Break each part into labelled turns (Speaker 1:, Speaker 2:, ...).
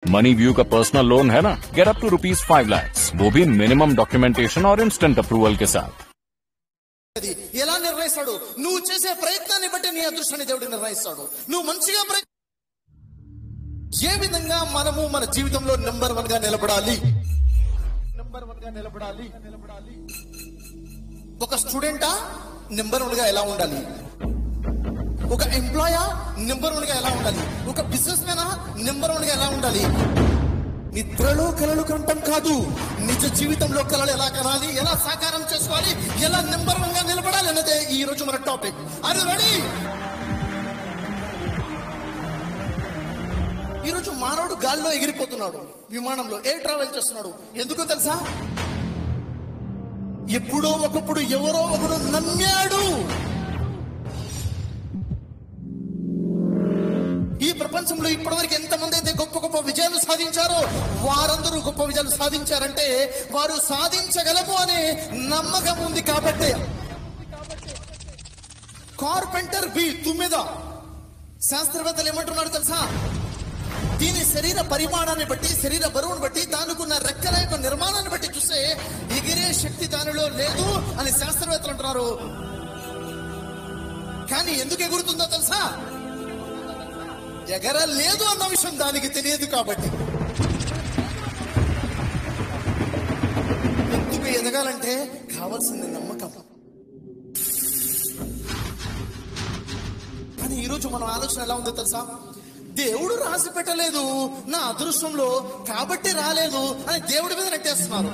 Speaker 1: Money view का personal loan है ना, गेट अप टू ₹5 lakhs, वो भी मिनिमम डॉक्यूमेंटेशन और इंस्टेंट अप्रूवल के साथ.
Speaker 2: ఎలా నిర్ణయిస్తాడు? నువ్వు చేసే ప్రయత్నాన్ని బట్టి నీ అదృష్టాన్ని దేవుడు నిర్ణయిస్తాడు. నువ్వు మంచిగా ఏ విధంగా మనము మన జీవితంలో నెంబర్ 1 గా నిలబడాలి? ఒక స్టూడెంటా నెంబర్ 1 గా ఎలా ఉండాలి? ఒక ఎంప్లాయా నెంబర్ 1 గా ఎలా ఉండాలి? ఒక బిజినెస్ మ్యానా నెంబర్ 1 గా ఎలా ఉండాలి? నిద్రలో కలలు కంటం కాదు, నిజ జీవితంలో కలలు ఎలా కనాలి, ఎలా సాకారం చేసుకోవాలి, ఎలా నెంబర్ 1 గా నిలబడాలి అన్నదే ఈ రోజు మన టాపిక్. అది రెడీ? ఈ రోజు మానవుడు గాల్లో ఎగిరిపోతున్నాడు, విమానంలో ఎయిర్ ట్రావెల్ చేస్తున్నాడు. ఎందుకో తెలుసా? ఎప్పుడో ఒకప్పుడు ఎవరో ఒకడు నమ్మాడు. ఈ ప్రపంచంలో ఇప్పటివరకు ఎంతమంది అయితే గొప్ప గొప్ప విజయాలు సాధించారో వారందరూ గొప్ప విజయాలు సాధించారంటే వారు సాధించగలము అనే నమ్మకం ఉంది కాబట్టి. కార్పెంటర్ బి తుమ్మెద శాస్త్రవేత్తలు ఏమంటున్నారు తెలుసా? దీని శరీర పరిమాణాన్ని బట్టి, శరీర బరువును బట్టి, దానికున్న రెక్కల యొక్క నిర్మాణాన్ని బట్టి చూస్తే ఎగిరే శక్తి దానిలో లేదు అని శాస్త్రవేత్తలు అంటున్నారు. కానీ ఎందుకు ఎగురుతుందో తెలుసా? ఎగరలేదు అన్న విషయం దానికి తెలియదు కాబట్టి. ఎందుకు ఎదగాలంటే కావాల్సింది నమ్మకం. కానీ ఈరోజు మన ఆలోచన ఎలా ఉందో తెలుసా? దేవుడు రాసి పెట్టలేదు నా అదృష్టంలో కాబట్టి రాలేదు అని దేవుడి మీద నెట్టేస్తున్నారు.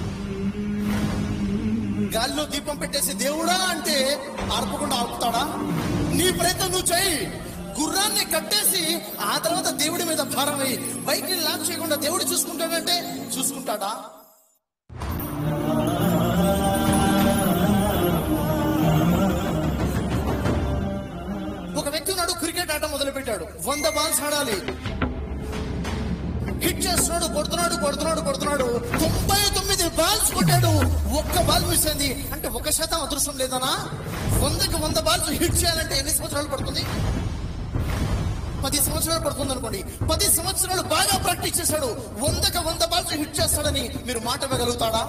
Speaker 2: గాల్లో దీపం పెట్టేసి దేవుడా అంటే ఆర్పకుండా ఆపుతాడా? నీ ప్రయత్నం నువ్వు చేయి. గుర్రాన్ని కట్టేసి ఆ తర్వాత దేవుడి మీద భారం అయ్యి బైక్ ని లాక్ చేయకుండా దేవుడు చూసుకుంటాడంటే చూసుకుంటాడా? ఒక వ్యక్తి ఉన్నాడు, క్రికెట్ ఆట మొదలు పెట్టాడు. 100 బాల్స్ ఆడాలి. హిట్ చేస్తున్నాడు, కొడుతున్నాడు 99 బాల్స్ కొట్టాడు. ఒక్క బాల్ మిస్ అయింది అంటే 1% అదృష్టం లేదనా? 100కి 100 బాల్స్ హిట్ చేయాలంటే ఎన్ని సంవత్సరాలు పడుతుంది? 10 సంవత్సరాలు పడుతుంది అనుకోండి. 10 సంవత్సరాలు బాగా ప్రాక్టీస్ చేశాడు. 100కి 100 బాల్స్ హిట్ చేస్తాడని మీరు మాట ఇవ్వగలుగుతాడా?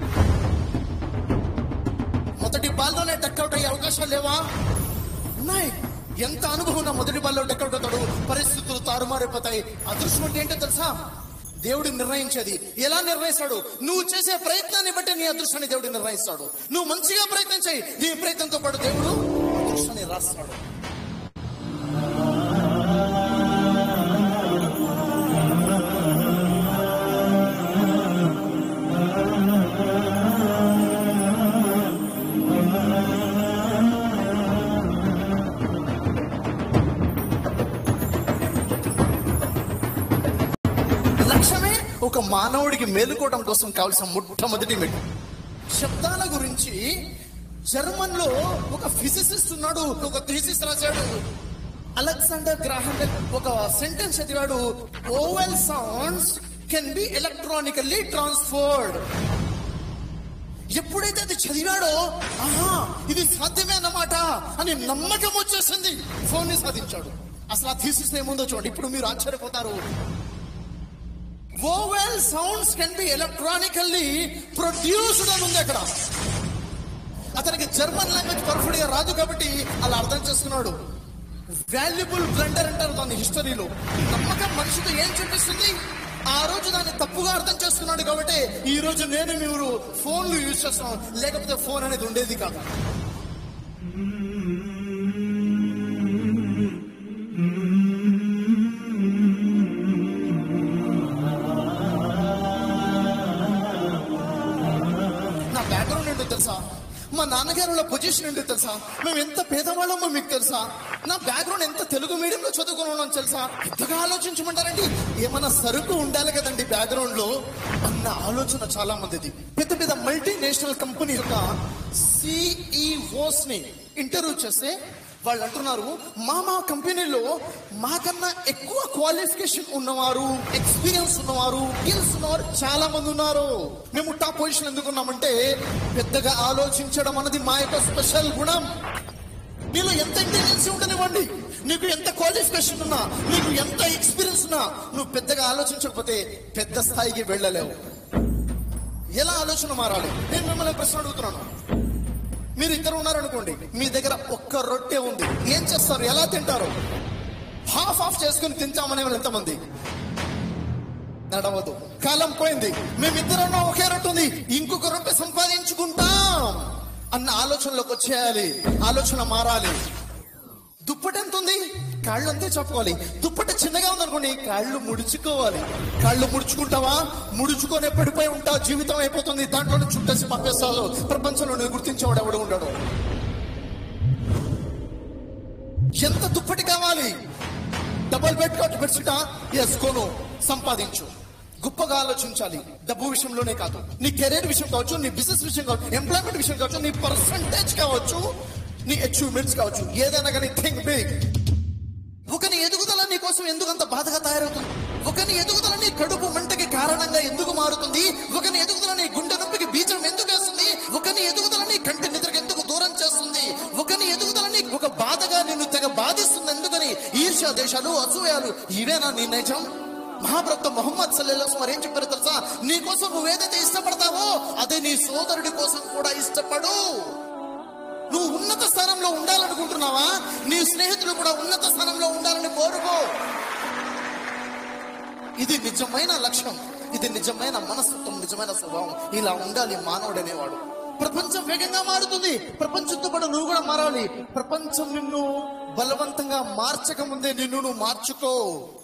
Speaker 2: మొదటి బాల్లోనే డక్అవుట్ అయ్యే అవకాశాలు లేవా? ఉన్నాయి. ఎంత అనుభవం ఉన్న మొదటి బాల్లో డక్అవుట్ అవుతాడు. పరిస్థితులు తారుమారైపోతాయి. అదృష్టం అంటే ఏంటో తెలుసా? దేవుడు నిర్ణయించేది. ఎలా నిర్ణయిస్తాడు? నువ్వు చేసే ప్రయత్నాన్ని బట్టి నీ అదృష్టాన్ని దేవుడు నిర్ణయిస్తాడు. నువ్వు మంచిగా ప్రయత్నం చేయి, నీ ప్రయత్నంతో పాటు దేవుడు అదృష్టాన్ని రాస్తాడు. ఒక మానవుడికి మేలుకోవడం కోసం కావాల్సిన మొట్టమొదటి మెట్టు. శబ్దాల గురించి జర్మన్ లో ఒక ఫిజిసిస్ట్ ఉన్నాడు, ఒక థీసిస్ రాశాడు. అలెగ్జాండర్ గ్రాహం బెల్ ఒక సెంటెన్స్ చదివాడు. Vowel sounds can be electronically transferred. ఎప్పుడైతే అది చదివాడో ఆహా ఇది సాధ్యమే అన్నమాట అని నమ్మకం వచ్చేసింది. ఫోన్ ని సాధించాడు. అసలు ఆ థీసిస్ ఏముందో చూడండి. ఇప్పుడు మీరు ఆశ్చర్యపోతారు. Vowel sounds can be electronically produced అని ఉంది అక్కడ. అతనికి జర్మన్ లాంగ్వేజ్ పర్ఫెక్ట్ గా రాదు కాబట్టి అలా అర్థం చేసుకున్నాడు. వాల్యుబుల్ బ్లండర్ అంటారు దాన్ని హిస్టరీలో. నమ్మకం మనిషితో ఏం చూపిస్తుంది? ఆ రోజు దాన్ని తప్పుగా అర్థం చేసుకున్నాడు కాబట్టి ఈ రోజు నేను మీరు ఫోన్లు యూజ్ చేస్తున్నాం. లేకపోతే ఫోన్ అనేది ఉండేది కాదు. తెలుసా? మా నాన్నగారు పొజిషన్ ఏంటో తెలుసా? మేము ఎంత పేదవాళ్ళమో మీకు తెలుసా? నా బ్యాక్గ్రౌండ్ ఎంత తెలుగు మీడియంలో చదువుకున్నానో తెలుసా? పెద్దగా ఆలోచించమంటారండి. ఏమన్నా సరుకు ఉండాలి కదండి బ్యాక్గ్రౌండ్ లో అన్న ఆలోచన చాలా మందిది. పెద్ద పెద్ద మల్టీనేషనల్ కంపెనీ యొక్క సిఇఓస్ ని ఇంటర్వ్యూ చేస్తే వాళ్ళు అంటున్నారు, మా కంపెనీలో మాకన్నా ఎక్కువ క్వాలిఫికేషన్ ఉన్నవారు, ఎక్స్పీరియన్స్ ఉన్నవారు, స్కిల్స్ ఉన్నవారు చాలా మంది ఉన్నారు. మేము టాప్ పొజిషన్ ఎందుకున్నామంటే పెద్దగా ఆలోచించడం అన్నది మా యొక్క స్పెషల్ గుణం. మీలో ఎంత ఇంటెలిజెన్స్ ఉండనివ్వండి, నీకు ఎంత క్వాలిఫికేషన్ ఉన్నా, నీకు ఎంత ఎక్స్పీరియన్స్ ఉన్నా, నువ్వు పెద్దగా ఆలోచించకపోతే పెద్ద స్థాయికి వెళ్ళలేవు. ఎలా ఆలోచన మారాలి? నేను మిమ్మల్ని ప్రశ్న అడుగుతున్నాను. మీరు ఇద్దరు ఉన్నారనుకోండి, మీ దగ్గర ఒక్క రొట్టె ఉంది, ఏం చేస్తారు? ఎలా తింటారు? హాఫ్ చేసుకుని తింటామనే వాళ్ళు ఎంతమంది? నడవదు. కాలం పోయింది, మేమిద్దరం ఒకే రొట్టె ఉంది, ఇంకొక రొట్టె సంపాదించుకుంటాం అన్న ఆలోచనలోకి వచ్చేయాలి. ఆలోచన మారాలి. దుప్పటి ఎంత ఉంది? కాళ్ళు అంతే చెప్పుకోవాలి. దుప్పటి చిన్నగా ఉందనుకోండి, కాళ్ళు ముడుచుకోవాలి. కాళ్ళు ముడుచుకుంటావా? ముడుచుకొని పడిపోయి ఉంటావు, జీవితం అయిపోతుంది. దాంట్లోనే చుట్టేసి పంపేస్తావు. ప్రపంచంలో నేను గుర్తించేవాడు ఎవడు ఉండడు. ఎంత దుప్పటి కావాలి? డబుల్ బెడ్ కాట్ బెడ్షీటా? ఎస్, కొను, సంపాదించు. గొప్పగా ఆలోచించాలి. డబ్బు విషయంలోనే కాదు, నీ కెరీర్ విషయం కావచ్చు, నీ బిజినెస్ విషయం కావచ్చు, ఎంప్లాయ్మెంట్ విషయం కావచ్చు, నీ పర్సంటేజ్ కావచ్చు, నీ అచీవ్మెంట్స్ కావచ్చు, ఏదైనా కానీ థింక్ బిగ్. ఒకని ఎదుగుదల నీ కోసం ఎందుకు అంత బాధగా తయారవుతుంది? ఒకని ఎదుగుదల నీ కడుపు మంటకి కారణంగా ఎందుకు మారుతుంది? ఒకని ఎదుగుదల నీ గుండె నొప్పికి బీజం ఎందుకు వేస్తుంది? ఒకని ఎదుగుదల నీ కంటి నిద్రకు ఎందుకు దూరం చేస్తుంది? ఒకని ఎదుగుదల నీ ఒక బాధగా నిన్ను తెగ బాధిస్తుంది ఎందుకని? ఈర్ష్య, దేశాలు, అసూయాలు, ఇవేనా నీ నైజం? మహాప్రభు మొహమ్మద్ సల్లల్లాహు అలైహి వసల్లం ఏం చెప్పారు తెలుసా? నీ కోసం నువ్వేదైతే ఇష్టపడతావో అదే నీ సోదరుడి కోసం కూడా ఇష్టపడు. నువ్వు ఉన్నత స్థానంలో ఉండాలనుకుంటున్నావా? నీ స్నేహితులు కూడా ఉన్నత స్థానంలో ఉండాలని కోరుకో. ఇది నిజమైన లక్ష్యం, ఇది నిజమైన మనస్తత్వం, నిజమైన స్వభావం. ఇలా ఉండాలి మానవుడు అనేవాడు. ప్రపంచం వేగంగా మారుతుంది, ప్రపంచంతో పాటు నువ్వు కూడా మారాలి. ప్రపంచం నిన్ను బలవంతంగా మార్చక ముందే నిన్ను నువ్వు మార్చుకో.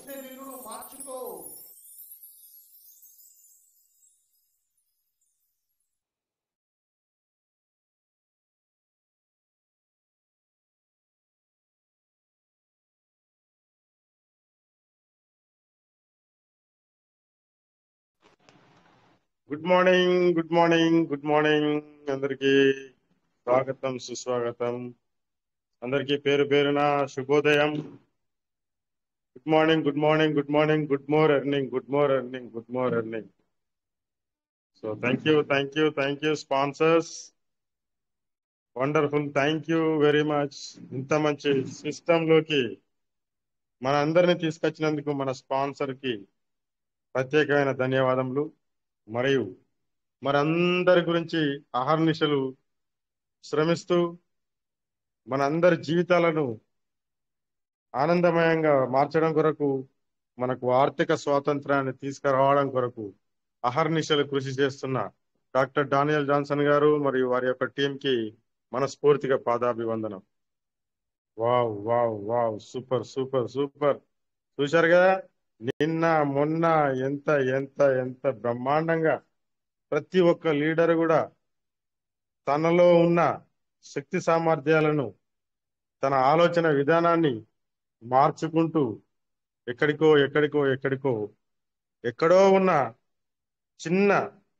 Speaker 3: Good morning, good morning, good morning. అందరికీ స్వాగతం, సుస్వాగతం. అందరికీ పేరు పేరున శుభోదయం. Good morning, good morning, good morning, good more earning, good more earning, good more earning. So thank you sponsors. Wonderful, thank you very much. ఇంత మంచి సిస్టంలోకి మన అందరినీ తీసుకొచ్చినందుకు మన స్పాన్సర్కి ప్రత్యేకమైన ధన్యవాదములు. మరియు మనందరి గురించి అహర్నిశలు శ్రమిస్తూ మనందరి జీవితాలను ఆనందమయంగా మార్చడం కొరకు, మనకు ఆర్థిక స్వాతంత్రాన్ని తీసుకురావడం కొరకు అహర్నిశలు కృషి చేస్తున్న డాక్టర్ డానియల్ జాన్సన్ గారు మరియు వారి యొక్క టీంకి మనస్ఫూర్తిగా పాదాభివందనం. Wow wow wow, super super super. చూశారు కదా నిన్న మొన్న ఎంత ఎంత ఎంత బ్రహ్మాండంగా ప్రతి ఒక్క లీడర్ కూడా తనలో ఉన్న శక్తి సామర్థ్యాలను, తన ఆలోచన విధానాన్ని మార్చుకుంటూ ఎక్కడికో ఎక్కడికో ఎక్కడికో ఎక్కడో ఉన్న చిన్న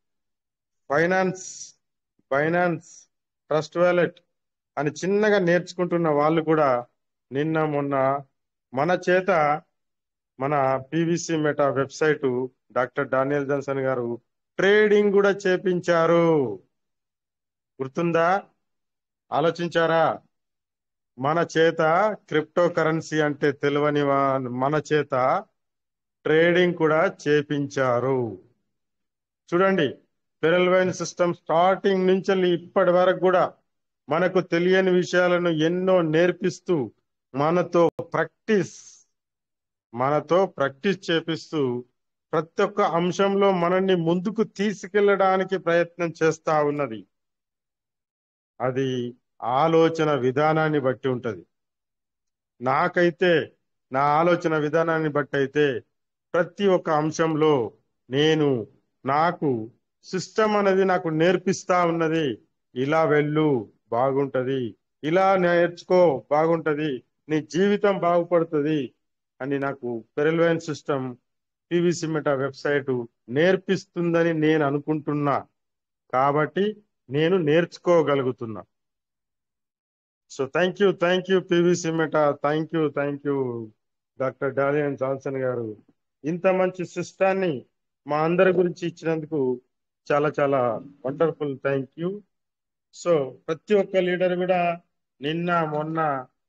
Speaker 3: ఫైనాన్స్ ట్రస్ట్ వ్యాలెట్ అని చిన్నగా నేర్చుకుంటున్న వాళ్ళు కూడా నిన్న మొన్న మన చేత మన PVC meta website doctor Daniel Johnson గారు ట్రేడింగ్ కూడా చేపించారు. గుర్తుందా? ఆలోచించారా? మన చేత క్రిప్టో కరెన్సీ అంటే తెలియని మన చేత ట్రేడింగ్ కూడా చేపించారు. చూడండి, పెరల్వైన్ సిస్టమ్ స్టార్టింగ్ నుంచి ఇప్పటి వరకు కూడా మనకు తెలియని విషయాలను ఎన్నో నేర్పిస్తూ మనతో ప్రాక్టీస్ చేపిస్తూ ప్రతి ఒక్క అంశంలో మనల్ని ముందుకు తీసుకెళ్ళడానికి ప్రయత్నం చేస్తా ఉన్నది. అది ఆలోచన విధానాన్ని బట్టి ఉంటది. నాకైతే నా ఆలోచన విధానాన్ని బట్టి అయితే ప్రతి ఒక్క అంశంలో నాకు సిస్టమ్ అనేది నాకు నేర్పిస్తా ఉన్నది. ఇలా వెళ్ళు బాగుంటది, ఇలా నేర్చుకో బాగుంటది, నీ జీవితం బాగుపడుతుంది అని నాకు పెరల్వైన్ సిస్టమ్ పీవీసీ మెటా వెబ్సైట్ నేర్పిస్తుందని నేను అనుకుంటున్నా. కాబట్టి నేను నేర్చుకోగలుగుతున్నా. So thank you PVC meta, thank you doctor Daniel Johnson గారు. ఇంత మంచి సిస్టాన్ని మా అందరి గురించి ఇచ్చినందుకు చాలా చాలా వండర్ఫుల్. Thank you. సో ప్రతి ఒక్క లీడర్ కూడా నిన్న మొన్న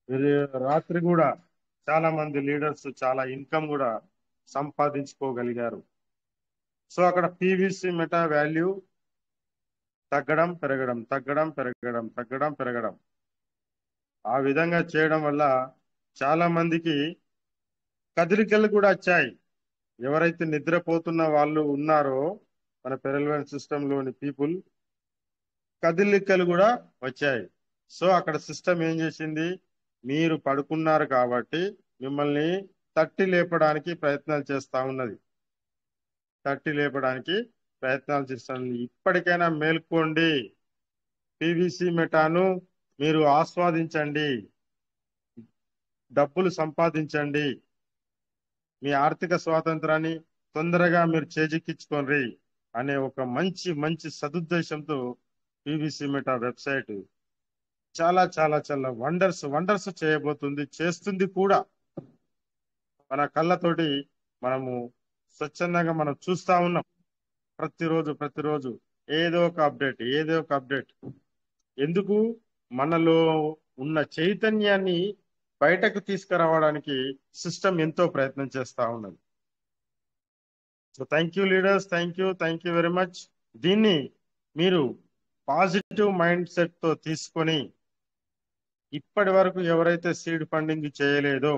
Speaker 3: రాత్రి కూడా చాలా మంది లీడర్స్ చాలా ఇన్కమ్ కూడా సంపాదించుకోగలిగారు. సో అక్కడ పీవీసీ మెటా వాల్యూ తగ్గడం పెరగడం, తగ్గడం పెరగడం, తగ్గడం పెరగడం, ఆ విధంగా చేయడం వల్ల చాలా మందికి కదలికలు కూడా వచ్చాయి. ఎవరైతే నిద్రపోతున్న వాళ్ళు ఉన్నారో మన పెరల్వెన్ సిస్టమ్ లోని పీపుల్, కదలికలు కూడా వచ్చాయి. సో అక్కడ సిస్టమ్ ఏం చేసింది, మీరు పడుకున్నారు కాబట్టి మిమ్మల్ని తట్టి లేపడానికి ప్రయత్నాలు చేస్తా ఉన్నది. తట్టి లేపడానికి ప్రయత్నాలు చేస్తుంది. ఇప్పటికైనా మేల్కోండి. పీవీసీ మెటాను మీరు ఆస్వాదించండి, డబ్బులు సంపాదించండి, మీ ఆర్థిక స్వాతంత్రాన్ని తొందరగా మీరు చేజిక్కించుకోండి అనే ఒక మంచి మంచి సదుద్దేశంతో పీవీసీ మెటా వెబ్సైట్ చాలా చాలా చాలా వండర్స్ చేయబోతుంది, చేస్తుంది కూడా. మన కళ్ళతోటి మనము స్వచ్ఛందంగా మనం చూస్తా ఉన్నాం. ప్రతిరోజు ఏదో ఒక అప్డేట్. ఎందుకు? మనలో ఉన్న చైతన్యాన్ని బయటకు తీసుకురావడానికి సిస్టమ్ ఎంతో ప్రయత్నం చేస్తా ఉన్నది. So thank you leaders, thank you very much. దీన్ని మీరు పాజిటివ్ మైండ్ సెట్ తో తీసుకొని ఇప్పటి వరకు ఎవరైతే సీడ్ ఫండింగ్ చేయలేదో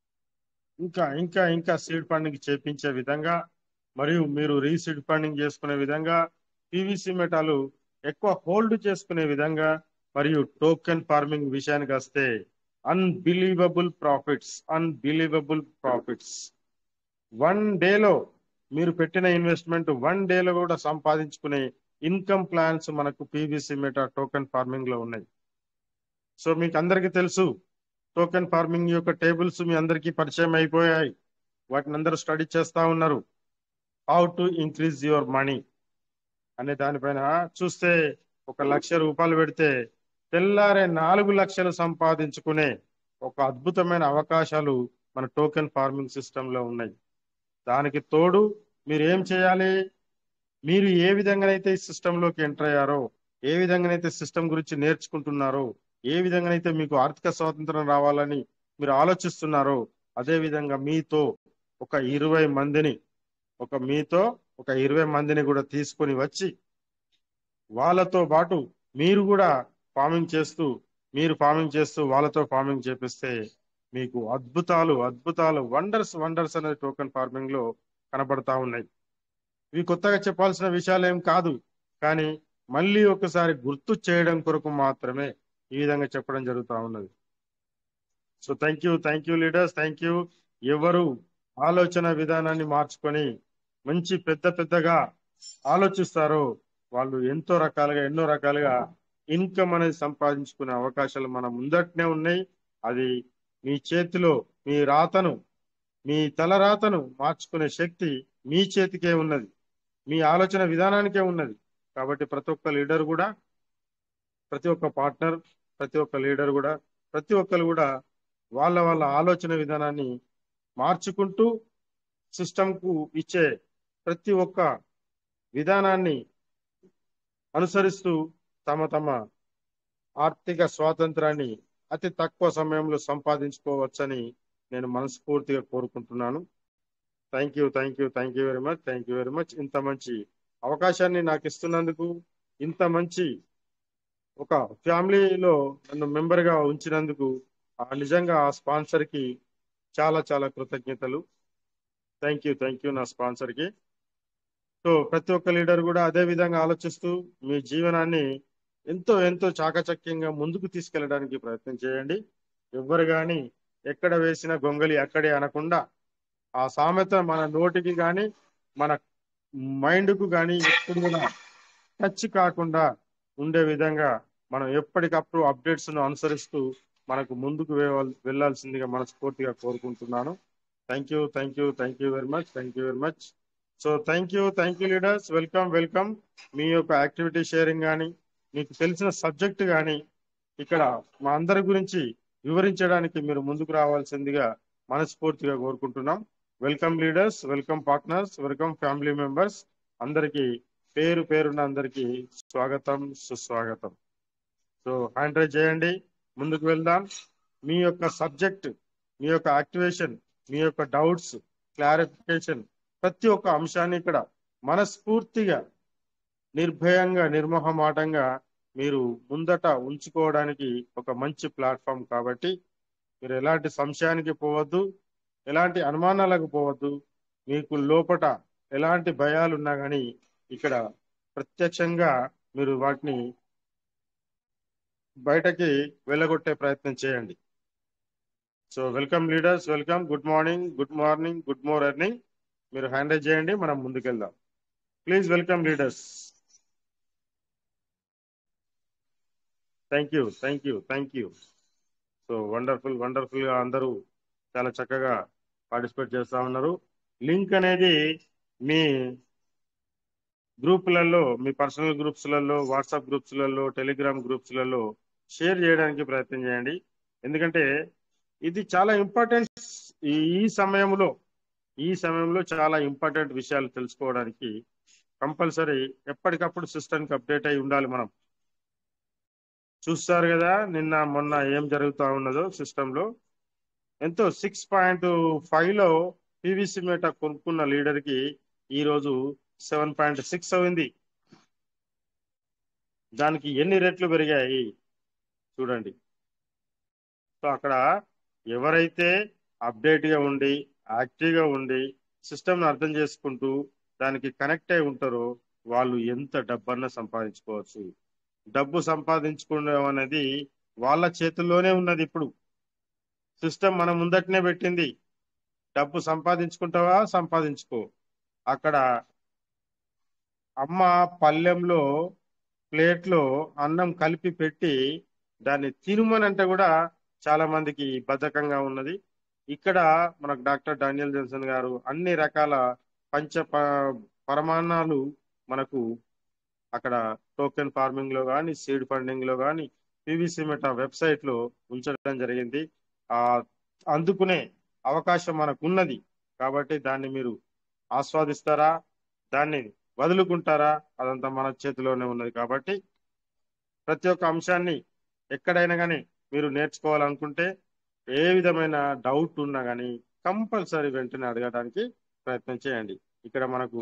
Speaker 3: ఇంకా సీడ్ ఫండింగ్ చేపించే విధంగా, మరియు మీరు రీసీడ్ ఫండింగ్ చేసుకునే విధంగా, పీవీసీ మెటాలు ఎక్కువ హోల్డ్ చేసుకునే విధంగా, మరియు టోకెన్ ఫార్మింగ్ విషయానికి వస్తే అన్బిలీవబుల్ ప్రాఫిట్స్ 1 డేలో మీరు పెట్టిన ఇన్వెస్ట్మెంట్ 1 డేలో కూడా సంపాదించుకునే ఇన్కమ్ ప్లాన్స్ మనకు పీవీసీ మెటా టోకెన్ ఫార్మింగ్ లో ఉన్నాయి. సో మీకు అందరికీ తెలుసు, టోకెన్ ఫార్మింగ్ యొక్క టేబుల్స్ మీ అందరికీ పరిచయం అయిపోయాయి. వాటిని అందరూ స్టడీ చేస్తా ఉన్నారు. How to increase your money అనే దానిపైన చూస్తే, 1 లక్ష రూపాయలు పెడితే తెల్లారే 4 లక్షలు సంపాదించుకునే ఒక అద్భుతమైన అవకాశాలు మన టోకెన్ ఫార్మింగ్ సిస్టమ్ లో ఉన్నాయి. దానికి తోడు మీరు ఏం చేయాలి, మీరు ఏ విధంగానైతే ఈ సిస్టంలోకి ఎంటర్ అయ్యారో, ఏ విధంగానైతే సిస్టమ్ గురించి నేర్చుకుంటున్నారో, ఏ విధంగానైతే మీకు ఆర్థిక స్వాతంత్రం రావాలని మీరు ఆలోచిస్తున్నారో, అదే విధంగా మీతో ఒక 20 మందిని కూడా తీసుకొని వచ్చి వాళ్ళతో పాటు మీరు కూడా ఫార్మింగ్ చేస్తూ వాళ్ళతో ఫార్మింగ్ చేపిస్తే మీకు అద్భుతాలు వండర్స్ అనేది టోకెన్ ఫార్మింగ్ లో కనబడతా ఉన్నాయి. ఇవి కొత్తగా చెప్పాల్సిన విషయాలు ఏం కాదు, కానీ మళ్ళీ ఒకసారి గుర్తు చేయడం కొరకు మాత్రమే ఈ విధంగా చెప్పడం జరుగుతూ ఉన్నది. So thank you leaders, thank you. ఎవరు ఆలోచన విధానాన్ని మార్చుకొని మంచి పెద్దగా ఆలోచిస్తారో వాళ్ళు ఎన్నో రకాలుగా ఇన్కమ్ అనేది సంపాదించుకునే అవకాశాలు మన ముందటనే ఉన్నాయి. అది మీ చేతిలో, మీ తలరాతను మార్చుకునే శక్తి మీ చేతికే ఉన్నది, మీ ఆలోచన విధానానికే ఉన్నది. కాబట్టి ప్రతి ఒక్క లీడర్ కూడా, ప్రతి ఒక్క పార్ట్నర్, ప్రతి ఒక్క లీడర్ కూడా, ప్రతి ఒక్కరు కూడా వాళ్ళ ఆలోచన విధానాన్ని మార్చుకుంటూ సిస్టంకు ఇచ్చే ప్రతి ఒక్క విధానాన్ని అనుసరిస్తూ తమ ఆర్థిక స్వాతంత్రాన్ని అతి తక్కువ సమయంలో సంపాదించుకోవచ్చని నేను మనస్ఫూర్తిగా కోరుకుంటున్నాను. Thank you very much. ఇంత మంచి అవకాశాన్ని నాకు ఇస్తున్నందుకు, ఇంత మంచి ఒక ఫ్యామిలీలో నన్ను మెంబర్ గా ఉంచినందుకు నిజంగా ఆ స్పాన్సర్ కి చాలా కృతజ్ఞతలు. థ్యాంక్ యూ నా స్పాన్సర్ కి. సో ప్రతి ఒక్క లీడర్ కూడా అదే విధంగా ఆలోచిస్తూ మీ జీవనాన్ని ఎంతో చాకచక్యంగా ముందుకు తీసుకెళ్ళడానికి ప్రయత్నం చేయండి. ఎవ్వరు కానీ ఎక్కడ వేసిన గొంగలి అక్కడే అనకుండా, ఆ సామెత మన నోటికి కానీ మన మైండ్కు కానీ ఎప్పుడు కూడా టచ్ కాకుండా ఉండే విధంగా మనం ఎప్పటికప్పుడు అప్డేట్స్ ను అనుసరిస్తూ మనకు ముందుకు వెళ్లాల్సిందిగా మనస్ఫూర్తిగా కోరుకుంటున్నాను. Thank you very much. So thank you leaders. Welcome. మీ యొక్క యాక్టివిటీ షేరింగ్ కానీ, మీకు తెలిసిన సబ్జెక్ట్ కానీ ఇక్కడ మా అందరి గురించి వివరించడానికి మీరు ముందుకు రావాల్సిందిగా మనస్ఫూర్తిగా కోరుకుంటున్నాం. Welcome leaders, welcome partners, welcome family members. అందరికీ పేరున అందరికీ స్వాగతం, సుస్వాగతం. సో హ్యాండ్ రైజ్ చేయండి, ముందుకు వెళ్దాం. మీ యొక్క సబ్జెక్ట్, మీ యొక్క యాక్టివేషన్, మీ యొక్క డౌట్స్, క్లారిఫికేషన్, ప్రతి ఒక్క అంశాన్ని ఇక్కడ మనస్ఫూర్తిగా, నిర్భయంగా, నిర్మోహమాటంగా మీరు ముందట ఉంచుకోవడానికి ఒక మంచి ప్లాట్ఫామ్. కాబట్టి మీరు ఎలాంటి సంశయానికి పోవద్దు, ఎలాంటి అనుమానాలకు పోవద్దు. మీకు లోపట ఎలాంటి భయాలు ఉన్నా కానీ ఇక్కడ ప్రత్యక్షంగా మీరు వాటిని బయటకి వెళ్ళగొట్టే ప్రయత్నం చేయండి. So welcome leaders, welcome. Good morning, good morning, good morning. మీరు హ్యాండ్ రైజ్ చేయండి, మనం ముందుకెళ్దాం. Please welcome leaders. Thank you, thank you, thank you. So wonderful గా అందరూ చాలా చక్కగా పార్టిసిపేట్ చేస్తా ఉన్నారు. లింక్ అనేది మీ గ్రూపులలో, మీ పర్సనల్ గ్రూప్స్లలో, వాట్సాప్ గ్రూప్స్లలో, టెలిగ్రామ్ గ్రూప్స్లలో షేర్ చేయడానికి ప్రయత్నం చేయండి. ఎందుకంటే ఇది చాలా ఇంపార్టెంట్. ఈ సమయంలో చాలా ఇంపార్టెంట్ విషయాలు తెలుసుకోవడానికి కంపల్సరీ ఎప్పటికప్పుడు సిస్టమ్కి అప్డేట్ అయి ఉండాలి. మనం చూస్తారు కదా నిన్న మొన్న ఏం జరుగుతూ ఉన్నదో సిస్టంలో. ఎంతో 6.5లో పీవీసీ మెటా కొనుక్కున్న లీడర్కి ఈరోజు 7.6 అయింది. దానికి ఎన్ని రెట్లు పెరిగాయి చూడండి. సో అక్కడ ఎవరైతే అప్డేట్గా ఉండి, యాక్టివ్గా ఉండి, సిస్టమ్ని అర్థం చేసుకుంటూ దానికి కనెక్ట్ అయి ఉంటారో వాళ్ళు ఎంత డబ్బన్నా సంపాదించుకోవచ్చు. డబ్బు సంపాదించుకోవడం అనేది వాళ్ళ చేతుల్లోనే ఉన్నది. ఇప్పుడు సిస్టమ్ మన ముందటనే పెట్టింది. డబ్బు సంపాదించుకుంటావా, సంపాదించుకో. అక్కడ అమ్మ పళ్ళెంలో, ప్లేట్లో అన్నం కలిపి పెట్టి దాన్ని తినుమనంటే కూడా చాలా మందికి బద్ధకంగా ఉన్నది. ఇక్కడ మనకు డాక్టర్ డానియల్ జెన్సన్ గారు అన్ని రకాల పరమాన్నాలు మనకు అక్కడ టోకెన్ ఫార్మింగ్ లో కానీ, సీడ్ ఫండింగ్ లో కానీ, పీవీసీ మెటా వెబ్సైట్ లో ఉంచడం జరిగింది. అందుకునే అవకాశం మనకు ఉన్నది. కాబట్టి దాన్ని మీరు ఆస్వాదిస్తారా, దాన్ని వదులుకుంటారా, అదంతా మన చేతిలోనే ఉన్నది. కాబట్టి ప్రతి ఒక్క అంశాన్ని ఎక్కడైనా కానీ మీరు నేర్చుకోవాలనుకుంటే, ఏ విధమైన డౌట్ ఉన్నా కానీ కంపల్సరీ వెంటనే అడగడానికి ప్రయత్నం చేయండి. ఇక్కడ మనకు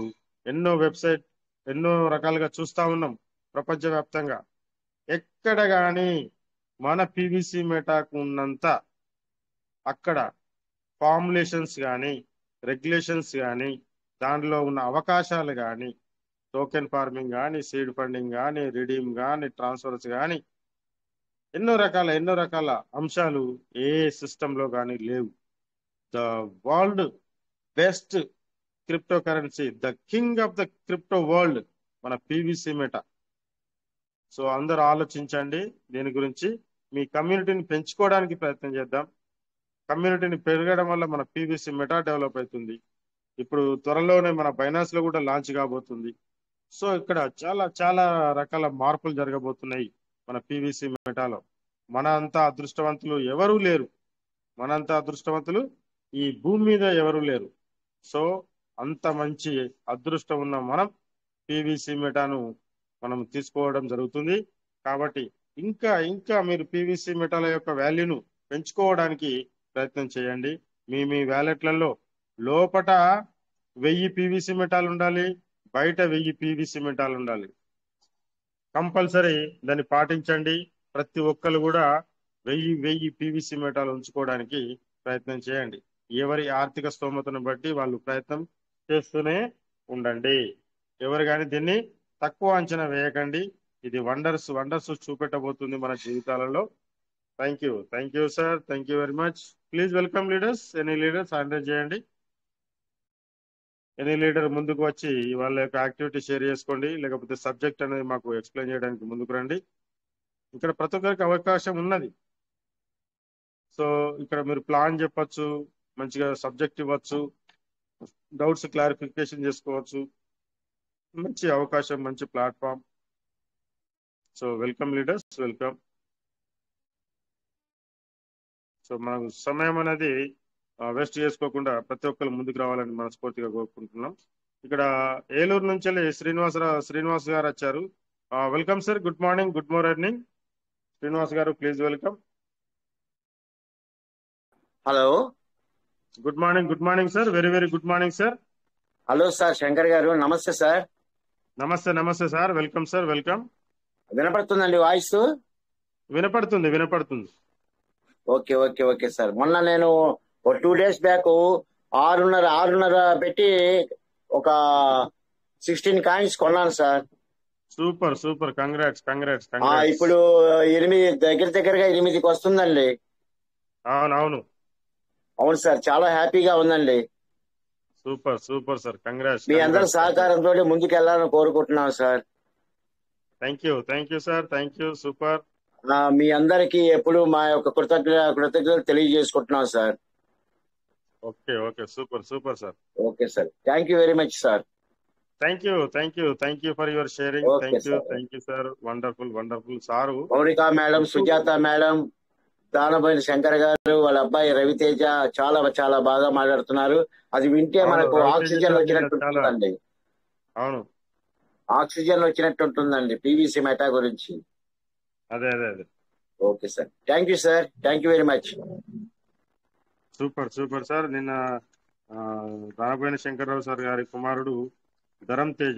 Speaker 3: ఎన్నో రకాలుగా చూస్తా ఉన్నాం ప్రపంచవ్యాప్తంగా. ఎక్కడ కానీ మన పీవీసీ మెటాకు ఉన్నంత అక్కడ ఫార్ములేషన్స్ కానీ, రెగ్యులేషన్స్ కానీ, దాంట్లో ఉన్న అవకాశాలు కానీ, టోకెన్ ఫార్మింగ్ కానీ, సీడ్ ఫండింగ్ కానీ, రిడీమ్ కానీ, ట్రాన్స్ఫర్స్ కానీ, ఎన్నో రకాల అంశాలు ఏ సిస్టంలో కానీ లేవు. The world best crypto currency, the king of the crypto world మన పీవీసీ మెటా. సో అందరూ ఆలోచించండి దీని గురించి. మీ కమ్యూనిటీని పెంచుకోవడానికి ప్రయత్నం చేద్దాం. కమ్యూనిటీని పెరగడం వల్ల మన పీవీసీ మెటా డెవలప్ అవుతుంది. ఇప్పుడు త్వరలోనే మన బైనాన్స్ లో కూడా లాంచ్ కాబోతుంది. సో ఇక్కడ చాలా రకాల మార్పులు జరగబోతున్నాయి మన పీవీసీ మెటాలో. మన అంతా అదృష్టవంతులు ఎవరూ లేరు. మనంత అదృష్టవంతులు ఈ భూమి మీద ఎవరూ లేరు. సో అంత మంచి అదృష్టం ఉన్న మనం పీవీసీ మెటాను మనం తీసుకోవడం జరుగుతుంది. కాబట్టి ఇంకా మీరు పీవీసీ మెటాల యొక్క వాల్యూను పెంచుకోవడానికి ప్రయత్నం చేయండి. మీ వ్యాలెట్లలో లోపట 1000 పీవీసీ మెటాలు ఉండాలి, బయట 1000 పీవీసీ మెటాలు ఉండాలి. కంపల్సరీ దాన్ని పాటించండి. ప్రతి ఒక్కరు కూడా 1000 పీవీసీ మెటాలు ఉంచుకోవడానికి ప్రయత్నం చేయండి. ఎవరి ఆర్థిక స్తోమతను బట్టి వాళ్ళు ప్రయత్నం చేస్తూనే ఉండండి. ఎవరు కానీ దీన్ని తక్కువ అంచనా వేయకండి. ఇది వండర్స్ చూపెట్టబోతుంది మన జీవితాలలో. Thank you sir, thank you very much. Please welcome leaders. Any leaders hand raise చేయండి. ఎనీ లీడర్ ముందుకు వచ్చి వాళ్ళ యొక్క యాక్టివిటీ షేర్ చేసుకోండి, లేకపోతే సబ్జెక్ట్ అనేది మాకు ఎక్స్ప్లెయిన్ చేయడానికి ముందుకు రండి. ఇక్కడ ప్రతి ఒక్కరికి అవకాశం ఉన్నది. సో ఇక్కడ మీరు ప్లాన్ చెప్పచ్చు, మంచిగా సబ్జెక్ట్ ఇవ్వచ్చు, డౌట్స్ క్లారిఫికేషన్ చేసుకోవచ్చు. మంచి అవకాశం, మంచి platform. So welcome leaders, welcome. So మనకు సమయం అనేది వేస్ట్ చేసుకోకుండా ప్రతి ఒక్కరు ముందుకు రావాలని మనస్ఫూర్తిగా కోరుకుంటున్నాం. ఇక్కడ ఏలూరు నుంచి శ్రీనివాస్ గారు వచ్చారు. Welcome sir. Good morning, good morning. Srinivas గారు please welcome.
Speaker 4: Hello
Speaker 3: good morning sir. Very very good morning sir.
Speaker 4: Hello sir, Shankar గారు నమస్తే సార్.
Speaker 3: నమస్తే సార్. Welcome sir, welcome.
Speaker 4: వినపడుతుందండి వాయిస్?
Speaker 3: వినపడుతుంది.
Speaker 4: Okay okay okay sir. మొన్న నేను 2 days బ్యాక్ 6.5 పెట్టి ఒక 16 కాయిన్స్ కొన్నాను సార్.
Speaker 3: సూపర్. కంగ్రాట్స్.
Speaker 4: ఇప్పుడు 8 దగ్గరగా 8కి వస్తుందండి.
Speaker 3: అవును
Speaker 4: అవును సార్, చాలా హ్యాపీగా ఉందండి.
Speaker 3: Super sir. కంగ్రాట్స్.
Speaker 4: మీ అందరి సహకారంతో ముందుకు వెళ్ళాలని కోరుకుంటున్నాను sir.
Speaker 3: Thank you sir. Thank you. Super.
Speaker 4: మీ అందరికి ఎప్పుడు మా యొక్క కృతజ్ఞతలు తెలియజేసుకుంటున్నాం sir.
Speaker 3: Okay. Super sir.
Speaker 4: Okay sir, thank you very much sir.
Speaker 3: Thank you for your sharing. Thank you sir. Wonderful sir.
Speaker 4: Mounika madam, Sujatha madam, Danaboina Shankar గారు, వాళ్ళ అబ్బాయి రవితేజ చాలా బాగా మాట్లాడుతున్నారు. అది వింటే మనకు ఆక్సిజన్ వచ్చినట్టు ఉంటుందండి.
Speaker 3: అవును,
Speaker 4: ఆక్సిజన్ వచ్చినట్టు ఉంటుందండి పీవీసీ మెటా గురించి.
Speaker 3: అదే.
Speaker 4: Okay sir, thank you sir. Thank you very much.
Speaker 3: Super sir. నిన్న దానబోయిన శంకర్రావు సార్ గారి కుమారుడు ధరం తేజ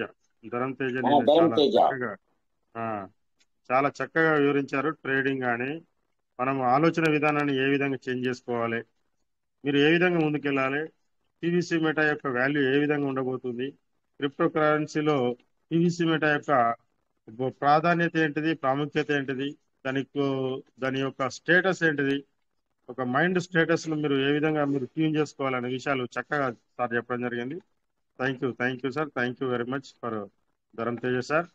Speaker 3: చాలా చక్కగా వివరించారు. ట్రేడింగ్ కానీ మనం ఆలోచన విధానాన్ని ఏ విధంగా చేంజ్ చేసుకోవాలి, మీరు ఏ విధంగా ముందుకెళ్ళాలి, పీవీసీ మెటా యొక్క వాల్యూ ఏ విధంగా ఉండబోతుంది, క్రిప్టో కరెన్సీలో పీవీసీ మెటా యొక్క ప్రాధాన్యత ఏంటిది, ప్రాముఖ్యత ఏంటిది, దాని యొక్క స్టేటస్ ఏంటిది, ఒక మైండ్ స్టేటస్ ను మీరు ఏ విధంగా మీరు ట్యూన్ చేసుకోవాలనే విషయాలు చక్కగా సార్ చెప్పడం జరిగింది. Thank you sir. Thank you very much for Dharam Teja sir.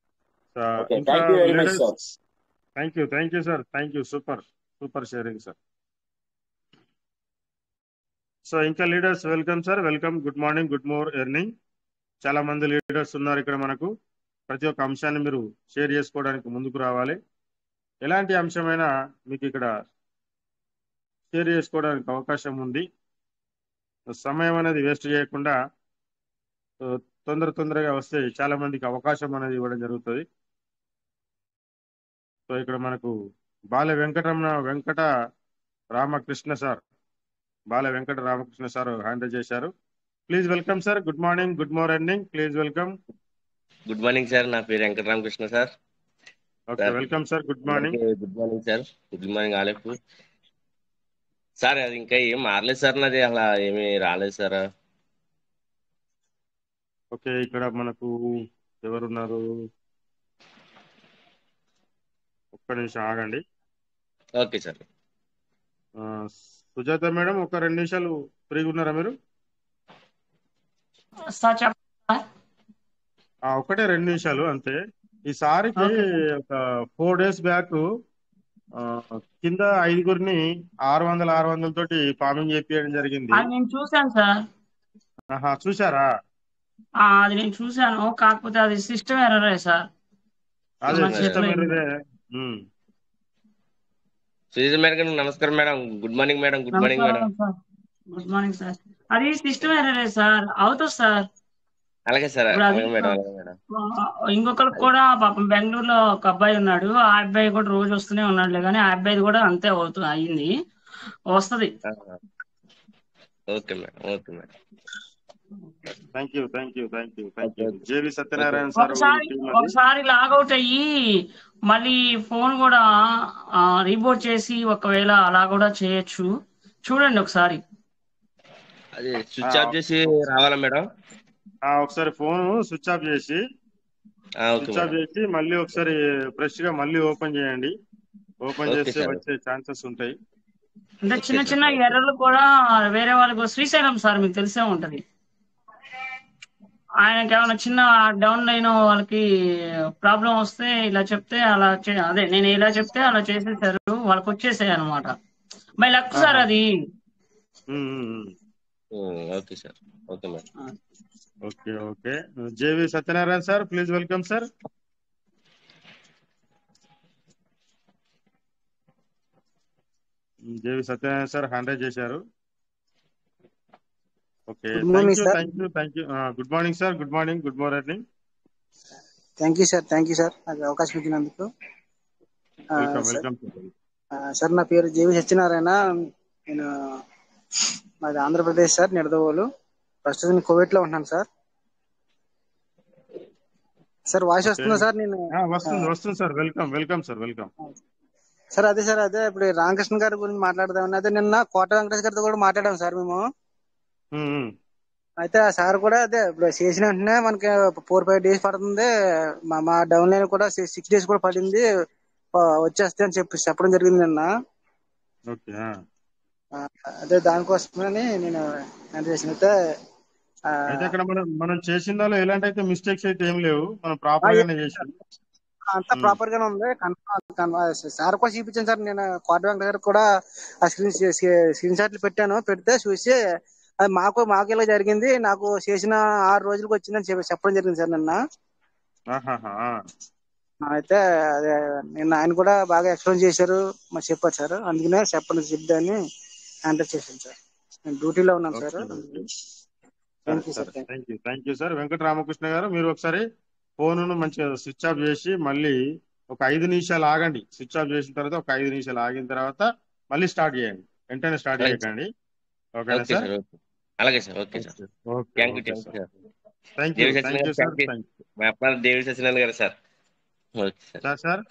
Speaker 3: Thank you sir. Thank you. Super sharing sir. So ఇంకా leaders welcome sir. Welcome. Good morning, good morning. చాలా మంది లీడర్స్ ఉన్నారు ఇక్కడ. మనకు ప్రతి ఒక్క అంశాన్ని మీరు షేర్ చేసుకోవడానికి ముందుకు రావాలి. ఎలాంటి అంశమైనా మీకు ఇక్కడ షేర్ చేసుకోవడానికి అవకాశం ఉంది. సమయం అనేది వేస్ట్ చేయకుండా తొందరగా వస్తే చాలా మందికి అవకాశం అనేది ఇవ్వడం జరుగుతుంది. సో ఇక్కడ మనకు బాల వెంకట రామకృష్ణ సార్ హ్యాండిల్ చేశారు. Please welcome sir. Good morning. Please welcome.
Speaker 5: Good morning sir. నా పేరు Venkata Ramakrishna sir.
Speaker 3: Okay, welcome sir. Good morning
Speaker 5: sir. Good morning ఆలెఫ్ సార్. అది ఇంకా ఏం మారలేదు సార్, నాది అలా ఏమీ రాలేదు సార్.
Speaker 3: ఓకే, ఇక్కడ మనకు ఎవరున్నారు? ఒక్క నిమిషం ఆగండి.
Speaker 5: Okay sir.
Speaker 3: సుజాత మేడం, ఒక 2 నిమిషాలు ఫ్రీగా ఉన్నారా మీరు? ఒకటే 2 నిమిషాలు అంతే. ఈసారికి ఒక 4 days బ్యాక్ కింద 5గురిని 600 తోటి ఫార్మింగ్ చేపించడం జరిగింది.
Speaker 6: నేను చూసాను సార్.
Speaker 3: చూసారా?
Speaker 6: అది నేను చూసాను, కాకపోతే అది సిస్టమ్ ఎర్రరే సార్.
Speaker 5: అదే సిస్టమ్ ఎర్రరే. నమస్కారం madam. Good morning madam. Good
Speaker 6: morning sir. అది సిస్టమ్ ఎర్రరే సార్. అవుతుంది సార్.
Speaker 5: అలాగే సార్.
Speaker 6: ఇంకొకరికి కూడా పాపం బెంగళూరులో ఒక అబ్బాయి ఉన్నాడు. ఆ అబ్బాయి కూడా రోజు వస్తూనే ఉన్నాడులే, కానీ ఆ అబ్బాయి కూడా అంతే అయింది, వస్తుంది.
Speaker 5: Okay madam.
Speaker 3: Thank you. J V Satyanarayana sir
Speaker 6: ఒకసారి లాగౌట్ అయ్యి మళ్ళీ ఫోన్ కూడా రీబోట్ చేసి ఒకవేళ అలా కూడా చేయొచ్చు, చూడండి ఒకసారి.
Speaker 5: అది స్విచ్ ఆఫ్ చేసి రావాలా మేడం?
Speaker 3: ఒకసారి ఫోన్ స్విచ్ ఆఫ్ చేసి మళ్ళీ ఒకసారి ఫ్రెష్ గా మళ్ళీ ఓపెన్ చేయండి. ఓపెన్ చేస్తే వచ్చే ఛాన్సెస్ ఉంటాయి.
Speaker 6: అంటే చిన్న ఎర్రలు కూడా వేరే వాళ్ళకు. శ్రీశైలం సార్ మీకు తెలిసే ఉంటది. ఆయనకి ఏమైనా చిన్న డౌన్ అయిన వాళ్ళకి ప్రాబ్లం వస్తే ఇలా చెప్తే అలా అదే నేను ఇలా చెప్తే అలా చేసేసారు, వాళ్ళకి వచ్చేసాయి అనమాట. బై లక్ సార్ అది.
Speaker 5: Okay sir. Okay madam.
Speaker 3: Okay. J V Satyanarayana sir, please welcome sir. J V Satyanarayana sir handle చేశారు. Okay, thank you. Good morning sir. Good morning.
Speaker 7: Thank you sir నాకు అవకాశం ఇచ్చినందుకు.
Speaker 3: వెల్కమ్
Speaker 7: సార్ నా పేరు జేవి సత్యనారాయణ. నేను మాది ఆంధ్రప్రదేశ్ సార్, నిడదవోలు. ప్రస్తుతం కువైట్ లో ఉంటున్నాను సార్. Sir voice
Speaker 3: okay.
Speaker 7: వస్తుందా సార్? నేను
Speaker 3: వస్తుంది sir. Welcome sir, welcome.
Speaker 7: Sir అదే ఇప్పుడు రామకృష్ణ గారి గురించి మాట్లాడదామని. అదే నిన్న కోట వెంకటేష్ గారితో కూడా మాట్లాడాం సార్ మేము. అయితే ఆ సార్ కూడా ఇప్పుడు చేసిన వెంటనే మనకి 4-5 days పడుతుంది, మా డౌన్ లైన్ కూడా 6 days కూడా పడింది, వచ్చేస్తే అని చెప్పడం జరిగింది నిన్న.
Speaker 3: ఓకే.
Speaker 7: అదే దానికోసమని నేను చేసిన.
Speaker 3: అయితే అక్కడ మనం చేసిన దానిలో ఎలాంటి అయితే మిస్టేక్స్ అయితే ఏం లేవు, మనం ప్రాపర్ గానే చేసాం.
Speaker 7: అంతా ప్రాపర్ గానే ఉంది. సార్ కూడా చూపించాను సార్. నేను కోట వెంకట గారికి కూడా ఆ స్క్రీన్ షాట్లు పెడితే చూసి అది మాకు ఇలా జరిగింది, నాకు చేసిన 6 రోజులకు వచ్చిందని చెప్పడం జరిగింది సార్ నిన్న. అయితే అదే నిన్న ఆయన కూడా బాగా ఎక్స్ప్లెయిన్ చేశారు, మరి చెప్పారు సార్. అందుకనే చెప్దాన్ని హ్యాండిల్ చేశాను సార్. నేను డ్యూటీలో ఉన్నాను sir.
Speaker 3: Thank you sir. Venkata Ramakrishna గారు, మీరు ఒకసారి ఫోన్ మంచిగా స్విచ్ ఆఫ్ చేసి మళ్ళీ ఒక 5 నిమిషాలు ఆగండి. స్విచ్ ఆఫ్ చేసిన తర్వాత ఒక 5 నిమిషాలు ఆగిన తర్వాత మళ్ళీ స్టార్ట్ చేయండి. వెంటనే స్టార్ట్ చేయకండి. ఓకేనా సార్?
Speaker 5: అలాగే sir. Okay sir. Thank you sir. David Satyanarayana గారు సార్.
Speaker 3: సార్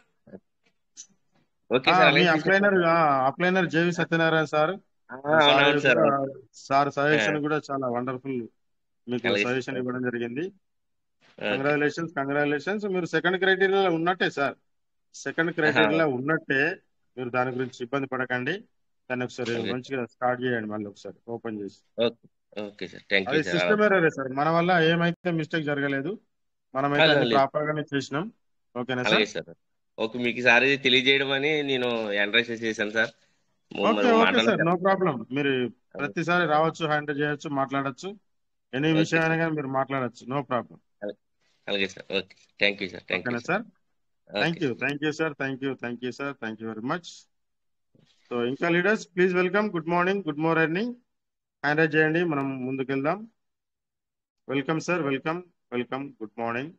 Speaker 3: మీ అప్లైనర్ J V Satyanarayana sir. Sir suggestion కూడా చాలా వండర్ఫుల్, మీకు సజెషన్ ఇవ్వడం జరిగింది. కంగ్రాచులేషన్స్. మీరు సెకండ్ క్రైటీరియాలో ఉన్నట్టే సార్. సెకండ్ క్రైటీరియాలో ఉన్నట్టే. మీరు దాని గురించి ఇబ్బంది పడకండి. దాన్ని ఒకసారి మంచిగా స్టార్ట్ చేయండి, మళ్ళీ ఒకసారి ఓపెన్ చేసి. అది సిస్టమ్ ఎర్రరే సార్, మన వల్ల ఏమైతే మిస్టేక్ జరగలేదు, మనమైతే ప్రాపర్ గానే చేసినాం. ఓకేనా సార్?
Speaker 5: ఓకే, మీకు సార్ తెలియజేయడం అని నేను ఎంట్రెస్ చేశాను sir.
Speaker 3: Okay sir, no problem. మీరు ప్రతిసారి రావచ్చు, హ్యాండిల్ చేయొచ్చు, మాట్లాడచ్చు. ఎనీ విషయాన్ని కానీ మీరు మాట్లాడచ్చు, నో ప్రాబ్లం.
Speaker 5: అలాగే sir. Okay, thank you sir.
Speaker 3: ఓకేనా sir? Thank you sir. Thank you very much. So ఇంకా leaders please welcome. Good morning, good morning. Handle చేయండి, మనం ముందుకెళ్దాం. Welcome sir, welcome. Good morning.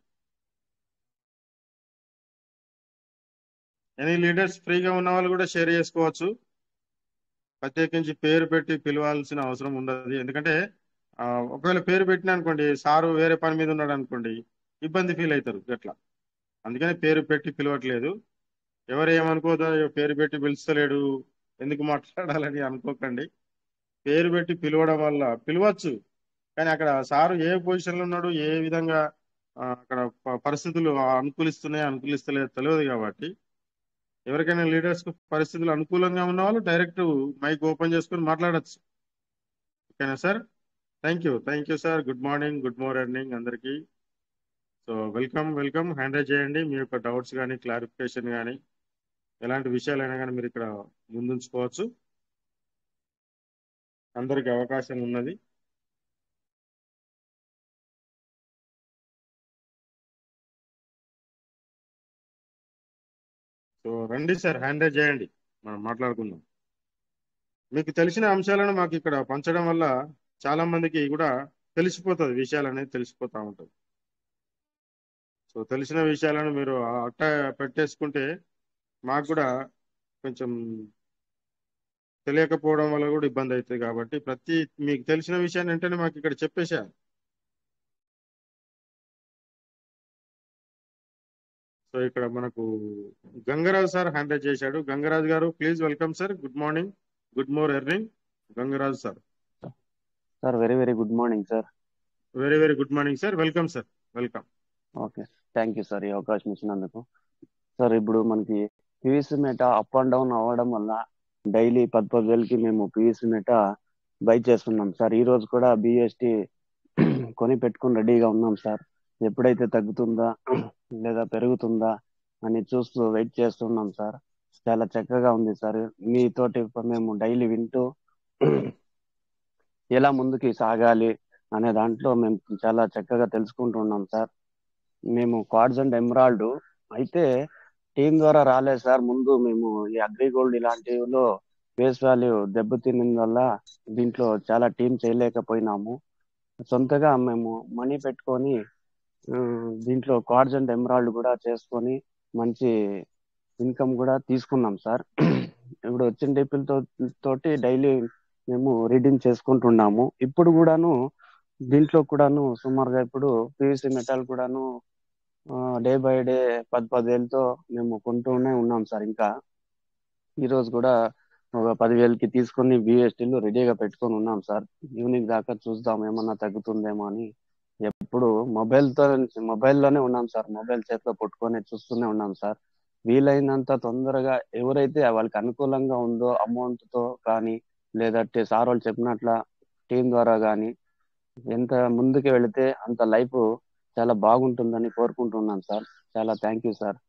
Speaker 3: Any leaders ఫ్రీగా ఉన్న వాళ్ళు కూడా షేర్ చేసుకోవచ్చు. ప్రత్యేకించి పేరు పెట్టి పిలవాల్సిన అవసరం ఉండదు. ఎందుకంటే ఒకవేళ పేరు పెట్టినా అనుకోండి, సారు వేరే పని మీద ఉన్నాడు అనుకోండి, ఇబ్బంది ఫీల్ అవుతారు అట్లా. అందుకని పేరు పెట్టి పిలవట్లేదు. ఎవరు ఏమనుకోదా, పేరు పెట్టి పిలుస్తలేడు ఎందుకు మాట్లాడాలని అనుకోకండి. పేరు పెట్టి పిలవడం వల్ల పిలవచ్చు, కానీ అక్కడ సారు ఏ పొజిషన్లో ఉన్నాడు, ఏ విధంగా అక్కడ పరిస్థితులు అనుకూలిస్తలేదు తెలియదు. కాబట్టి ఎవరికైనా లీడర్స్ కు పరిస్థితులు అనుకూలంగా ఉన్న వాళ్ళు డైరెక్ట్ మైక్ ఓపెన్ చేసుకుని మాట్లాడచ్చు. ఓకేనా sir? Thank you sir. Good morning అందరికీ. So welcome. హ్యాండిల్ చేయండి. మీ యొక్క డౌట్స్ కానీ, క్లారిఫికేషన్ కానీ, ఎలాంటి విషయాలైనా కానీ మీరు ఇక్కడ ముందుంచుకోవచ్చు. అందరికి అవకాశం ఉన్నది. సో రండి సార్, హ్యాండిల్ చేయండి, మనం మాట్లాడుకుందాం. మీకు తెలిసిన అంశాలను మాకు ఇక్కడ పంచడం వల్ల చాలా మందికి కూడా తెలిసిపోతుంది, విషయాలు అనేది తెలిసిపోతూ ఉంటుంది. సో తెలిసిన విషయాలను మీరు అట్ట పెట్టేసుకుంటే మాకు కూడా కొంచెం తెలియకపోవడం వల్ల కూడా ఇబ్బంది అవుతుంది. కాబట్టి మీకు తెలిసిన విషయాన్ని వెంటనే మాకు ఇక్కడ చెప్పేశారు. సో ఇక్కడ మనకు గంగరాజు సార్ హ్యాండిల్ చేశాడు. గంగరాజు గారు please welcome sir. Good morning Gangaraju sir.
Speaker 8: Very good morning sir.
Speaker 3: Very good morning sir. Welcome.
Speaker 8: Okay, thank you sir ఈ అవకాశం ఇచ్చినందుకు. సార్ ఇప్పుడు మనకి PVC meta up and down అవ్వడం వల్ల డైలీ 10 వేలకి మేము పివిసి మెటా బై చేస్తున్నాం సార్. ఈ రోజు కూడా బిఎస్టి కొని పెట్టుకుని రెడీగా ఉన్నాం సార్. ఎప్పుడైతే తగ్గుతుందా లేదా పెరుగుతుందా అని చూస్తూ వెయిట్ చేస్తున్నాం సార్. చాలా చక్కగా ఉంది సార్. మీతోటి మేము డైలీ వింటూ ఎలా ముందుకి సాగాలి అనే దాంట్లో మేము చాలా చక్కగా తెలుసుకుంటున్నాం సార్. మేము క్వార్ట్జ్ అండ్ ఎమరాల్డ్ అయితే టీం ద్వారా రాలేదు సార్. ముందు మేము ఈ అగ్రిగోల్డ్ ఇలాంటిలో ఫేస్ వాల్యూ దెబ్బతిన్న వల్ల దీంట్లో చాలా టీం చేయలేకపోయినాము. సొంతగా మేము మనీ పెట్టుకొని దీంట్లో క్వార్ట్జ్ అండ్ ఎమరాల్డ్ కూడా చేసుకొని మంచి ఇన్కమ్ కూడా తీసుకున్నాం సార్. ఇప్పుడు వచ్చిన డీపీల తోటి డైలీ మేము రీడింగ్ చేసుకుంటున్నాము. ఇప్పుడు కూడాను దీంట్లో కూడాను సుమారుగా ఇప్పుడు పీవీసీ మెటల్ కూడాను డే బై డే 10,000తో మేము కొంటూనే ఉన్నాం సార్. ఇంకా ఈ రోజు కూడా ఒక 10,000కి తీసుకొని బిఎస్టీలు రెడీగా పెట్టుకొని ఉన్నాం సార్. ఈవినింగ్ దాకా చూద్దాం ఏమన్నా తగ్గుతుందేమో అని. ఎప్పుడు మొబైల్లోనే ఉన్నాం సార్. మొబైల్ చేతిలో పట్టుకొని చూస్తూనే ఉన్నాం సార్. వీలైనంత తొందరగా ఎవరైతే వాళ్ళకి అనుకూలంగా ఉందో అమౌంట్ తో కానీ లేదంటే సార్ వాళ్ళు చెప్పినట్ల టీం ద్వారా కానీ ఎంత ముందుకు వెళితే అంత లైఫ్ చాలా బాగుంటుందని కోరుకుంటున్నాను సార్. చాలా thank you sir.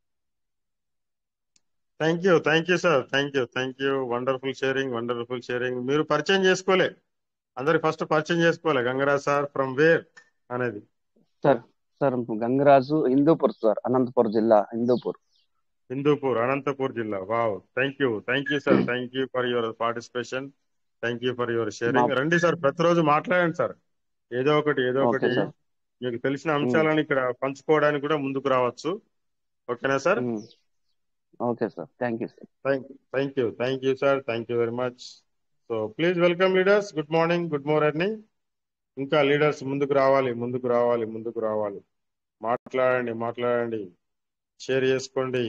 Speaker 3: Thank you sir. Thank you. Wonderful sharing. మీరు పరిచయం చేసుకోలే, అందరికి ఫస్ట్ పరిచయం చేసుకోలే. గంగరాజ్ సార్ ఫ్రమ్ వేర్ అనేది.
Speaker 8: సార్ గంగరాజు హిందూపూర్ సార్, అనంతపురం జిల్లా. హిందూపూర్
Speaker 3: అనంతపూర్ జిల్లా. Wow, thank you sir. Thank you for your participation. Thank you for your sharing. రండి సార్, ప్రతిరోజు మాట్లాడండి సార్. ఏదో ఒకటి మీకు తెలిసిన అంశాలను ఇక్కడ పంచుకోవడానికి కూడా ముందుకు రావచ్చు. ఓకేనా sir?
Speaker 8: Okay sir. Thank you sir.
Speaker 3: Thank you sir. Thank you very much. So please welcome leaders. Good morning, good morning. ఇంకా లీడర్స్ ముందుకు రావాలి. మాట్లాడండి, షేర్ చేసుకోండి.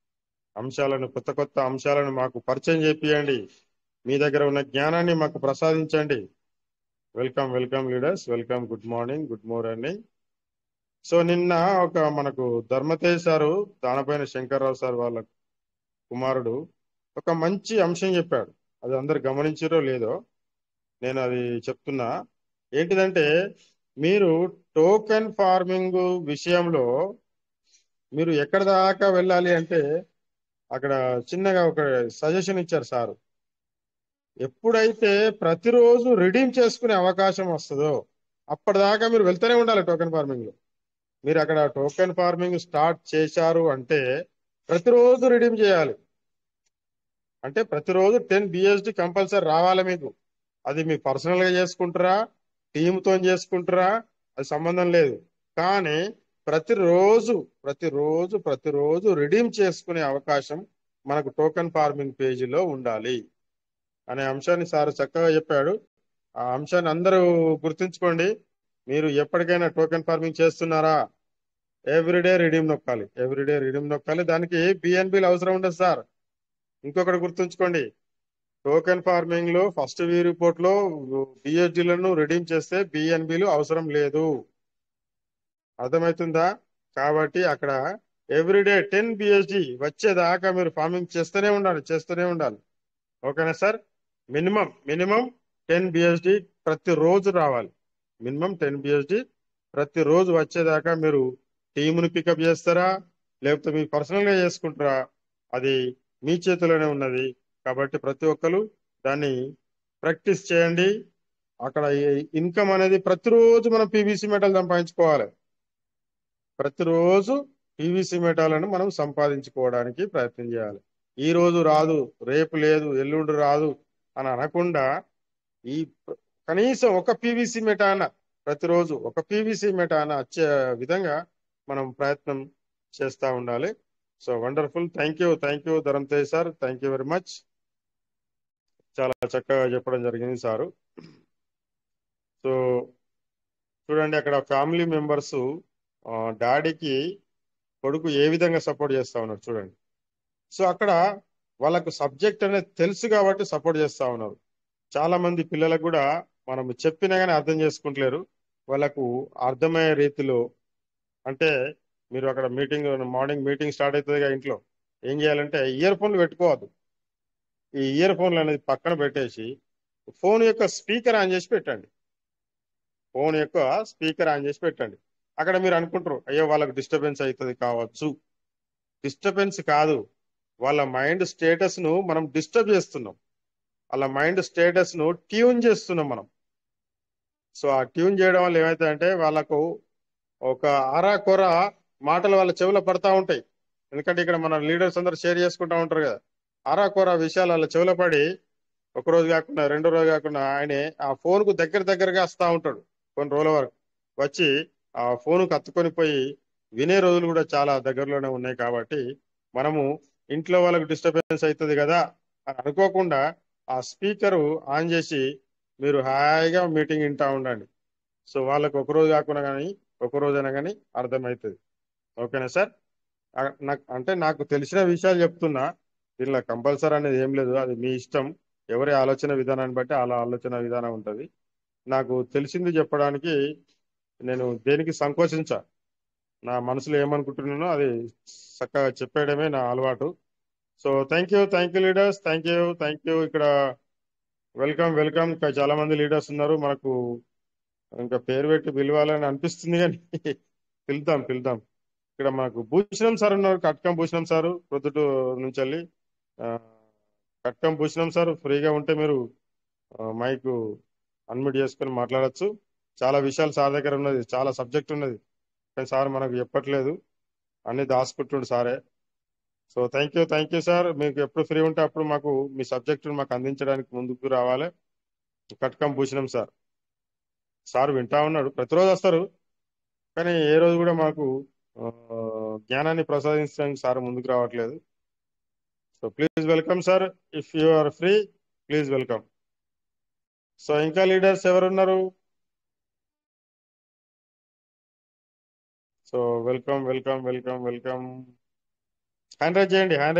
Speaker 3: కొత్త అంశాలను మాకు పరిచయం చేపియండి. మీ దగ్గర ఉన్న జ్ఞానాన్ని మాకు ప్రసాదించండి. Welcome leaders. Welcome. Good morning. So నిన్న మనకు ధర్మతేజ్ సారు, దానిపైన శంకర్రావు సార్ వాళ్ళ కుమారుడు ఒక మంచి అంశం చెప్పాడు. అది అందరు గమనించారో లేదో నేను అది చెప్తున్నా. ఏంటిదంటే, మీరు టోకెన్ ఫార్మింగ్ విషయంలో మీరు ఎక్కడ దాకా వెళ్ళాలి అంటే, అక్కడ చిన్నగా ఒక సజెషన్ ఇచ్చారు సారు. ఎప్పుడైతే ప్రతిరోజు రిడీమ్ చేసుకునే అవకాశం వస్తుందో అప్పటిదాకా మీరు వెళ్తూనే ఉండాలి టోకెన్ ఫార్మింగ్ లో. మీరు అక్కడ టోకెన్ ఫార్మింగ్ స్టార్ట్ చేశారు అంటే ప్రతిరోజు రిడీమ్ చేయాలి. అంటే ప్రతిరోజు 10 BSD కంపల్సరీ రావాలి మీకు. అది మీ పర్సనల్ గా చేసుకుంటారా, టీంతో చేసుకుంటారా, అది సంబంధం లేదు. కానీ ప్రతిరోజు రిడీమ్ చేసుకునే అవకాశం మనకు టోకెన్ ఫార్మింగ్ పేజీలో ఉండాలి అనే అంశాన్ని సార్ చక్కగా చెప్పాడు. ఆ అంశాన్ని అందరూ గుర్తుంచుకోండి. మీరు ఎప్పటికైనా టోకెన్ ఫార్మింగ్ చేస్తున్నారా, ఎవ్రీడే రిడీమ్ నొక్కాలి. దానికి బిఎన్బిలు అవసరం ఉండదు సార్. ఇంకొకటి గుర్తుంచుకోండి, టోకెన్ ఫార్మింగ్ లో ఫస్ట్ వీ రిపోర్ట్ లో బిఎస్డీలను రిడీమ్ చేస్తే బిఎన్బిలు అవసరం లేదు. అర్థమవుతుందా? కాబట్టి అక్కడ ఎవ్రీడే 10 BSD వచ్చేదాకా మీరు ఫార్మింగ్ చేస్తూనే ఉండాలి. ఓకేనా సార్? మినిమం 10 BSD ప్రతిరోజు రావాలి. మినిమం 10 BSD ప్రతిరోజు వచ్చేదాకా మీరు టీముని పికప్ చేస్తారా, లేకపోతే మీరు పర్సనల్ గా చేసుకుంటారా, అది మీ చేతిలోనే ఉన్నది. కాబట్టి ప్రతి ఒక్కరు దాన్ని ప్రాక్టీస్ చేయండి. అక్కడ ఇన్కమ్ అనేది ప్రతిరోజు మనం పీవీసీ మెటల్ సంపాదించుకోవాలి. ప్రతిరోజు పీవీసీ మెటాలను మనం సంపాదించుకోవడానికి ప్రయత్నం చేయాలి. ఈ రోజు రాదు, రేపు లేదు, ఎల్లుండి రాదు అని అనకుండా ఈ కనీసం ఒక పీవీసీ మెటాన ప్రతిరోజు ఒక పీవీసీ మెటాన వచ్చే విధంగా మనం ప్రయత్నం చేస్తూ ఉండాలి. So wonderful. Thank you Dharamtej sir. Thank you very much. చాలా చక్కగా చెప్పడం జరిగింది సారు. సో చూడండి, అక్కడ ఫ్యామిలీ మెంబర్స్ డాడీకి కొడుకు ఏ విధంగా సపోర్ట్ చేస్తా ఉన్నారు చూడండి. సో అక్కడ వాళ్ళకు సబ్జెక్ట్ అనేది తెలుసు కాబట్టి సపోర్ట్ చేస్తా ఉన్నారు. చాలా మంది పిల్లలకు కూడా మనం చెప్పినా కానీ అర్థం చేసుకుంటలేరు. వాళ్ళకు అర్థమయ్యే రీతిలో, అంటే మీరు అక్కడ మార్నింగ్ మీటింగ్ స్టార్ట్ అవుతుందిగా, ఇంట్లో ఏం చేయాలంటే ఇయర్ ఫోన్లు పెట్టుకోవద్దు. ఈ ఇయర్ ఫోన్లు అనేది పక్కన పెట్టేసి ఫోన్ యొక్క స్పీకర్ ఆన్ చేసి పెట్టండి. అక్కడ మీరు అనుకుంటారు, అయ్యో వాళ్ళకు డిస్టర్బెన్స్ అవుతుంది కావచ్చు. డిస్టర్బెన్స్ కాదు, వాళ్ళ మైండ్ స్టేటస్ ను మనం డిస్టర్బ్ చేస్తున్నాం. వాళ్ళ మైండ్ స్టేటస్ ను ట్యూన్ చేస్తున్నాం మనం. సో ఆ ట్యూన్ చేయడం వల్ల ఏమవుతాయంటే వాళ్ళకు ఒక అరాకొర మాటలు వాళ్ళ చెవులో పడతా ఉంటాయి. ఎందుకంటే ఇక్కడ మన లీడర్స్ అందరూ షేర్ చేసుకుంటా ఉంటారు కదా, అరాకొర విషయాలు వాళ్ళ చెవులో పడి ఒక రోజు కాకుండా 2వ రోజు కాకుండా ఆయనే ఆ ఫోన్ కు దగ్గరగా వస్తూ ఉంటాడు. కొన్ని రోజుల వరకు వచ్చి ఆ ఫోన్కు అత్తుకొని పోయి వినే రోజులు కూడా చాలా దగ్గరలోనే ఉన్నాయి. కాబట్టి మనము ఇంట్లో వాళ్ళకు డిస్టర్బెన్స్ అవుతుంది కదా అని అనుకోకుండా ఆ స్పీకరు ఆన్ చేసి మీరు హాయిగా మీటింగ్ వింటా ఉండండి. సో వాళ్ళకి ఒక రోజు కాకుండా కానీ ఒక రోజైనా కానీ అర్థమవుతుంది. ఓకేనా సార్? నాకు తెలిసిన విషయాలు చెప్తున్నా. దీనిలో కంపల్సరీ అనేది ఏం లేదు, అది మీ ఇష్టం. ఎవరి ఆలోచన విధానాన్ని బట్టి అలా ఆలోచన విధానం ఉంటుంది. నాకు తెలిసింది చెప్పడానికి నేను దేనికి సంకోచించా. నా మనసులో ఏమనుకుంటున్నానో అది చక్కగా చెప్పేయడమే నా అలవాటు. So thank you leaders, thank you. ఇక్కడ వెల్కమ్. ఇంకా చాలా మంది లీడర్స్ ఉన్నారు. మనకు ఇంకా పేరు పెట్టి పిలవాలని అనిపిస్తుంది కానీ పిలుద్దాం. ఇక్కడ మనకు భూషణం సార్ ఉన్నారు, కట్కం భూషణం సారు, ప్రొద్దుటూరు నుంచి వెళ్ళి. కట్కం భూషణం సార్ ఫ్రీగా ఉంటే మీరు మైక్ అన్మ్యూట్ చేసుకొని మాట్లాడచ్చు. చాలా విషయాలు సార్ దగ్గర ఉన్నది, చాలా సబ్జెక్ట్ ఉన్నది, కానీ సార్ మనకు చెప్పట్లేదు, అన్ని దాచుకుంటుండు సారే. So thank you sir. మీకు ఎప్పుడు ఫ్రీ ఉంటే అప్పుడు మాకు మీ సబ్జెక్టును మాకు అందించడానికి ముందుకు రావాలి. కట్కం భూషణం సార్ వింటా ఉన్నాడు, ప్రతిరోజు వస్తారు, కానీ ఏ రోజు కూడా మాకు జ్ఞానాన్ని ప్రసాదించడానికి సార్ ముందుకు రావట్లేదు. So please welcome sir. If you are free please welcome. So ఇంకా లీడర్స్ ఎవరున్నారు? So welcome. హ్యాండ్ రైజ్ చేయండి. హ్యాండ్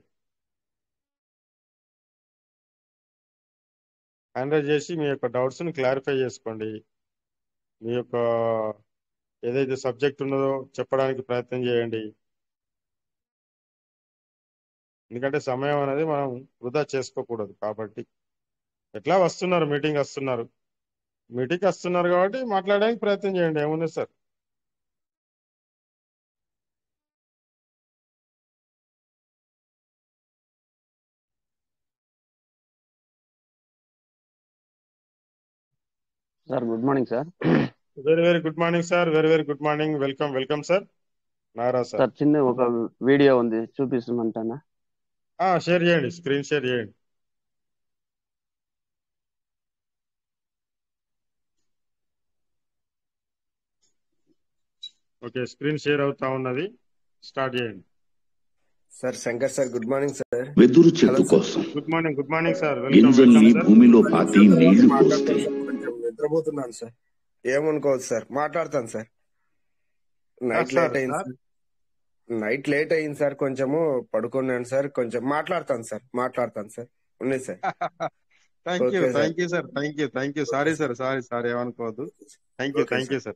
Speaker 3: రైజ్ చేసి మీ యొక్క డౌట్స్ని క్లారిఫై చేసుకోండి. మీ యొక్క ఏదైతే సబ్జెక్ట్ ఉన్నదో చెప్పడానికి ప్రయత్నం చేయండి. ఎందుకంటే సమయం అనేది మనం వృధా చేసుకోకూడదు. కాబట్టి ఎట్లా వస్తున్నారు, మీటింగ్ వస్తున్నారు కాబట్టి మాట్లాడడానికి ప్రయత్నం చేయండి. ఏముంది sir?
Speaker 8: Sir good morning sir.
Speaker 3: Very good morning sir. Very good morning. Welcome sir. Nagaraj sir.
Speaker 8: Sir చిన్న ఒక వీడియో ఉంది, చూపిస్తామంటానా?
Speaker 3: షేర్ చేయండి, స్క్రీన్ షేర్ చేయండి. ఓకే, స్క్రీన్ షేర్ అవుతా ఉన్నది, స్టార్ట్ చేయండి.
Speaker 9: Sir Shankar sir, good morning sir.
Speaker 10: వెదురు చెట్టు కోసం
Speaker 3: గుడ్ మార్నింగ్ సార్.
Speaker 10: గింజల్ని భూమిలో పాతి నీళ్లు పోస్తే
Speaker 9: కొంచెం నిద్రపోతున్నాను సార్, ఏమనుకోవద్దు సార్, మాట్లాడతాను సార్. నైట్ లేట్ అయింది సార్, కొంచెము పడుకున్నాను సార్, కొంచెం మాట్లాడతాను సార్. ఉంది sir.
Speaker 3: Thank you sir. Sorry ఏమనుకోవద్దు. Thank you sir.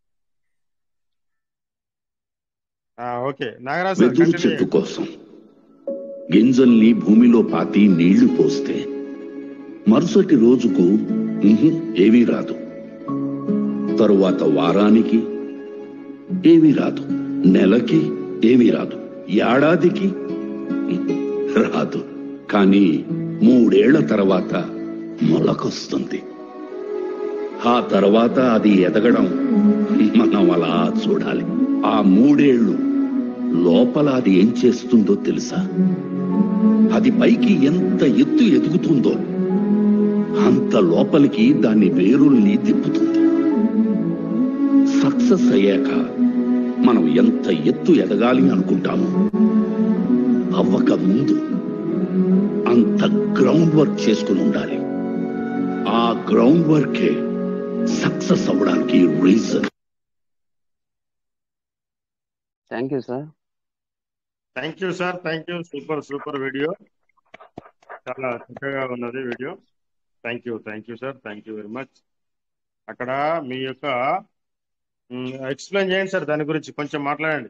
Speaker 3: Okay Nagaraj sir.
Speaker 10: వెదురు చెట్టు కోసం గింజల్ని భూమిలో పాతి నీళ్లు పోస్తే మరుసటి రోజుకు ఏమీ రాదు, తరువాత వారానికి ఏమీ రాదు, నెలకి ఏమీ రాదు, ఏడాదికి రాదు, కానీ 3 ఏళ్ల తర్వాత మొలకొస్తుంది. ఆ తర్వాత అది ఎదగడం మనం అలా చూడాలి. ఆ 3 ఏళ్ళు లోపల అది ఏం చేస్తుందో తెలుసా? అది పైకి ఎంత ఎత్తు ఎదుగుతుందో అంత లోపలికి దాని వేరుల్ని తిప్పుతుంది. సక్సెస్ అయ్యాక మనం ఎంత ఎత్తు ఎదగాలి అనుకుంటామో అవ్వక ముందు అంత గ్రౌండ్ వర్క్ చేసుకుని ఉండాలి. ఆ గ్రౌండ్ వర్కే సక్సెస్ అవ్వడానికి reason.
Speaker 8: Thank you sir.
Speaker 3: Super video, చాలా చక్కగా ఉన్నది video. Thank you sir. Thank you very much. అక్కడ మీ యొక్క ఎక్స్ప్లెయిన్ చేయండి సార్, దాని గురించి కొంచెం మాట్లాడండి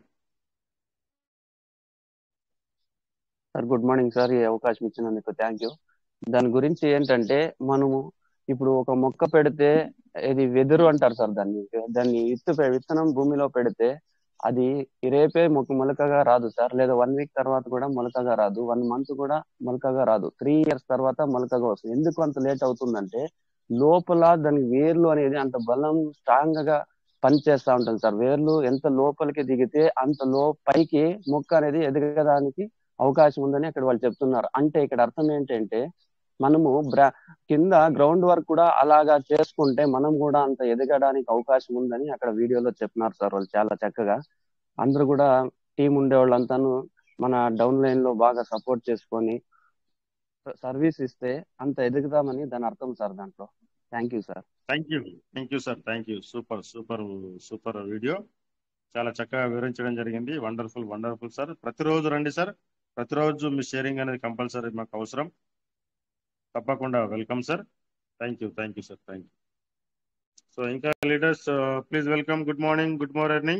Speaker 8: సార్. గుడ్ మార్నింగ్ సార్, ఈ అవకాశం ఇచ్చినందుకు థ్యాంక్ యూ. దాని గురించి ఏంటంటే, మనము ఇప్పుడు ఒక మొక్క పెడితే ఇది వెదురు అంటారు సార్. దాన్ని విత్తనం భూమిలో పెడితే అది రేపే మొలకగా రాదు సార్, లేదా 1 వీక్ తర్వాత కూడా మొలకగా రాదు, 1 మంత్ కూడా మొలకగా రాదు, 3 ఇయర్స్ తర్వాత మొలకగా వస్తుంది. ఎందుకు అంత లేట్ అవుతుందంటే, లోపల దానికి వేర్లు అనేది అంత బలం స్ట్రాంగ్ గా పనిచేస్తా ఉంటుంది సార్. వేర్లు ఎంత లోపలికి దిగితే అంత పైకి మొక్క అనేది ఎదగడానికి అవకాశం ఉందని అక్కడ వాళ్ళు చెప్తున్నారు. అంటే ఇక్కడ అర్థం ఏంటంటే, మనము కింద గ్రౌండ్ వర్క్ కూడా అలాగా చేసుకుంటే మనం కూడా అంత ఎదగడానికి అవకాశం ఉందని అక్కడ వీడియోలో చెప్తున్నారు సార్ వాళ్ళు చాలా చక్కగా. అందరూ కూడా టీం ఉండే వాళ్ళంతాను మన డౌన్ లైన్ లో బాగా సపోర్ట్ చేసుకొని సర్వీస్ ఇస్తే అంత ఎదుగుతామని దాని అర్థం సార్ దాంట్లో. Thank you sir.
Speaker 3: Thank you sir, thank you. Super super super video, చాలా చక్కగా వివరించడం జరిగింది. Wonderful wonderful sir. ప్రతిరోజు రండి సార్, ప్రతిరోజు మీ షేరింగ్ అనేది కంపల్సరీ మాకు అవసరం. తప్పకుండా welcome sir. Thank you sir, thank you. So ఇంకా leaders please welcome. Good morning.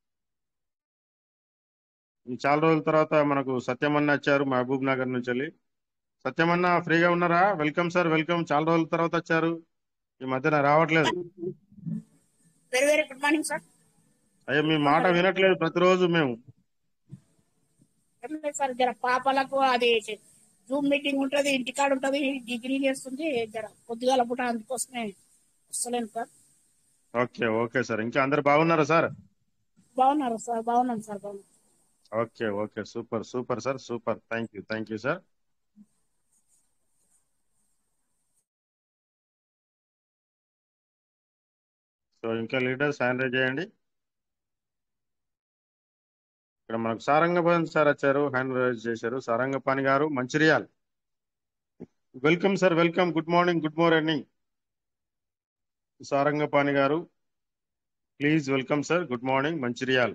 Speaker 3: చాలా రోజుల తర్వాత మనకు సత్యమన్న వచ్చారు మహబూబ్ నగర్ నుంచి వెళ్ళి. సత్యమన్న ఫ్రీగా ఉన్నారా? Welcome sir, welcome. చాలా రోజుల తర్వాత వచ్చారు, ఈ మధ్యన రావట్లేదు.
Speaker 11: Very very good morning sir.
Speaker 3: అయ్యో మీ మాట వినట్లేదు ప్రతిరోజు మేము.
Speaker 11: ఏం లేదు సార్, జర పాపలకు అది జూమ్ మీటింగ్ ఉంటది, ఇంటికాడ ఉంటది, డిగ్రీ చేస్తుంది, జర పొద్దుగాల పూట అందుకోసమే వస్తలేను సార్.
Speaker 3: Okay sir. ఇంకా అందరు బాగున్నారా సార్?
Speaker 11: బాగున్నారు సార్, బాగున్నాను సార్, బాగున్నాను.
Speaker 3: Okay super sir, super. Thank you sir. So ఇంకా లీడర్స్ హ్యాండ్ రైజ్ చేయండి. ఇక్కడ మనకు సారంగపాణి సార్ వచ్చారు, హ్యాండ్ రైజ్ చేశారు. సారంగపాణి గారు Mancherial, welcome sir, welcome. Good morning. Sarangapani గారు please welcome sir. Good morning Mancherial.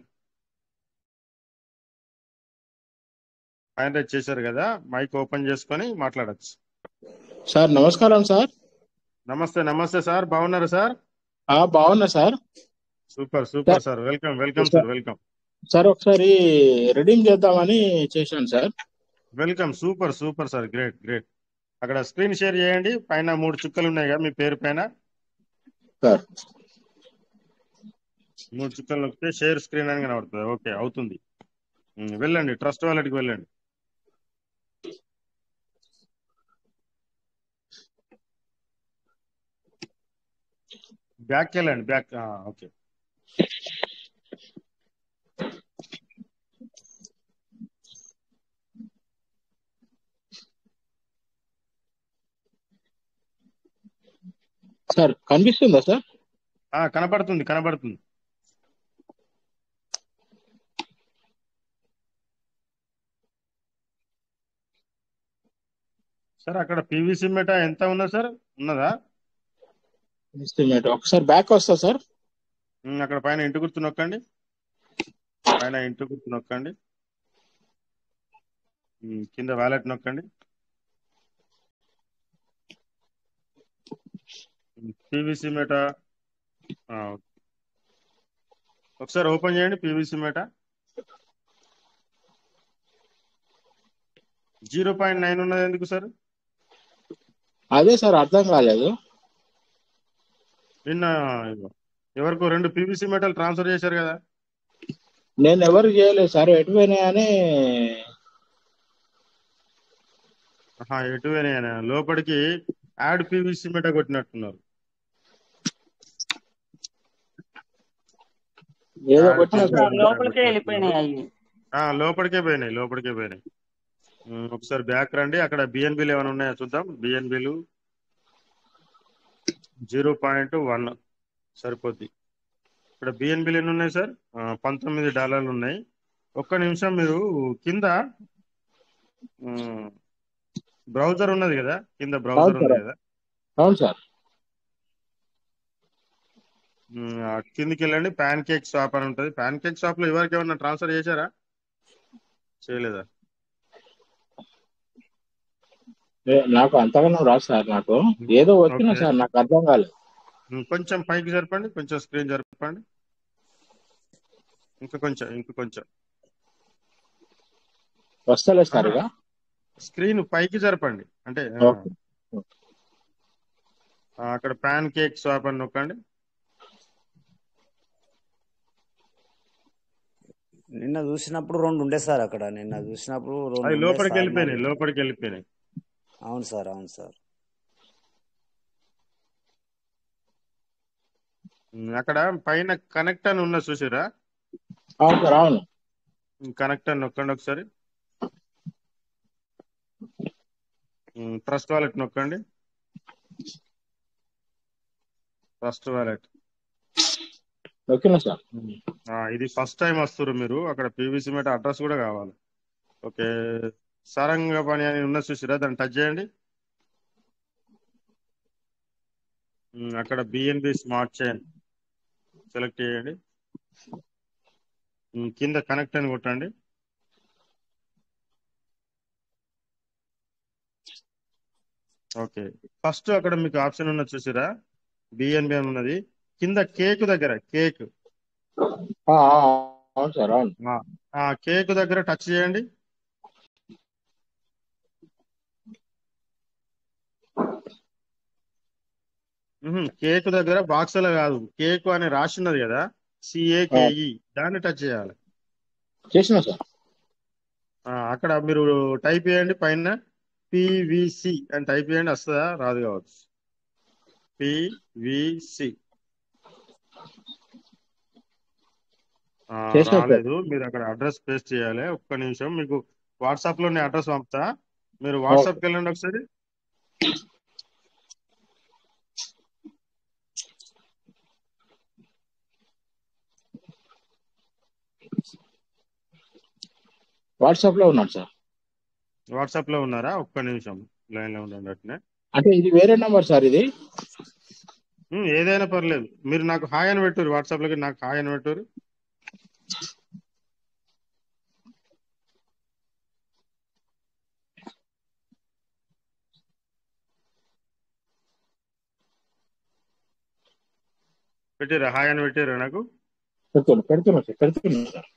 Speaker 3: Hand raise చేశారు కదా, మైక్ ఓపెన్ చేసుకొని మాట్లాడచ్చు
Speaker 12: సార్. నమస్కారం సార్.
Speaker 3: నమస్తే సార్, బాగున్నారా సార్?
Speaker 12: బాగున్నా sir.
Speaker 3: Super sir, welcome
Speaker 12: sir. ఒకసారి రీడింగ్ చేద్దామని చేశాను sir.
Speaker 3: Welcome. Super sir, great. అక్కడ స్క్రీన్ షేర్ చేయండి. పైన 3 చుక్కలు ఉన్నాయి కదా మీ పేరు పైన
Speaker 12: సార్.
Speaker 3: 3 చుక్కలు నొక్కితే షేర్ స్క్రీన్ అని కనబడుతుంది. ఓకే, అవుతుంది. వెళ్ళండి, ట్రస్ట్ వాలెట్కి వెళ్ళండి. బ్యాక్ వెళ్ళండి, బ్యాక్. ఓకే.
Speaker 12: సార్ కనిపిస్తుందా సార్?
Speaker 3: కనబడుతుంది. సార్ అక్కడ పీవీసీ మెటా ఎంత ఉన్నది సార్? ఉన్నదా?
Speaker 12: ఒకసారి బ్యాక్ వస్తా సార్.
Speaker 3: అక్కడ పైన ఇంటి గుర్తు నొక్కండి. కింద వాలెట్ నొక్కండి. పీవీసీ మెటా ఒకసారి ఓపెన్ చేయండి. పీవీసీ మెటా 0.9 ఉన్నది ఎందుకు సార్?
Speaker 12: అదే సార్ అర్థం కాలేదు.
Speaker 3: నిన్న ఎవరికో 2 పీవీసీ మెటల్ ట్రాన్స్ఫర్ చేశారు కదా?
Speaker 12: నేను ఎవరు చేయలేదు సార్. ఎటువైనాయని
Speaker 3: ఎటువైనా లోపలికి యాడ్ పీవీసీ మెటా కొట్టినట్టున్నారు.
Speaker 12: ఏదో కొట్టిన
Speaker 6: లోపలికే వెళ్ళిపోయినాయి.
Speaker 3: లోపలికే పోయినాయి. ఒకసారి బ్యాక్ రండి. అక్కడ బిఎన్బిలు ఏమైనా ఉన్నాయో చూద్దాం. బిఎన్బిలు 0.1 సరిపోద్ది. ఇక్కడ బిఎన్బిలు ఎన్ని ఉన్నాయి సార్? $19 ఉన్నాయి. ఒక్క నిమిషం, మీరు కింద బ్రౌజర్ ఉన్నది కదా,
Speaker 12: అవును సార్.
Speaker 3: కిందికి వెళ్ళండి. ప్యాన్ కేక్ షాప్ అని ఉంటుంది. ప్యాన్ కేక్ షాప్ లో ఎవరికి ఏమన్నా ట్రాన్స్ఫర్ చేశారా? చేయలేదా?
Speaker 12: నాకు అంతగానో రాదు సార్. నాకు ఏదో వచ్చినా సార్, నాకు అర్థం కాలేదు.
Speaker 3: కొంచెం పైకి జరపండి, కొంచెం స్క్రీన్ జరపండి. ఇంకా కొంచెం
Speaker 12: వస్తలేదు సార్. ఇక
Speaker 3: స్క్రీన్ పైకి జరపండి. అంటే అక్కడ ప్యాన్ కేక్ షాప్ అని నొక్కండి.
Speaker 13: నిన్న చూసినప్పుడు 2 ఉండే సార్. అక్కడ నిన్న చూసినప్పుడు 2
Speaker 3: లోపలికి వెళ్ళిపోయినాయి.
Speaker 13: అవును సార్.
Speaker 3: అక్కడ పైన కనెక్ట్ అని ఉన్న చూసారా?
Speaker 12: అవును.
Speaker 3: కనెక్ట్ అని నొక్కండి ఒకసారి. ట్రస్ట్ వాలెట్ నొక్కండి. Trust wallet
Speaker 12: sir.
Speaker 3: ఇది ఫస్ట్ టైం వస్తారు మీరు. అక్కడ పీవీసీ మెటా అడ్రస్ కూడా కావాలి. ఓకే, సారంగపాణి అని ఉన్న చూసిరా, దాన్ని టచ్ చేయండి. అక్కడ బిఎన్బి స్మార్ట్ చైన్ సెలెక్ట్ చేయండి. కింద కనెక్ట్ అని కొట్టండి. ఓకే, ఫస్ట్ అక్కడ మీకు ఆప్షన్ ఉన్నది చూసిరా, బిఎన్బి అని ఉన్నది. కింద కేక్ దగ్గర కేక్,
Speaker 12: అవును సార్, అవును.
Speaker 3: ఆ కేక్ దగ్గర టచ్ చేయండి. కేక్ దగ్గర బాక్సులో కాదు, కేక్ అని రాసి ఉన్నది కదా, సిఏకేఈ, దాన్ని టచ్ చేయాలి.
Speaker 12: చేసిన సార్.
Speaker 3: అక్కడ మీరు టైప్ చేయండి, పైన పివిసి అని టైప్ చేయండి. వస్తుందా? రాదు కావచ్చు. పివిసి
Speaker 12: చేసిన సార్.
Speaker 3: రాలేదు. మీరు అక్కడ అడ్రస్ పేస్ట్ చేయాలి. ఒక్క నిమిషం, మీకు వాట్సాప్ లో నేను అడ్రస్ పంపుతా, మీరు వాట్సాప్కి వెళ్ళండి ఒకసారి.
Speaker 12: వాట్సాప్ లో ఉన్నాడు సార్.
Speaker 3: వాట్సాప్ లో ఉన్నారా? ఒక్క నిమిషం లైన్ లో ఉండండి అట్నే.
Speaker 12: అంటే ఇది వేరే నంబర్ సార్ ఇది?
Speaker 3: ఏదైనా పర్లేదు, మీరు నాకు హాయ్ అని పెట్టారు, వాట్సాప్ లోకి నాకు హాయ్ అని పెట్టారు. పెట్టారా? హాయ్ అని పెట్టారా నాకు?
Speaker 12: పెడుతున్నా సార్.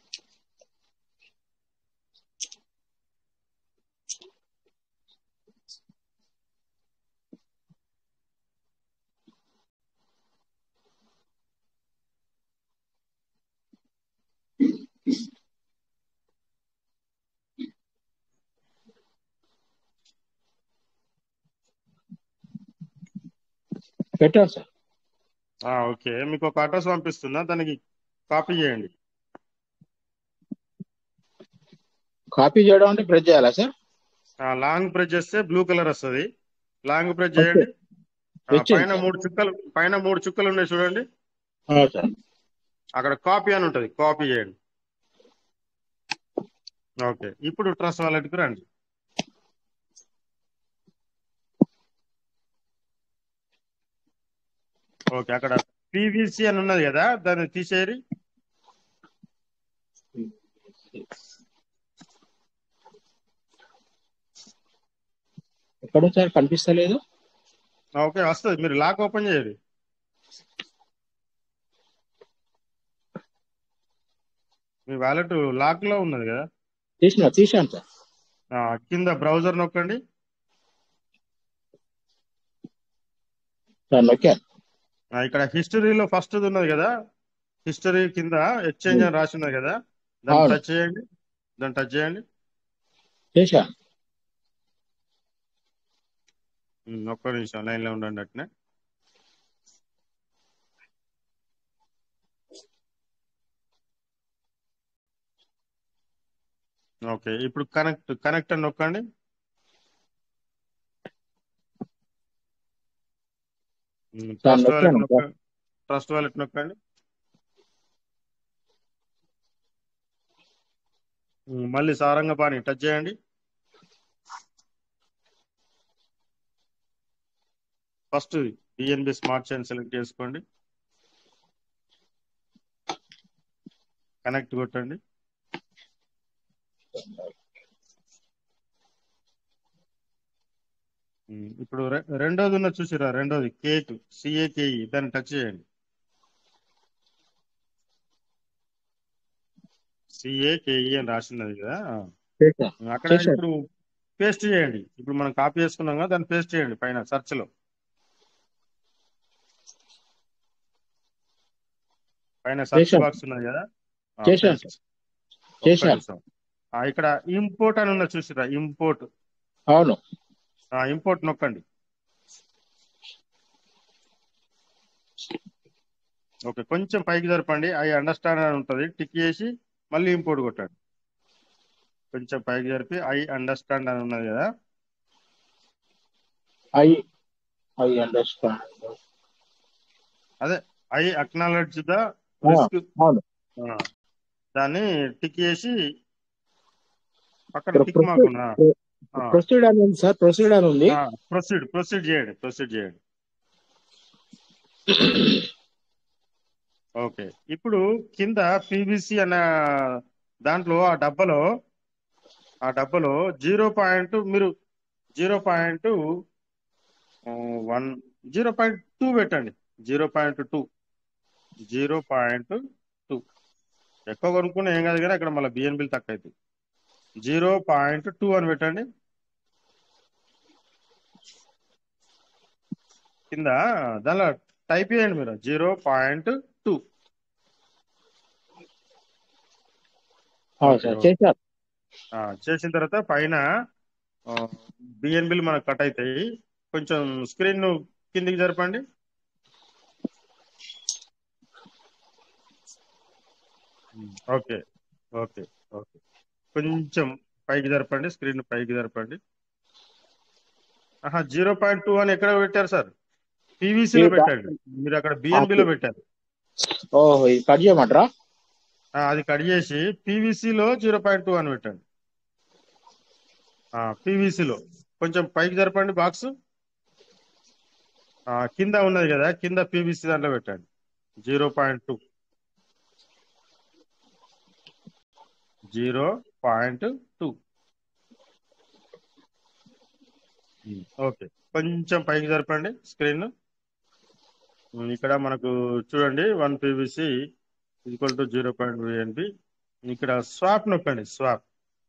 Speaker 12: పెట్టాను సార్.
Speaker 3: ఓకే, మీకు ఒక అడ్రస్ పంపిస్తున్నా, దానికి కాపీ చేయండి.
Speaker 12: కాపీ చేయడం అంటే ప్రెస్ చేయాలా సార్?
Speaker 3: లాంగ్ ప్రెస్ చేస్తే బ్లూ కలర్ వస్తుంది, లాంగ్ ప్రెస్ చేయండి. పైన మూడు చుక్కలు ఉన్నాయి చూడండి, అక్కడ కాపీ అని ఉంటుంది, కాపీ చేయండి. ఓకే, ఇప్పుడు ట్రస్ట్ వాలెట్కి రండి. ఓకే, అక్కడ పివిసి అని ఉన్నది కదా, దాన్ని తీసేరి.
Speaker 12: ఎక్కడ సార్ కనిపిస్తలేదు?
Speaker 3: ఓకే, వస్తుంది, మీరు లాక్ ఓపెన్ చేయండి. మీ వాలెట్ లాక్ లో ఉన్నది కదా?
Speaker 12: తీసాను సార్.
Speaker 3: కింద బ్రౌజర్ నొక్కండి. ఇక్కడ హిస్టరీలో ఫస్ట్ ఉన్నది కదా, హిస్టరీ కింద ఎక్స్చేంజ్ అని రాసి ఉన్నది కదా, దాన్ని టచ్ చేయండి.
Speaker 12: చేశా.
Speaker 3: ఒక్క నిమిషం లైన్ లో ఉండండి అట్నే. ఓకే, ఇప్పుడు కనెక్ట్ అని నొక్కండి. ట్రస్ట్ వాలెట్ నొక్కండి. మళ్ళీ సారంగపాణి టచ్ చేయండి. First BNB smart chain select చేసుకోండి, కనెక్ట్ కొట్టండి. ఇప్పుడు రెండోది ఉన్న చూసిరా, రెండోది కేక్, సిఏకేఈ, దాన్ని టచ్ చేయండి. సిఏకేఈ అని రాసినది కదా, అక్కడ ఇప్పుడు పేస్ట్ చేయండి. ఇప్పుడు మనం కాపీ చేసుకున్నాం కదా, దాన్ని పేస్ట్ చేయండి పైన సెర్చ్ లో. పైన సెర్చ్ బాక్స్ ఉన్నది కదా, ఇక్కడ ఇంపోర్ట్ అని ఉన్నది చూసిరా, ఇంపోర్ట్.
Speaker 12: అవును,
Speaker 3: ఇంపోర్ట్ నొక్కండి. ఓకే, కొంచెం పైకి జరపండి, ఐ అండర్స్టాండ్ అని ఉంటుంది, టిక్ చేసి మళ్ళీ ఇంపోర్ట్ కొట్టండి. కొంచెం పైకి జరిపి ఐ అండర్స్టాండ్ అని ఉన్నది కదా,
Speaker 12: ఐ అండర్స్టాండ్,
Speaker 3: అదే ఐ అక్నాలెడ్జ్ ద రిస్క్, దాన్ని టిక్ చేసి పక్కన టిక్ మార్క్ ఉన్నా
Speaker 12: ప్రొసీడ్ అని ఉంది సార్, ప్రొసీడ్ అని ఉంది.
Speaker 3: ప్రొసీడ్ చేయండి, ప్రొసీడ్ చేయండి. ఓకే, ఇప్పుడు కింద పీవీసీ అన్న దాంట్లో ఆ డబ్బాలో 0. మీరు 0.1 0.2 పెట్టండి. 0.2 ఎక్కువ కొనుక్కున్నా ఏం కాదు కానీ అక్కడ మళ్ళీ బిఎన్బిల్ తక్కువ అవుతుంది. 0.2 అని పెట్టండి. కింద దానిలో టైప్ చేయండి మీరు 0.2. చేసిన తర్వాత పైన బిఎన్బిల్ మనకు కట్ అవుతాయి. కొంచెం స్క్రీన్ కిందికి జరపండి. ఓకే ఓకే ఓకే, కొంచెం పైకి జరపండి, స్క్రీన్ పైకి జరపండి. 0.2 అని ఎక్కడ పెట్టారు సార్? పీవీసీలో పెట్టండి, మీరు అక్కడ బిఎన్బిలో పెట్టారు.
Speaker 12: ఓహో, ఇది కట్ చేయమంటారా?
Speaker 3: అది కట్ చేసి పీవీసీలో 0.2 అని పెట్టండి. పీవీసీలో కొంచెం పైకి జరపండి బాక్స్. కింద ఉన్నది కదా, కింద పీవీసీ దాంట్లో పెట్టండి 0.2. 0.2. ఓకే, కొంచెం పైకి జరపండి స్క్రీన్. ఇక్కడ మనకు చూడండి 1 పీవీసీ ఈక్వల్ టు 0.2 బిఎన్బి. ఇక్కడ స్వాప్ నొక్కండి, స్వాప్.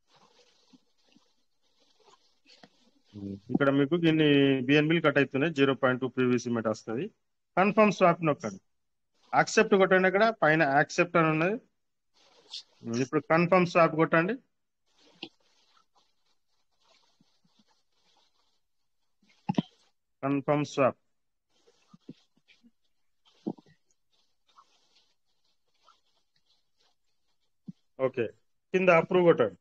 Speaker 3: ఇక్కడ మీకు ఇన్ని బిఎన్బిలు కట్ అవుతున్నాయి, 0.2 పీవీసీ మెట వస్తుంది. కన్ఫర్మ్ స్వాప్ నొక్కండి, యాక్సెప్ట్ కొట్టండి. అక్కడ పైన యాక్సెప్ట్ అని ఉన్నది. ఇప్పుడు కన్ఫర్మ్ స్వాప్ కొట్టండి. Confirm swap. ఓకే, కింద అప్రూవ్ కొట్టండి.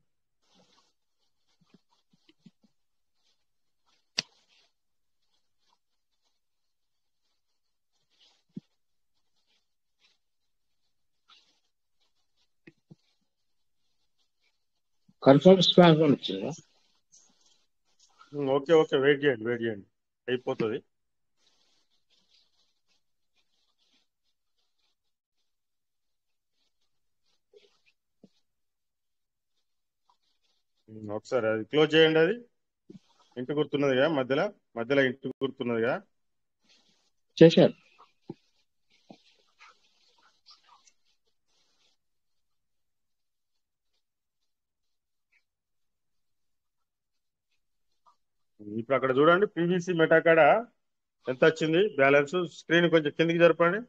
Speaker 12: కన్ఫర్మ్ స్వాప్ అని వచ్చిందా?
Speaker 3: ఓకే ఓకే, వెయిట్ చేయండి, అయిపోతుంది. ఒకసారి అది క్లోజ్ చేయండి. అది ఇంటి గుర్తున్నదిగా, మధ్యలో ఇంటి గుర్తున్నదిగా.
Speaker 12: చేశారు.
Speaker 3: ఇప్పుడు అక్కడ చూడండి పీవీసీ మెటా కాడ ఎంత వచ్చింది బ్యాలెన్స్. స్క్రీన్ కొంచెం కిందికి జరపండి.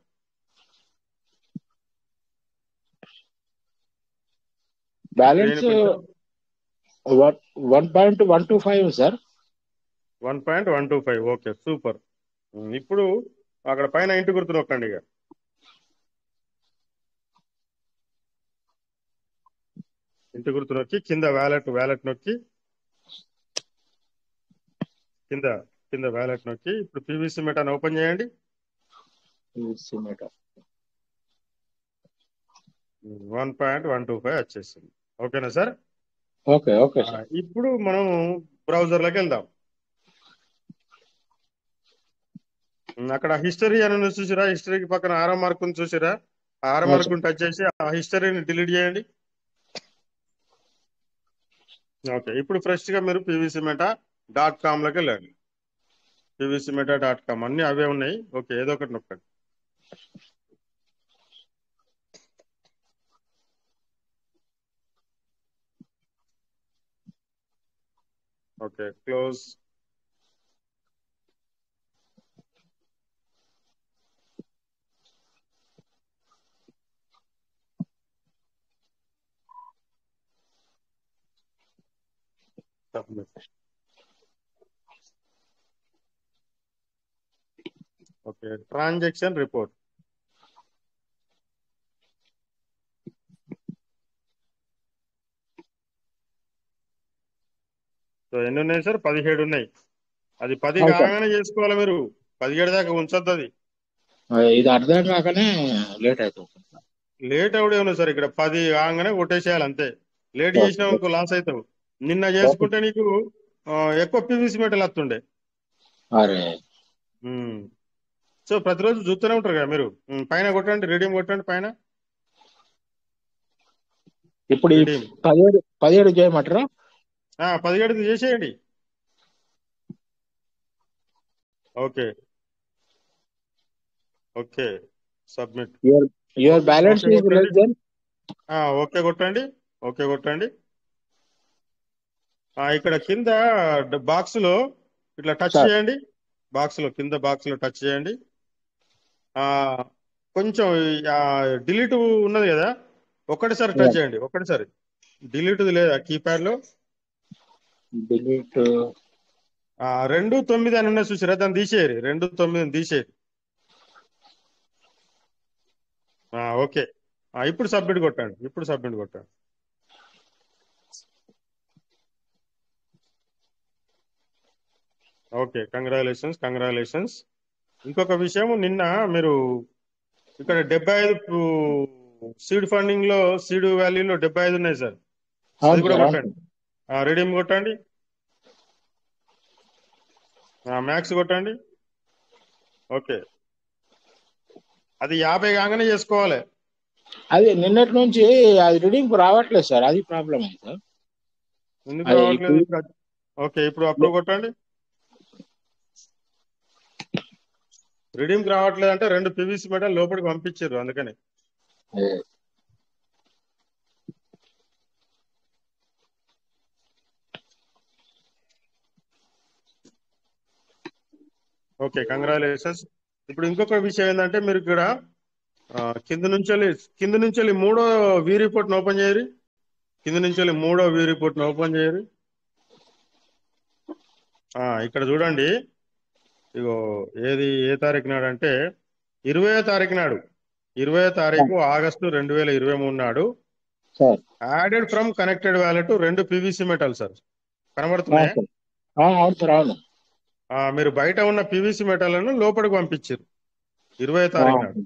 Speaker 12: Balance 1.125 sir.
Speaker 3: 1.125. Okay, super. ఇప్పుడు అక్కడ పైన ఇంటి గుర్తు నొక్కండి. ఇక ఇంటి గుర్తు నొక్కి కింద వ్యాలెట్ నొక్కి కింద వ్యాలెట్ నొక్కి ఇప్పుడు పీవీసీ మెటాను ఓపెన్ చేయండి. 1.125 వచ్చేసింది. ఓకేనా సార్?
Speaker 12: Okay okay sir.
Speaker 3: ఇప్పుడు మనం బ్రౌజర్లోకి వెళ్దాం. అక్కడ హిస్టరీ అని చూసిరా, హిస్టరీకి పక్కన ఆరో మార్క్ ఉంది చూసిరా, ఆరో మార్క్ టచ్ చేసి ఆ హిస్టరీని డిలీట్ చేయండి. ఓకే, ఇప్పుడు ఫ్రెష్ గా మీరు pvcmeta.com లోకి వెళ్ళండి. pvcmeta.com అన్ని అవే ఉన్నాయి. ఓకే, ఏదో ఒకటి నొక్కండి. Okay, close. Okay, transaction report. So ఎన్ని ఉన్నాయి సార్? 17 ఉన్నాయి. అది 10 కాగానే చేసుకోవాలి మీరు, 17 దాకా ఉంచొద్దు. అది
Speaker 12: ఇది అర్థం కాకనే లేట్ అవుతుంది.
Speaker 3: లేట్ అవుడే ఉన్నాయి సార్. ఇక్కడ 10 కాగానే కొట్టేసేయాలి అంతే. లేట్ చేసినా లాస్ అవుతావు. నిన్న చేసుకుంటే నీకు ఎక్కువ పీవీసీ మెటల్ వస్తుండే.
Speaker 12: అరే
Speaker 3: సో ప్రతిరోజు చూస్తూనే ఉంటారు కదా మీరు. పైన కొట్టండి, రీడింగ్ కొట్టండి పైన.
Speaker 12: ఇప్పుడు ఈ
Speaker 3: రీడింగ్
Speaker 12: 17 చేయమంటారా?
Speaker 3: 17 చేసేయండి. Okay okay submit.
Speaker 12: Your balance
Speaker 3: okay
Speaker 12: is
Speaker 3: కొట్టండి.
Speaker 12: Less than.
Speaker 3: ఓకే కొట్టండి. ఓకే కొట్టండి. ఇక్కడ కింద బాక్స్ లో ఇట్లా టచ్
Speaker 12: సార్
Speaker 3: చేయండి. బాక్స్ లో కింద బాక్స్ లో టచ్ చేయండి. కొంచెం డిలీట్ ఉన్నది కదా, ఒక్కటిసారి టచ్ చేయండి. ఒక్కటిసారి డిలీట్ లేదా కీప్యాడ్ లో
Speaker 12: డిలీట్
Speaker 3: 2.9 అని ఉన్న చూసారా, దాన్ని తీసేయరు. 2.9 తీసేయరు. ఓకే ఇప్పుడు సబ్మిట్ కొట్టండి. ఇప్పుడు సబ్మిట్ కొట్టండి. Okay congratulations. ఇంకొక విషయం, నిన్న మీరు ఇక్కడ 75 సీడ్ ఫండింగ్ లో సీడ్ వాల్యూలో 75 ఉన్నాయి సార్. అది
Speaker 12: అవును
Speaker 3: కూడా
Speaker 12: సార్.
Speaker 3: కొట్టండి. రీడీమ్ కొట్టండి. మ్యాక్స్ కొట్టండి. ఓకే అది 50 కాగానే చేసుకోవాలి.
Speaker 12: అది నిన్నటి నుంచి అది రీడింగ్ రావట్లేదు సార్, అది ప్రాబ్లం అయింది సార్.
Speaker 3: ఎందుకు
Speaker 12: అది
Speaker 3: రావట్లేదు? ఓకే ఇప్పుడు అప్రూవ్ కొట్టండి. రీడీమ్ రావట్లేదు అంటే 2 పీవీసీ మెటల్ లోపలికి పంపించారు, అందుకని. Okay congratulations. ఇప్పుడు ఇంకొక విషయం ఏంటంటే, మీరు ఇక్కడ కింద నుంచి 3వ వీ రిపోర్ట్ ఓపెన్ చేయరు. కింద నుంచి 3వ వీ రిపోర్ట్ ఓపెన్ చేయరు. ఇక్కడ చూడండి. ఇగో ఏ తారీఖు నాడు అంటే 20వ తారీఖు నాడు, 20వ తారీఖు ఆగస్టు 2023 నాడు added from connected wallet 2 PVC metal sir కనబడుతున్నాయా?
Speaker 12: అవును సార్. అవును.
Speaker 3: మీరు బయట ఉన్న పీవీసీ మెటల్లను లోపలికి పంపించారు 20వ తారీఖు నాడు.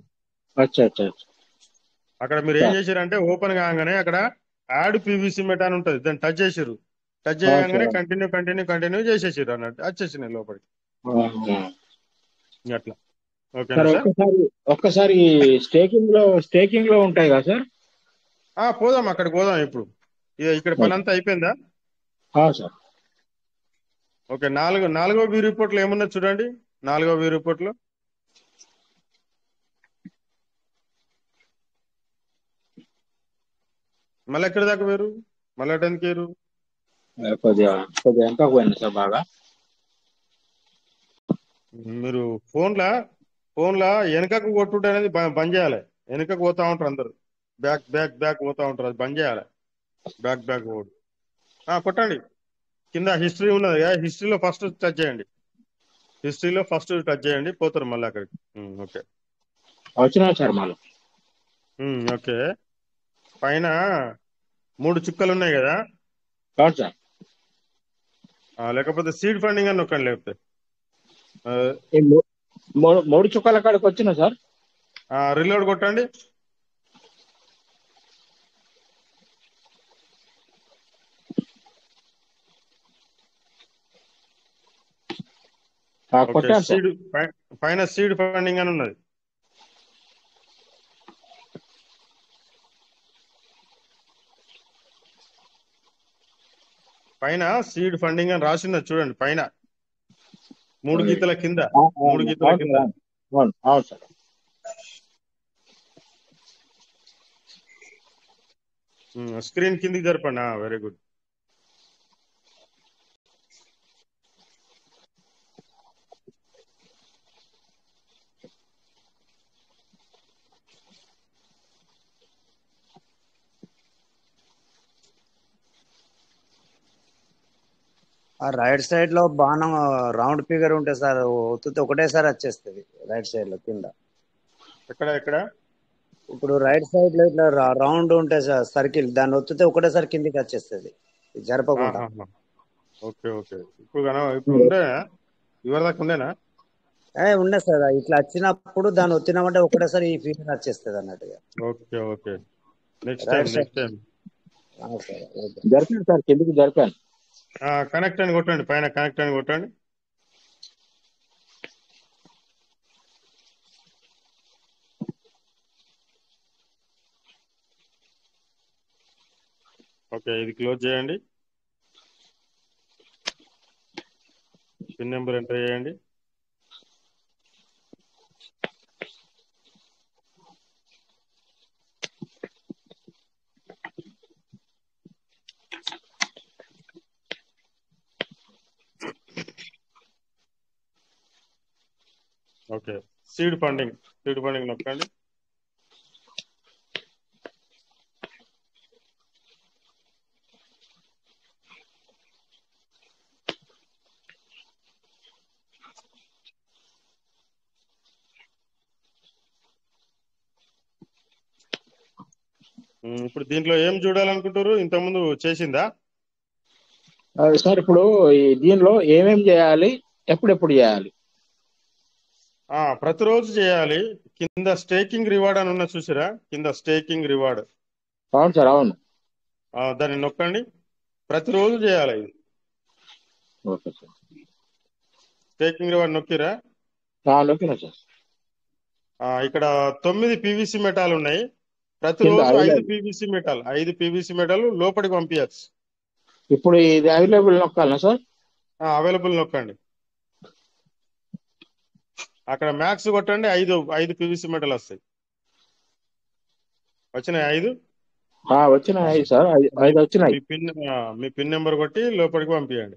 Speaker 3: అక్కడ మీరు ఏం చేశారంటే, ఓపెన్ కాగానే అక్కడ యాడ్ పీవీసీ మెటల్ ఉంటుంది, దాన్ని టచ్ చేసారు. టచ్ చేయగానే కంటిన్యూ చేసేసారు అన్నట్టు, వచ్చేసినాయి లోపలికి. అట్లా ఓకేనా సార్?
Speaker 12: ఒక్కసారి స్టేకింగ్ లో ఉంటాయి కదా సార్?
Speaker 3: పోదాం, అక్కడికి పోదాం. ఇప్పుడు ఇక్కడ పని అంతా అయిపోయిందా?
Speaker 12: సార్.
Speaker 3: ఓకే 4వ వీ రిపోర్ట్లో ఏమున్నా చూడండి. 4వ వీ రిపోర్ట్లో మళ్ళీ ఎక్కడి దాకా వేరు, మళ్ళీ అటెందుకు వేరు?
Speaker 12: కొద్దిగా వెనక పోయింది సార్ బాగా.
Speaker 3: మీరు ఫోన్లా వెనకకు కొట్టుడు అనేది బంద్ చేయాలి. వెనకకు పోతా ఉంటారు అందరు, బ్యాక్ పోతా ఉంటారు, అది బంద్ చేయాలి. బ్యాక్ పోడు. కొట్టండి. కింద హిస్టరీ ఉన్నది కదా, హిస్టరీలో ఫస్ట్ టచ్ చేయండి. పోతారు మళ్ళీ అక్కడికి. ఓకే
Speaker 12: వచ్చినా సార్ మళ్ళీ.
Speaker 3: ఓకే పైన 3 చుక్కలు ఉన్నాయి కదా
Speaker 12: సార్.
Speaker 3: లేకపోతే సీడ్ ఫండింగ్ అని నొక్కండి. లేకపోతే
Speaker 12: 3 చుక్కల కాడికి వచ్చినా సార్.
Speaker 3: రీలోడ్ కొట్టండి. పైన సీడ్ ఫండింగ్ అని ఉన్నది. పైన సీడ్ ఫండింగ్ అని రాసిన్నది చూడండి. పైన 3 గీతల కింద, 3 గీతల కింద.
Speaker 12: అవును సార్.
Speaker 3: స్క్రీన్ కిందికి జరపండి. Very good.
Speaker 13: రైట్ సైడ్ లో బాణం రౌండ్ ఫిగర్ ఉంటే సార్, ఒత్తితే ఒకటేసారి వచ్చేస్తుంది రైట్ సైడ్ లో కింద.
Speaker 3: ఎక్కడ
Speaker 13: ఇప్పుడు రైట్ సైడ్ లో ఇట్లా రౌండ్ ఉంటే సార్ సర్కిల్, దాన్ని ఒత్తితే ఒకటేసారి కిందికి వచ్చేస్తుంది జరపకుండా.
Speaker 3: ఓకే ఇప్పుడు ఉండేనా? ఇవరి దాకా ఉండేనా?
Speaker 13: ఉండే సార్. ఇట్లా వచ్చినప్పుడు దాన్ని ఒత్తినామంటే ఒకటేసారి ఈ ఫిగర్ వచ్చేస్తుంది అన్నట్టుగా.
Speaker 3: Okay next time
Speaker 13: sir okay.
Speaker 12: జరిపాను సార్, కిందికి జరిపాను.
Speaker 3: కనెక్ట్ అని కొట్టండి, పైన కనెక్ట్ అని కొట్టండి. ఓకే, ఇది క్లోజ్ చేయండి. పిన్ నెంబర్ ఎంటర్ చేయండి. ఓకే, సీడ్ ఫండింగ్ నొక్కండి. ఇప్పుడు దీంట్లో ఏం చూడాలనుకుంటారు? ఇంతకుముందు చేసిందా?
Speaker 12: సార్ ఇప్పుడు దీనిలో ఏమేం చేయాలి, ఎప్పుడెప్పుడు చేయాలి?
Speaker 3: ప్రతిరోజు చేయాలి. కింద స్టేకింగ్ రివార్డ్ అని ఉన్న చూసారా? కింద స్టేకింగ్ రివార్డ్.
Speaker 12: అవును సార్, అవును.
Speaker 3: దాన్ని నొక్కండి. ప్రతిరోజు చేయాలి ఇది.
Speaker 12: Okay sir.
Speaker 3: స్టేకింగ్ రివార్డ్ నొక్కిరా?
Speaker 12: నొక్కినా సార్.
Speaker 3: ఇక్కడ 9 పీవీసీ మెటాలు ఉన్నాయి. ప్రతిరోజు 5 పీవీసీ మెటాలు లోపలికి పంపించచ్చు.
Speaker 12: ఇప్పుడు ఇది అవైలబుల్ నొక్కాలా సార్?
Speaker 3: అవైలబుల్ నొక్కండి. అక్కడ మ్యాక్స్ కొట్టండి. 5 పీవీసీ మెటల్ వస్తాయి. వచ్చినాయి 5?
Speaker 12: వచ్చినాయి సార్, 5 వచ్చినాయి.
Speaker 3: మీ పిన్ నెంబర్ కొట్టి లోపలికి పంపించండి.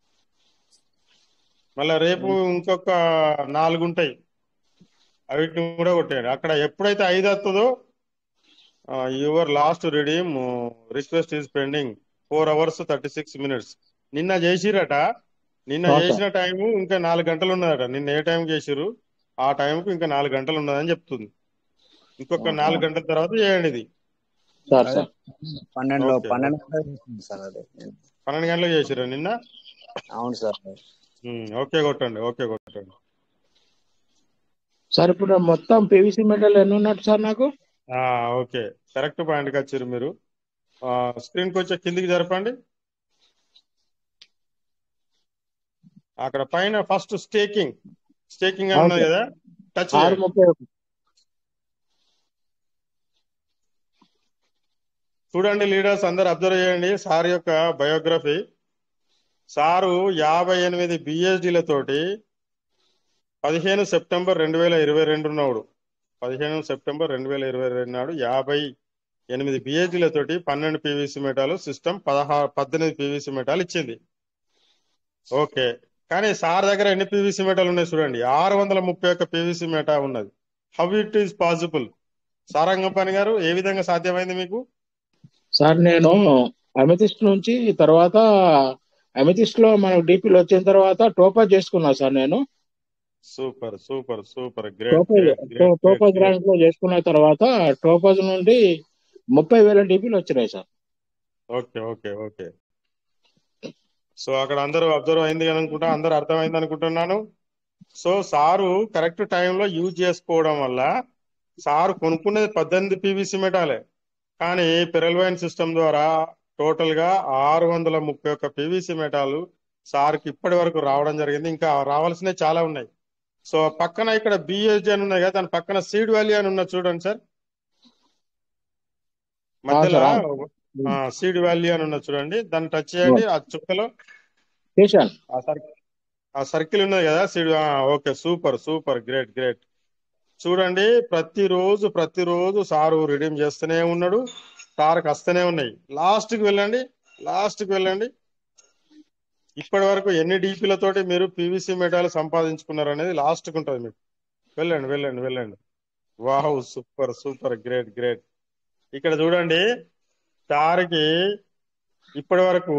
Speaker 3: మళ్ళా రేపు ఇంకొక 4 ఉంటాయి, వీటిని కూడా కొట్టేయండి. అక్కడ ఎప్పుడైతే 5 వస్తుందో your last redeem request is pending 4 hours 36 minutes. నిన్న చేసిరట. నిన్న చేసిన టైము ఇంకా 4 గంటలు ఉన్నదట. నిన్న ఏ టైంకి చేసిరు ఆ టైంకు ఇంకా 4 గంటలు ఉన్నదని చెప్తుంది. ఇంకొక 4 గంటల తర్వాత చేయండి ఇది.
Speaker 13: 12
Speaker 3: గంటలకు చేసిరా నిన్న?
Speaker 13: అవును సార్.
Speaker 3: ఓకే కొట్టండి.
Speaker 12: సార్ ఇప్పుడు మొత్తం పీవీసీ మెటల్ ఎన్ని ఉన్నట్టు సార్ నాకు?
Speaker 3: ఓకే, కరెక్ట్ పాయింట్కి వచ్చారు మీరు. స్క్రీన్కి వచ్చే కిందికి జరపండి. అక్కడ పైన ఫస్ట్ స్టేకింగ్ అని ఉన్నది కదా, టచ్ చేయండి. చూడండి లీడర్స్ అందరు అబ్జర్వ్ చేయండి సార్ యొక్క బయోగ్రఫీ. సారు 58 బిహెచ్డీలతోటి 15 సెప్టెంబర్ 2022 నాడు naడు 58 బిహెచ్డీలతోటి 12 పీవీసీ మెటాలు సిస్టమ్ 18 పీవీసీ మెటాలు ఇచ్చింది. ఓకే, కానీ సార్ దగ్గర ఎన్ని పీవీసీ మెటాలు ఉన్నాయి చూడండి, 631 పీవీసీ మెటా ఉన్నది. How it is possible? Sarangapani గారు, ఏ విధంగా సాధ్యమైంది మీకు?
Speaker 12: సార్ నేను అమెథిస్ట్ నుంచి తర్వాత అమెథిస్ట్ లో మనకు డిపిలు వచ్చిన తర్వాత టోపాజ్ చేసుకున్నా సార్ నేను.
Speaker 3: సూపర్,
Speaker 12: టోపాజ్ ర్యాంక్ లో చేసుకున్న తర్వాత టోపాజ్ నుండి 30,000 డిపిలు వచ్చినాయి సార్.
Speaker 3: ఓకే. సో అక్కడ అందరూ అబ్జర్వ్ అయింది అనుకుంటా, అందరూ అర్థమైంది అనుకుంటున్నాను. సో సారు కరెక్ట్ టైంలో యూజ్ చేసుకోవడం వల్ల సారు కొనుక్కునేది 18 పీవీసీ మెటాలే, కానీ పెరల్వైన్ సిస్టమ్ ద్వారా టోటల్ గా 631 పీవీసీ మెటాలు సార్కి ఇప్పటి వరకు రావడం జరిగింది. ఇంకా రావాల్సినవి చాలా ఉన్నాయి. సో పక్కన ఇక్కడ బిఎస్డి అని ఉన్నాయి కదా, దాని పక్కన సీడ్ వాల్యూ అని ఉన్నది చూడండి సార్. మధ్యలో సీడ్ వాల్యూ అని ఉన్నది చూడండి, దాన్ని టచ్ చేయండి. ఆ చుక్కలో ఆ సర్కిల్ ఉన్నది కదా సీడ్. Okay, super, great. చూడండి, ప్రతిరోజు సారు రిడీమ్ చేస్తూనే ఉన్నాడు. సార్కి వస్తూనే ఉన్నాయి. లాస్ట్కి వెళ్ళండి. ఇప్పటి వరకు ఎన్ని డీపీలతోటి మీరు పీవీసీ మెటాలు సంపాదించుకున్నారు అనేది లాస్ట్కి ఉంటుంది మీకు. వెళ్ళండి. Wow, super, great. ఇక్కడ చూడండి, సార్కి ఇప్పటి వరకు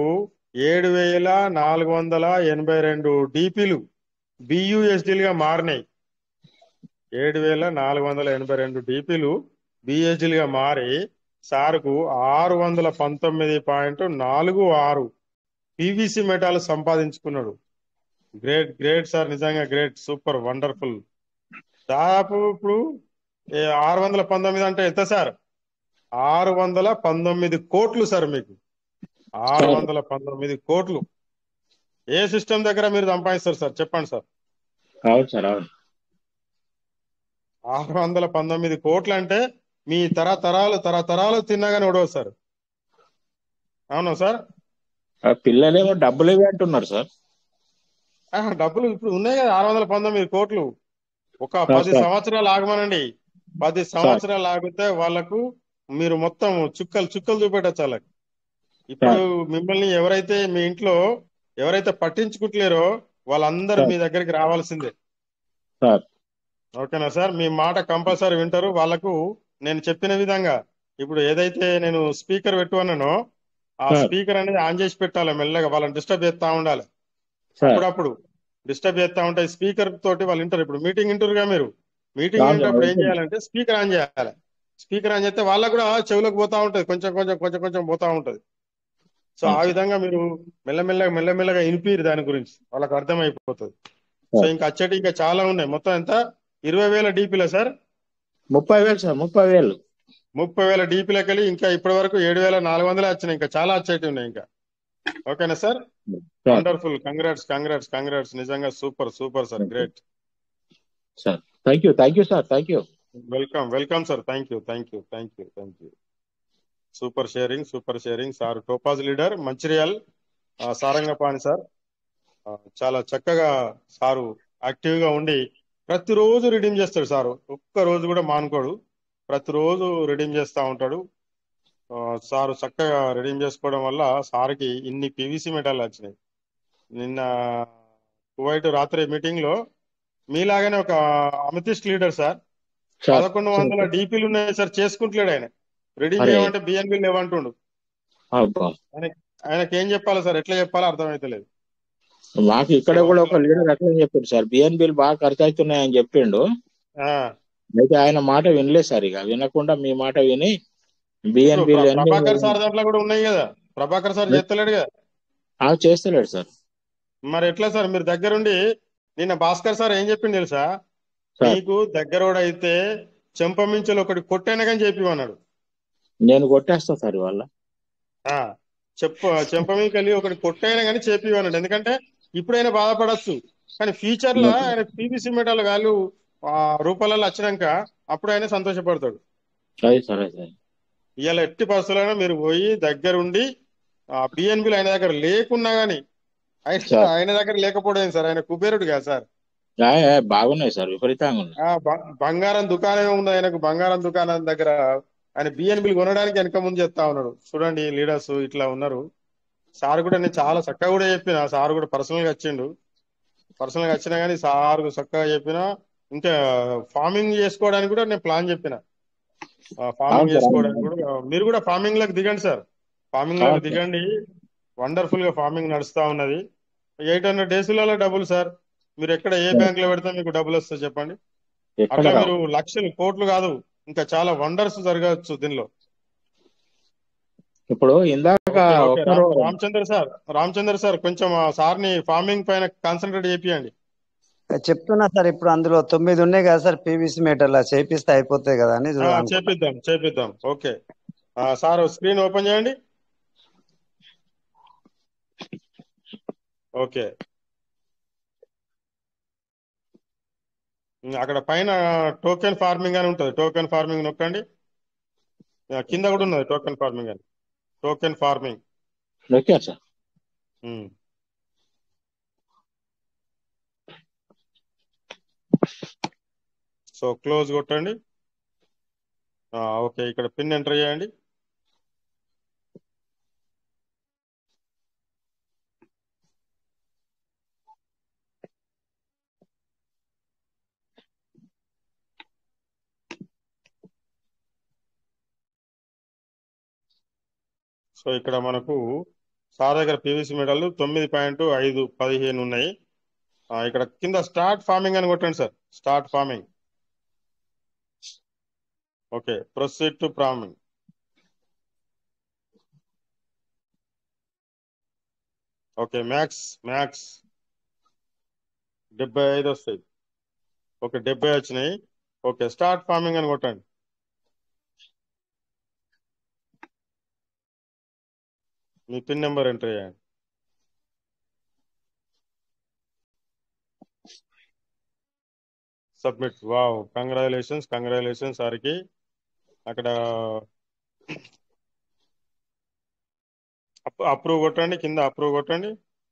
Speaker 3: 7,482 డీపీలు బియుఎస్డీలుగా మారినాయి. 7,482 డీపీలు బిఎస్డీలుగా మారి సార్కు 619.46 పీవీసీ మెటాలు సంపాదించుకున్నాడు. గ్రేట్ సార్, నిజంగా గ్రేట్, సూపర్, వండర్ఫుల్. దాదాపు ఇప్పుడు 619 అంటే ఎంత సార్? 619 కోట్లు సార్ మీకు. 619 కోట్లు ఏ సిస్టమ్ దగ్గర మీరు సంపాదిస్తారు సార్? చెప్పండి సార్.
Speaker 12: అవును సార్, అవును.
Speaker 3: 619 కోట్లు అంటే మీ తరతరాలు తిన్నగానే ఉడవు సార్. అవునా సార్?
Speaker 12: ఆ పిల్లలేమో డబ్బులు ఇవి అంటున్నారు సార్.
Speaker 3: డబ్బులు ఇప్పుడు ఉన్నాయి కదా 619 కోట్లు. ఒక 10
Speaker 12: సార్
Speaker 3: సంవత్సరాలు ఆగమనండి. 10
Speaker 12: సార్
Speaker 3: సంవత్సరాలు ఆగితే వాళ్ళకు మీరు మొత్తం చుక్కలు చూపెట్టచ్చు వాళ్ళకి. ఇప్పుడు
Speaker 12: సార్
Speaker 3: మిమ్మల్ని ఎవరైతే మీ ఇంట్లో ఎవరైతే పట్టించుకుంటలేరో వాళ్ళందరూ
Speaker 12: సార్
Speaker 3: మీ దగ్గరికి రావాల్సిందే.
Speaker 12: సార్
Speaker 3: ఓకేనా సార్? మీ మాట కంపల్సరీ వింటారు. వాళ్ళకు నేను చెప్పిన విధంగా ఇప్పుడు ఏదైతే నేను స్పీకర్ పెట్టు అన్నానో ఆ
Speaker 12: సార్
Speaker 3: స్పీకర్ అనేది ఆన్ చేసి పెట్టాలి. మెల్లగా వాళ్ళని డిస్టర్బ్ చేస్తా ఉండాలి.
Speaker 12: సార్
Speaker 3: అప్పుడప్పుడు డిస్టర్బ్ చేస్తా ఉంటాయి. స్పీకర్ తోటి వాళ్ళు వింటారు. ఇప్పుడు మీటింగ్ వింటారుగా మీరు. మీటింగ్
Speaker 12: అవును సార్,
Speaker 3: వింటప్పుడు ఏం
Speaker 12: ఉంటుంది.
Speaker 3: చేయాలంటే స్పీకర్ ఆన్ చేయాలి. స్పీకర్ ఆన్ చేస్తే వాళ్ళకు కూడా చెవులకు పోతా ఉంటది. కొంచెం పోతా ఉంటది. సో ఆ
Speaker 12: అవును సార్.
Speaker 3: విధంగా మీరు మెల్లమెల్లగా వినిపిరు దాని గురించి వాళ్ళకి అర్థమైపోతుంది. సో
Speaker 12: సార్
Speaker 3: ఇంకా అచ్చటి ఇంకా చాలా ఉన్నాయి. మొత్తం ఎంత 20,000 డీపీలా సార్?
Speaker 12: 30,000 సార్, 30,000.
Speaker 3: 30,000 డీపీలకి వెళ్ళి ఇంకా ఇప్పటి వరకు 7,400 వచ్చినాయి. ఇంకా చాలా వచ్చేటి ఉన్నాయి ఇంకా. ఓకేనా సార్?
Speaker 12: Sir
Speaker 3: wonderful. కంగ్రాట్స్. నిజంగా super sir. Great.
Speaker 12: Sir thank you sir, thank you.
Speaker 3: Welcome sir. Thank you. Super sharing sir. Topaz leader Mancherial Sarangapani sir. చాలా చక్కగా సారు యాక్టివ్ గా ఉండి ప్రతిరోజు రిడీమ్ చేస్తాడు సారు. ఒక్క రోజు కూడా మానుకోడు. ప్రతిరోజు రిడీమ్ చేస్తా ఉంటాడు. సారు చక్కగా రిడీమ్ చేసుకోవడం వల్ల సార్కి ఇన్ని పీవీసీ మెడల్ వచ్చినాయి. నిన్న కువైట్ రాత్రి మీటింగ్ లో మీలాగానే ఒక అమితిస్ట్ లీడర్ సార్
Speaker 12: సార్
Speaker 3: 1100 డీపీలు ఉన్నాయి సార్. చేసుకుంటలేడు ఆయన. రిడీమ్
Speaker 12: అరే
Speaker 3: చేయమంటే బిఎన్బి లేవంటుండు.
Speaker 12: అబ్బా,
Speaker 3: ఆయనకి ఏం చెప్పాలి సార్? ఎట్లా చెప్పాలో అర్థమైతలేదు.
Speaker 12: మాకు
Speaker 3: సో
Speaker 12: ఇక్కడ కూడా ఒక
Speaker 3: అట్లా
Speaker 12: లీడర్ అట్లా చెప్పాడు సార్, బిఎన్బిలు బాగా ఖర్చు అవుతున్నాయని చెప్పిండు.
Speaker 3: ఆ,
Speaker 12: అయితే ఆయన మాట వినలేదు సార్. ఇక వినకుండా మీ మాట విని
Speaker 3: ఇప్పుడు
Speaker 12: బిఎన్బిలు అన్ని
Speaker 3: ప్రభాకర్ సార్ దాంట్లో కూడా ఉన్నాయి కదా. ప్రభాకర్ సార్ చేస్తలేడు కదా.
Speaker 12: చేస్తలేడు సార్.
Speaker 3: మరి ఎట్లా సార్? మీరు దగ్గరుండి నిన్న భాస్కర్ సార్ ఏం చెప్పింది తెలుసా?
Speaker 12: సార్
Speaker 3: మీకు దగ్గరోడైతే చెంపమించలు ఒకటి కొట్టైనా కానీ చెప్పిమన్నాడు.
Speaker 12: నేను కొట్టేస్తా సార్ ఇవాళ.
Speaker 3: ఆ, చెంపమింకలి ఒకటి కొట్టైనా కానీ చెప్పిమన్నాడు. ఎందుకంటే ఇప్పుడైనా బాధపడచ్చు, కానీ ఫ్యూచర్ లో ఆయన పీవీసీ మెటల్ వాల్యూ రూపాయలలో వచ్చినాక అప్పుడు ఆయన సంతోషపడతాడు.
Speaker 12: సరే సరే సార్.
Speaker 3: ఇవాళ ఎట్టి పరిస్థితులైనా మీరు పోయి దగ్గరుండి బిఎన్బిలు ఆయన దగ్గర లేకున్నా గానీ
Speaker 12: సార్
Speaker 3: ఆయన దగ్గర లేకపోవడం సార్. ఆయన కుబేరుడు కదా సార్.
Speaker 12: బాగున్నాయి సార్, విపరీతంగా ఉన్నాయి.
Speaker 3: బంగారం దుకాణమే ఉంది ఆయనకు. బంగారం దుకాణం దగ్గర ఆయన బిఎన్బిలు కొనడానికి వెనక ముందు చెప్తా ఉన్నాడు. చూడండి లీడర్స్ ఇట్లా ఉన్నారు. సార్ కూడా నేను చాలా చక్కగా కూడా చెప్పిన. సార్ కూడా పర్సనల్ గా వచ్చినా కానీ సార్ చక్కగా చెప్పిన. ఇంకా ఫార్మింగ్ చేసుకోవడానికి కూడా నేను ప్లాన్ చెప్పిన. ఫార్మింగ్ చేసుకోవడానికి కూడా మీరు కూడా ఫార్మింగ్ లకు దిగండి సార్. ఫార్మింగ్ లకు దిగండి. వండర్ఫుల్ గా ఫార్మింగ్ నడుస్తా ఉన్నది. 800 డేస్లలో డబ్బులు సార్. మీరు ఎక్కడ ఏ బ్యాంక్ లో పెడితే మీకు డబ్బులు వస్తాయి చెప్పండి. అట్లా మీరు లక్షలు కోట్లు కాదు, ఇంకా చాలా వండర్స్ జరగవచ్చు దీనిలో.
Speaker 12: ఇప్పుడు ఇందాక
Speaker 3: రామచంద్ర సార్ కొంచెం సార్ని ఫార్మింగ్ పైన కాన్సన్ట్రేట్ చేపియండి.
Speaker 13: చెప్తున్నా సార్. ఇప్పుడు అందులో 9 ఉన్నాయి కదా సార్ పీవీసీ మీటర్లు, చేపిస్తే అయిపోతాయి కదా అని
Speaker 3: చేపిద్దాం. ఓకే సార్, స్క్రీన్ ఓపెన్ చేయండి. ఓకే, అక్కడ పైన టోకెన్ ఫార్మింగ్ అని ఉంటుంది. టోకెన్ ఫార్మింగ్ నొక్కండి. కింద కూడా ఉన్నది టోకెన్ ఫార్మింగ్ అని. Token farming
Speaker 12: sir.
Speaker 3: So close కొట్టండి. ఓకే, ఇక్కడ పిన్ ఎంటర్ చేయండి. సో ఇక్కడ మనకు సార్ దగ్గర పీవీసీ మెడల్ 9.515 ఉన్నాయి. ఇక్కడ కింద స్టార్ట్ ఫార్మింగ్ అని కొట్టండి sir. Start farming. Okay, proceed to farming. Okay, max 75 వస్తాయి. ఓకే, 70 వచ్చినాయి. ఓకే, స్టార్ట్ ఫార్మింగ్ అని కొట్టండి. మీ పిన్ నెంబర్ ఎంటర్ చేయండి. సబ్మిట్. వావ్, కంగ్రాచులేషన్స్ సార్కి. అక్కడ అప్రూవ్ కొట్టండి, కింద అప్రూవ్ కొట్టండి.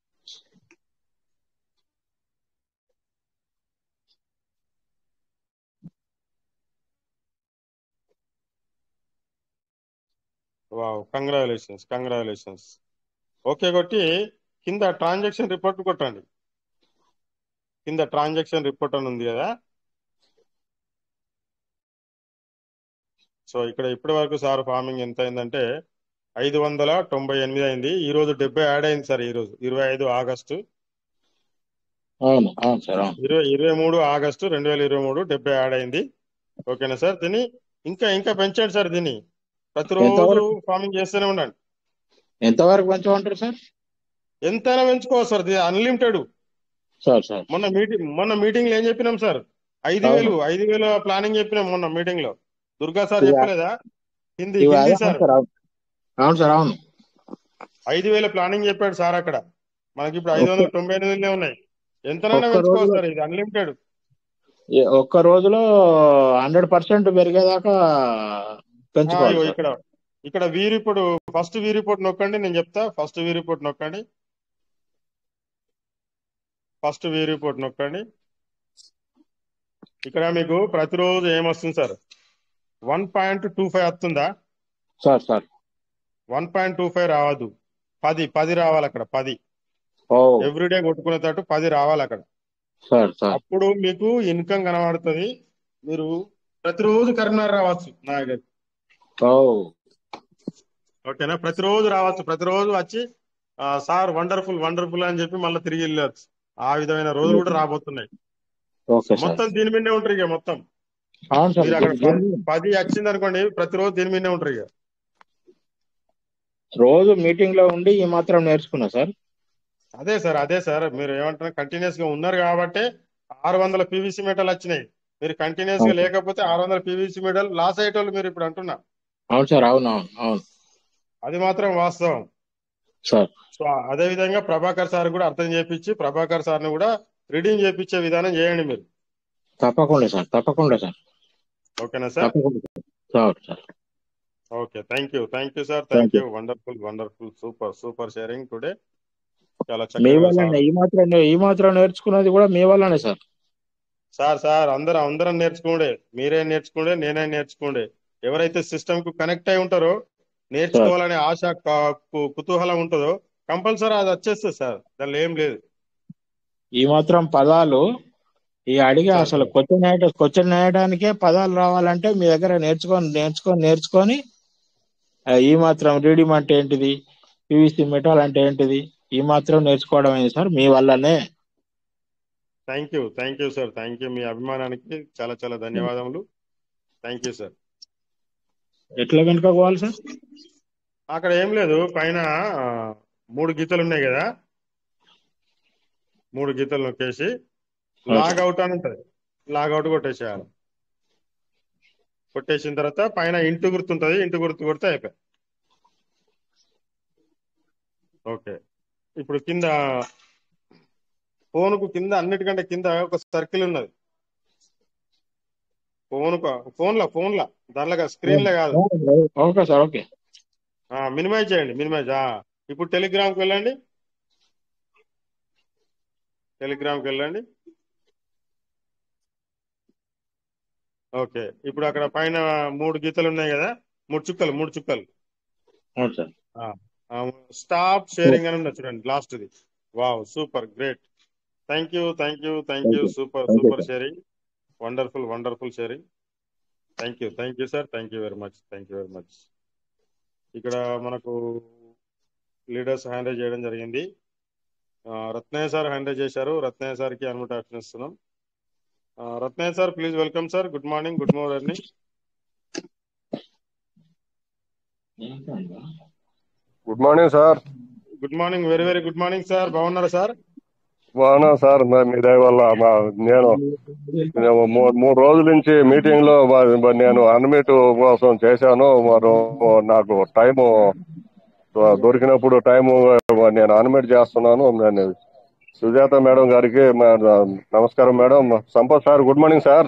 Speaker 3: Wow, congratulations. ఓకే కొట్టి కింద ట్రాన్సాక్షన్ రిపోర్ట్ కొట్టండి. కింద ట్రాన్సాక్షన్ రిపోర్ట్ అని ఉంది కదా. సో ఇక్కడ ఇప్పటి వరకు సార్ ఫార్మింగ్ ఎంత అయిందంటే 598 అయింది. ఈ రోజు 70 యాడ్ అయింది సార్. ఈ రోజు 25 ఆగస్టు,
Speaker 12: అవును అవును సార్, అవును.
Speaker 3: 23 ఆగస్టు 2023 70 యాడ్ అయింది. ఓకేనా సార్? దీన్ని ఇంకా పెంచండి సార్. దీన్ని ప్రతిరోజు
Speaker 12: ఎంతవరకు
Speaker 3: ఫార్మింగ్ చేస్తూనే ఉండండి.
Speaker 12: ఎంతవరకు పెంచమంటారు సార్?
Speaker 3: ఎంతైనా పెంచుకోవచ్చు సార్, ఇది అన్లిమిటెడ్.
Speaker 12: సార్ సార్
Speaker 3: మొన్న మీటింగ్ లో ఏం చెప్పినాం సార్? 5,000 ప్లానింగ్ చెప్పినాం మొన్న మీటింగ్ లో. దుర్గా సార్ చెప్పలేదా? హిందీ
Speaker 12: అవును
Speaker 3: సార్.
Speaker 12: సార్, అవును సార్, అవును.
Speaker 3: 5,000 ప్లానింగ్ చెప్పాడు సార్ అక్కడ. మనకి ఇప్పుడు 598 ఉన్నాయి. ఎంతనైనా
Speaker 12: ఒక్క
Speaker 3: పెంచుకోవచ్చు
Speaker 12: రోజులో
Speaker 3: సార్, ఇది అన్లిమిటెడ్.
Speaker 12: ఒక్క రోజులో 100% పెరిగేదాకా పెంచుకోవాలి సార్.
Speaker 3: ఇక్కడ we report, first we report నొక్కండి, నేను చెప్తా. ఫస్ట్ వీ రిపోర్ట్ నొక్కండి. ఇక్కడ మీకు ప్రతిరోజు ఏమొస్తుంది సార్? 1.25 వస్తుందా
Speaker 12: సార్?
Speaker 3: 1.25 రావద్దు, 10 రావాలి అక్కడ. 10 ఎవ్రీడే కొట్టుకునేటట్టు 10 రావాలి అక్కడ. అప్పుడు మీకు ఇన్కమ్ కనబడుతుంది. మీరు ప్రతిరోజు కరీంనగర్ రావచ్చు నా దగ్గర. ఓకేనా? ప్రతిరోజు రావచ్చు. ప్రతిరోజు వచ్చి సార్ వండర్ఫుల్ అని చెప్పి మళ్ళీ తిరిగి వెళ్ళవచ్చు. ఆ విధమైన రోజులు కూడా రాబోతున్నాయి. మొత్తం దీని మీదనే ఉంటారు ఇక. మొత్తం మీరు అక్కడ 10 వచ్చింది అనుకోండి, ప్రతిరోజు దీని మీదనే ఉంటారు ఇక.
Speaker 12: రోజు మీటింగ్ లో ఉండి ఈ మాత్రం నేర్చుకున్నా సార్.
Speaker 3: అదే సార్ మీరు ఏమంటారు, కంటిన్యూస్ గా ఉన్నారు కాబట్టి 600 పీవీసీ మెటల్ వచ్చినాయి. మీరు కంటిన్యూస్ గా లేకపోతే 600 పీవీసీ మెటల్ లాస్ అయ్యేటోళ్ళు మీరు ఇప్పుడు అంటున్నా.
Speaker 12: అవును సార్, అవును.
Speaker 3: అది మాత్రం వాస్తవం
Speaker 12: సార్.
Speaker 3: సో అదే విధంగా ప్రభాకర్ సార్ కూడా అర్థం చేపించి, ప్రభాకర్ సార్ని కూడా రీడింగ్ చేపించే విధానం చేయండి మీరు.
Speaker 12: తప్పకుండా సార్.
Speaker 3: ఓకేనా sir?
Speaker 12: Sir.
Speaker 3: Okay, thank you sir. Thank you. Wonderful super sharing today. చాలా
Speaker 12: మీ
Speaker 3: చక్కగా
Speaker 12: వల్లనే ఈ మాత్రం నేర్చుకున్నది కూడా మీ వల్లనే సార్.
Speaker 3: సార్ అందరం నేర్చుకోండి. మీరే నేర్చుకోండి, నేనే నేర్చుకోండి. ఎవరైతే సిస్టమ్ కు కనెక్ట్ అయి ఉంటారో, నేర్చుకోవాలనే ఆశ కుతూహలం ఉంటుందో కంపల్సరీ అది వచ్చేస్తుంది సార్. దానిలో ఏం లేదు.
Speaker 12: ఈ మాత్రం పదాలు అడిగే అసలు క్వశ్చన్ వేయడానికే పదాలు రావాలంటే మీ దగ్గర నేర్చుకొని ఈ మాత్రం రీడింగ్ అంటే ఏంటిది, పీవీసీ మెటల్ అంటే ఏంటిది, ఈ మాత్రం నేర్చుకోవడం ఏంటి సార్ మీ వల్లనే.
Speaker 3: Thank you sir. Thank you. మీ అభిమానానికి చాలా ధన్యవాదములు. Thank you sir.
Speaker 12: ఎట్లా వెనుకపోవాలి సార్?
Speaker 3: అక్కడ ఏం లేదు, పైన 3 గీతలు ఉన్నాయి కదా, 3 గీతలు నొక్కేసి లాగౌట్ అని ఉంటుంది. లాగౌట్ కొట్టేసేయాలి. కొట్టేసిన తర్వాత పైన ఇంటు గుర్తుంటుంది, ఇంటు గుర్తు కొడితే అయిపోయి. ఓకే, ఇప్పుడు కింద ఫోన్కు కింద అన్నిటికంటే కింద ఒక సర్కిల్ ఉన్నది. ఫోన్లో దానిలో స్క్రీన్ లో కాదు.
Speaker 12: Okay sir. ఓకే,
Speaker 3: మినిమైజ్ చేయండి. ఇప్పుడు టెలిగ్రామ్కి వెళ్ళండి. ఓకే, ఇప్పుడు అక్కడ పైన 3 గీతలు ఉన్నాయి కదా, 3 చుక్కలు. స్టాప్ షేరింగ్ అని ఉన్నది చూడండి, లాస్ట్ది. Wow, super, great. Thank you. Super sharing. Wonderful sharing. Thank you sir. Thank you very much. ఇక్కడ మనకు లీడర్స్ హ్యాండ్ రైజ్ చేయడం జరిగింది. రత్నయ్య సార్ హ్యాండ్ రైజ్ చేశారు. రత్నయ్య సార్కి అన్మ్యూట్ ఆప్షన్ ఇస్తున్నాం. Ratnaiah sir, please welcome sir. Good morning. Good morning.
Speaker 14: Good morning sir.
Speaker 3: Good morning, very good morning sir. బాగున్నారా sir?
Speaker 14: బాగున్నా sir. మీ దయ వల్ల నేను 3 రోజుల నుంచి మీటింగ్ లో నేను అన్మ్యూట్ కోసం చేశాను. నాకు టైము దొరికినప్పుడు టైం నేను అనిమేట్ చేస్తున్నాను. నేను సుజాత మేడం గారికి నమస్కారం madam. Sampath sir good morning sir.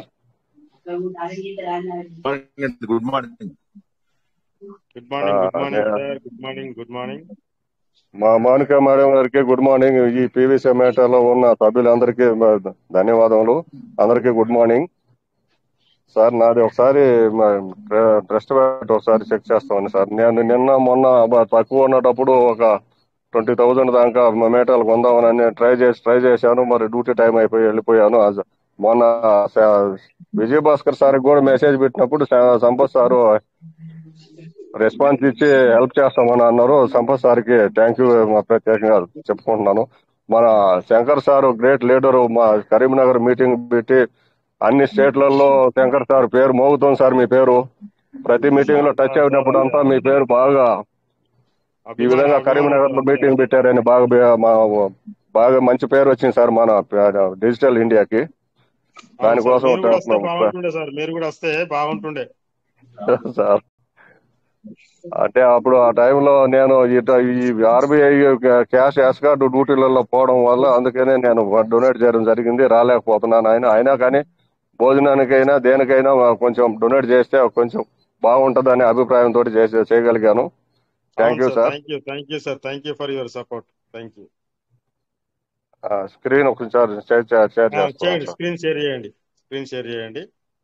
Speaker 15: Good morning.
Speaker 3: Good morning good morning sir. Good morning good morning.
Speaker 14: మా మౌనిక మేడం గారికి గుడ్ మార్నింగ్. ఈ పీవీసీ మేటర్లో ఉన్న సభ్యులందరికీ ధన్యవాదములు. అందరికీ గుడ్ మార్నింగ్ సార్. నాది ఒకసారి ట్రస్ట్ ఒకసారి చెక్ చేస్తామని సార్. నేను నిన్న మొన్న తక్కువ ఉన్నప్పుడు ఒక 20,000 దాకా మేటర్లు కొందామని ట్రై చేశాను. మరి డ్యూటీ టైం అయిపోయి వెళ్ళిపోయాను. మొన్న విజయభాస్కర్ సార్ కూడా మెసేజ్ పెట్టినప్పుడు సంపత్ సారు రెస్పాన్స్ ఇచ్చి హెల్ప్ చేస్తామని అన్నారు. సంపత్ సార్కి థ్యాంక్ యూ ప్రత్యేకంగా చెప్పుకుంటున్నాను. మన శంకర్ సార్ గ్రేట్ లీడరు. మా కరీంనగర్ మీటింగ్ పెట్టి అన్ని స్టేట్లలో శంకర్ సార్ పేరు మోగుతుంది సార్. మీ పేరు ప్రతి మీటింగ్ లో టచ్ అయినప్పుడు అంతా మీ పేరు బాగా ఈ విధంగా కరీంనగర్ లో మీటింగ్ పెట్టారని బాగా మంచి పేరు వచ్చింది సార్ మన డిజిటల్ ఇండియాకి. దానికోసం
Speaker 3: మీరు కూడా వస్తే బాగుంటుండే
Speaker 14: సార్. అంటే అప్పుడు ఆ టైంలో నేను ఈ ఆర్బీఐ క్యాష్ యాస్గార్డ్ డ్యూటీలలో పోవడం వల్ల అందుకనే నేను డొనేట్ చేయడం జరిగింది. రాలేకపోతున్నాను. అయినా కానీ భోజనానికైనా దేనికైనా కొంచెం డొనేట్ చేస్తే కొంచెం బాగుంటదనే అభిప్రాయంతో చేయగలిగాను. Thank you sir.
Speaker 3: Thank you sir. Thank you for your support. Thank you.
Speaker 14: Screen ఒకసారి
Speaker 3: చేయండి. స్క్రీన్ షేర్ చేయండి. స్క్రీన్ షేర్ చేయండి.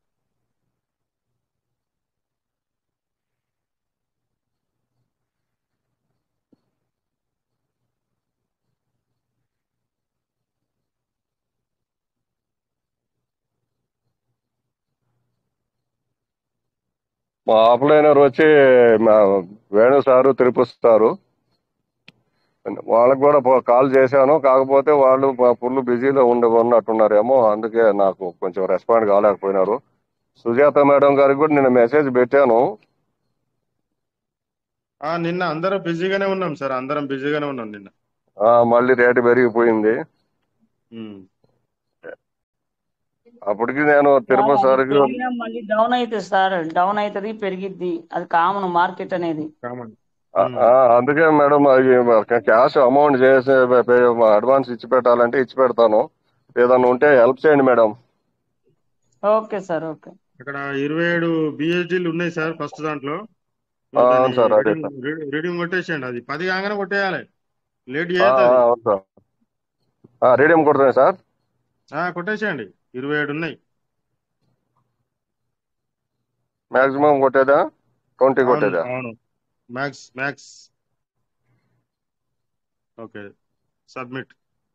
Speaker 14: మా ఆఫ్లైనర్ వచ్చి వేణు సారు, తిరుపతి సారు. వాళ్ళకి కూడా కాల్ చేశాను. కాకపోతే వాళ్ళు ఫుల్ బిజీలో ఉన్నట్టున్నారేమో. అందుకే నాకు కొంచెం రెస్పాండ్ కాలేకపోయినారు. సుజాత మేడం గారికి కూడా నేను మెసేజ్ పెట్టాను.
Speaker 3: నిన్న అందరం బిజీగానే ఉన్నాం సార్. అందరం బిజీగానే ఉన్నాం నిన్న.
Speaker 14: మళ్ళీ రేటు పెరిగిపోయింది. అప్పటికి నేను తిరుపతి సార్
Speaker 6: మళ్ళీ డౌన్ అవుతుంది సార్. డౌన్ అవుతుంది, పెరిగిద్ది. అది కామన్ మార్కెట్ అనేది.
Speaker 14: అందుకే మేడం క్యాష్ అమౌంట్ చేసి అడ్వాన్స్ ఇచ్చి పెట్టాలంటే ఇచ్చి పెడతాను. ఏదన్నా ఉంటే హెల్ప్ చేయండి మేడం.
Speaker 6: Okay sir. ఓకే.
Speaker 3: ఇక్కడ 27 బిహెచ్డీలు ఉన్నాయి సార్. ఫస్ట్ దాంట్లో
Speaker 14: సార్
Speaker 3: రీడింగ్ కొట్టేసేయండి. అది 10 కాగానే కొట్టేయాలి. లేట్
Speaker 14: అవును సార్. రీడింగ్ కొడుతున్నాయి సార్.
Speaker 3: కొట్టేసేయండి. 27 ఉన్నాయి.
Speaker 14: మాక్సిమం కొట్టేదా? 20 కొట్టేదా?
Speaker 3: అవును. మ్యాక్స్. ఓకే. సబ్మిట్.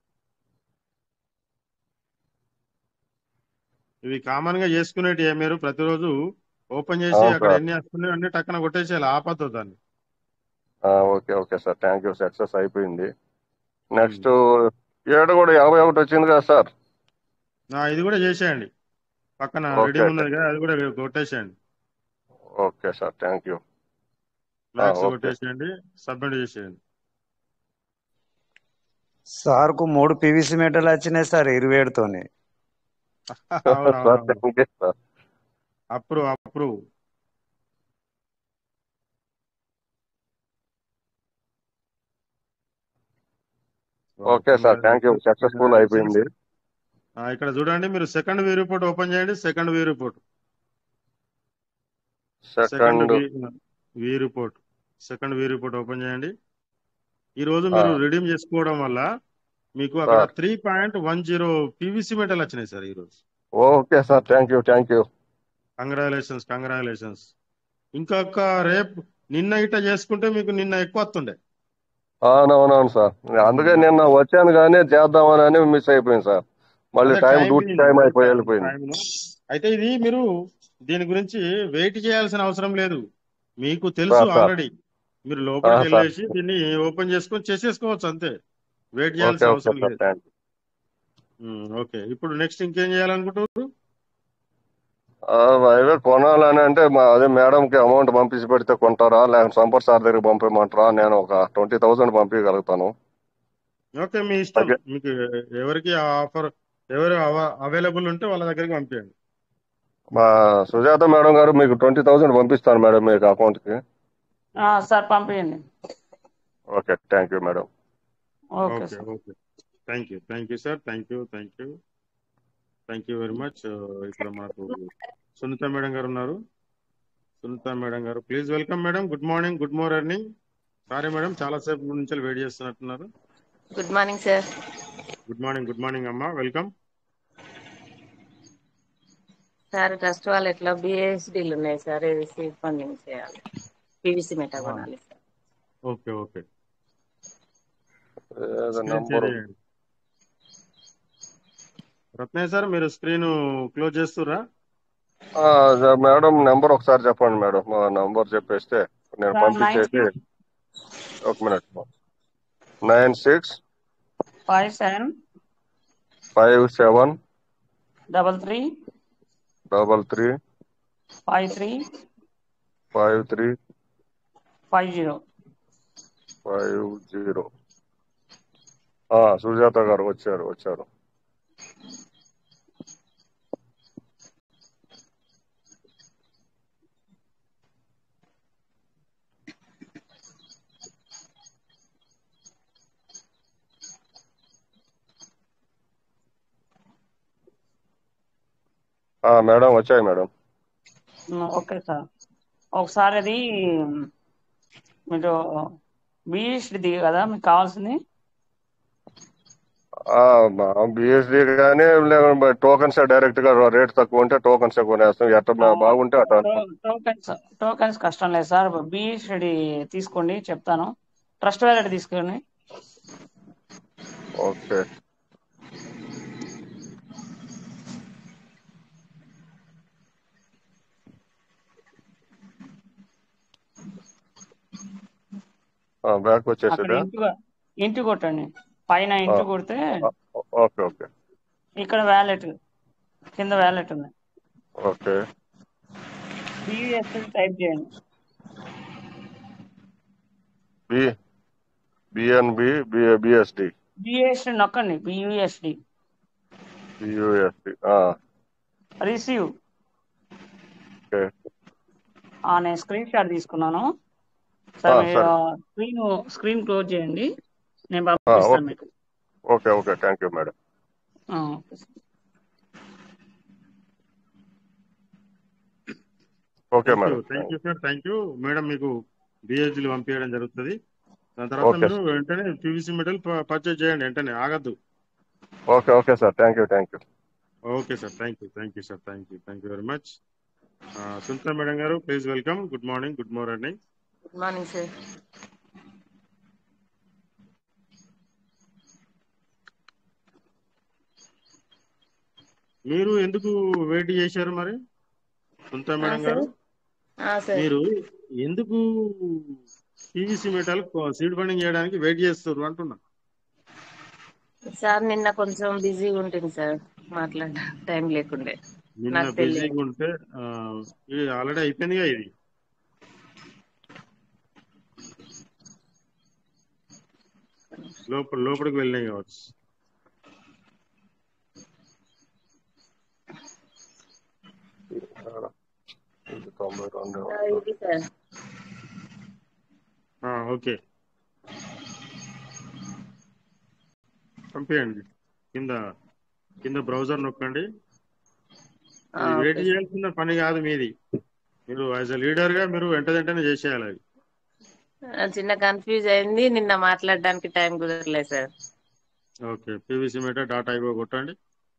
Speaker 3: ఇవి కామన్ గా చేసుకునేటి మీరు ప్రతిరోజు ఓపెన్ చేసి అక్కడ ఎన్ని వస్తున్నాయి అన్ని టక్కన కొట్టేసేయాలి. ఆపద్దు దాన్ని.
Speaker 14: Okay sir. Thank you. Success అయిపోయింది. నెక్స్ట్ 7 కూడా 51 వచ్చింది కదా సార్.
Speaker 3: ఇది కూడా చేసేయండి. పక్కన రీడింగ్ ఉన్నది కదా, అది కూడా కొట్టేసేయండి.
Speaker 14: Okay sir. Thank you.
Speaker 3: Max కొట్టేసేయండి. సబ్మిట్ చేసేయండి.
Speaker 13: సార్ కు 3 పీవీసీ మీటర్లు వచ్చినాయి సార్ 27తోని.
Speaker 3: Approve.
Speaker 14: Okay sir. Thank you. Successful అయిపోయింది.
Speaker 3: ఇక్కడ చూడండి, మీరు సెకండ్ వ్యూ రిపోర్ట్ ఓపెన్ చేయండి. సెకండ్ వ్యూ రిపోర్ట్ ఓపెన్ చేయండి. ఈ రోజు మీరు రిడీమ్ చేసుకోవడం వల్ల మీకు అక్కడ 3.10 పీవీసీ మెటల్ వచ్చినాయి సార్ ఈ రోజు.
Speaker 14: Okay sir. Thank you.
Speaker 3: Congratulations. ఇంకొక రేపు నిన్న ఇట్లా చేసుకుంటే మీకు నిన్న ఎక్కువ వస్తుండే.
Speaker 14: అవునవును సార్. అందుకే నిన్న వచ్చాను కానీ చేద్దామని మిస్ అయిపోయింది సార్. మళ్ళీ టైం అయిపోయి వెళ్ళిపోయింది.
Speaker 3: అయితే ఇది మీరు దీని గురించి వెయిట్ చేయాల్సిన అవసరం లేదు. మీకు తెలుసు ఆల్రెడీ. మీరు లోపలికి వెళ్ళేసి దీన్ని ఓపెన్ చేసుకొని చేసేసుకోవచ్చు అంతే. వెయిట్ చేయాల్సిన అవసరం లేదు. ఓకే. ఇప్పుడు నెక్స్ట్ ఇంకేం చేయాలనుకుంటున్నారు?
Speaker 14: అవే కొనాలని అంటే అదే మేడంకి అమౌంట్ పంపించి పెడితే కొంటారా, లేకపోతే సంపత్ సార్ దగ్గరికి పంపించమంటారా? నేను ఒక 20,000 పంపించగలుగుతాను.
Speaker 3: ఓకే, మీ ఇష్టం. మీకు ఎవరికి ఆఫర్ అవైలబుల్ ఉంటే వాళ్ళ దగ్గరికి పంపించండి.
Speaker 14: మా సుజాత మేడం గారు మీకు 20,000 పంపిస్తాను మేడం మీకు అకౌంట్ కి.
Speaker 6: సార్ పంపించండి.
Speaker 14: Okay thank you madam.
Speaker 6: Okay
Speaker 3: okay
Speaker 6: sir.
Speaker 3: Okay thank you sir, thank you very much. ఇక్కడ మనకు సునీత మేడం గారు ఉన్నారు. Sunita madam garu, please welcome madam. Good morning, good morning. Sorry madam, చాలాసేపు నుంచి వెయిట్ చేస్తున్నట్టున్నారు.
Speaker 16: Good morning sir.
Speaker 3: Good morning అమ్మా, welcome.
Speaker 16: Sir trust వాళ్ళు ఎట్లా బిఎస్డీలు ఉన్నాయి సార్, ఇది సీడ్ ఫండింగ్ చేయాలి, పీవీసీ మెటా కొనాలి sir.
Speaker 3: Okay okay,
Speaker 14: number
Speaker 3: Ratnaiah sir, మీరు స్క్రీన్ క్లోజ్ చేస్తురా?
Speaker 14: మేడం నెంబర్ ఒకసారి చెప్పండి మేడం. మా నంబర్ చెప్పేస్తే నేను
Speaker 6: సార్
Speaker 14: పంపించేసి. ఒక మినిట్. 96
Speaker 6: 57
Speaker 14: 57
Speaker 6: 33
Speaker 14: 33
Speaker 6: 53
Speaker 14: 53
Speaker 6: 50.
Speaker 14: 50. సుజాత గారు వచ్చారు. మేడం వచ్చాయి మేడం.
Speaker 6: ఓకే సార్, ఒకసారి అది మీరు బిఎస్డి కదా మీకు కావాల్సింది?
Speaker 14: బిఎస్డి కానీ టోకన్స్ డైరెక్ట్ గా రేట్ తక్కువ ఉంటే టోకన్స్ కొనేస్తాం, ఎట్లా బాగుంటే అట్లా.
Speaker 6: టోకన్స్ కష్టం లేదు సార్, బిఎస్డి తీసుకోండి, చెప్తాను. ట్రస్ట్ వ్యాలెట్ తీసుకోండి.
Speaker 14: ఓకే బ్యాక్
Speaker 6: అక్కడ
Speaker 14: వచ్చేసేదా?
Speaker 6: ఇంటి కొట్టండి, పైన ఇంటి కొడితే
Speaker 14: ఓకే ఓకే.
Speaker 6: ఇక్కడ వ్యాలెట్ కింద వ్యాలెట్ ఉంది.
Speaker 14: ఓకే
Speaker 6: బిఎస్డి టైప్ చేయండి.
Speaker 14: బిఎన్బి బిఎస్డి
Speaker 6: బిఎస్డి నొక్కండి, బియుఎస్డి
Speaker 14: బియుఎస్డి.
Speaker 6: రిసీవ్.
Speaker 14: ఓకే
Speaker 6: నేను స్క్రీన్ షాట్ తీసుకున్నాను సార్, మీరు స్క్రీన్ క్లోజ్ చేయండి, నేను పంపిస్తాను మీకు.
Speaker 14: Okay okay thank you madam. Okay madam,
Speaker 3: thank you sir, thank you madam. మీకు బిఎస్డీలు పంపించడం జరుగుతుంది. దాని తర్వాత మీరు వెంటనే పీవీసీ మెటల్ పర్చేజ్ చేయండి, వెంటనే ఆగద్దు.
Speaker 14: Okay okay sir, thank you.
Speaker 3: Okay sir, thank you sir, thank you very much. Sunita madam garu, please welcome. Good morning.
Speaker 16: Good morning sir.
Speaker 3: మీరు ఎందుకు వెయిట్ చేశారు మరి సునీత మేడం గారు? మీరు ఎందుకు పీవీసీ మెటల్ సీడ్ ఫండింగ్ చేయడానికి వెయిట్ చేస్తారు అంటున్నా
Speaker 16: సార్. నిన్న కొంచెం బిజీగా ఉంటుంది సార్, మాట్లాడ టైం లేకుండే.
Speaker 3: నిన్న బిజీగా ఉంటే ఇది ఆల్రెడీ అయిపోయిందిగా, ఇది లోపలికి వెళ్ళినాయి కావచ్చు. ఓకే పంపించండి. కింద బ్రౌజర్ నొక్కండి. వెయిట్ చేయాల్సిన పని కాదు మీది, మీరు యాజ్ ఎ లీడర్ గా మీరు వెంటనే చేసేయాలి. అది
Speaker 16: చిన్న కన్ఫ్యూజ్ అయింది, నిన్న మాట్లాడడానికి టైం కుదరలేదు sir.
Speaker 3: Okay, PVC meta .ivo కొట్టండి.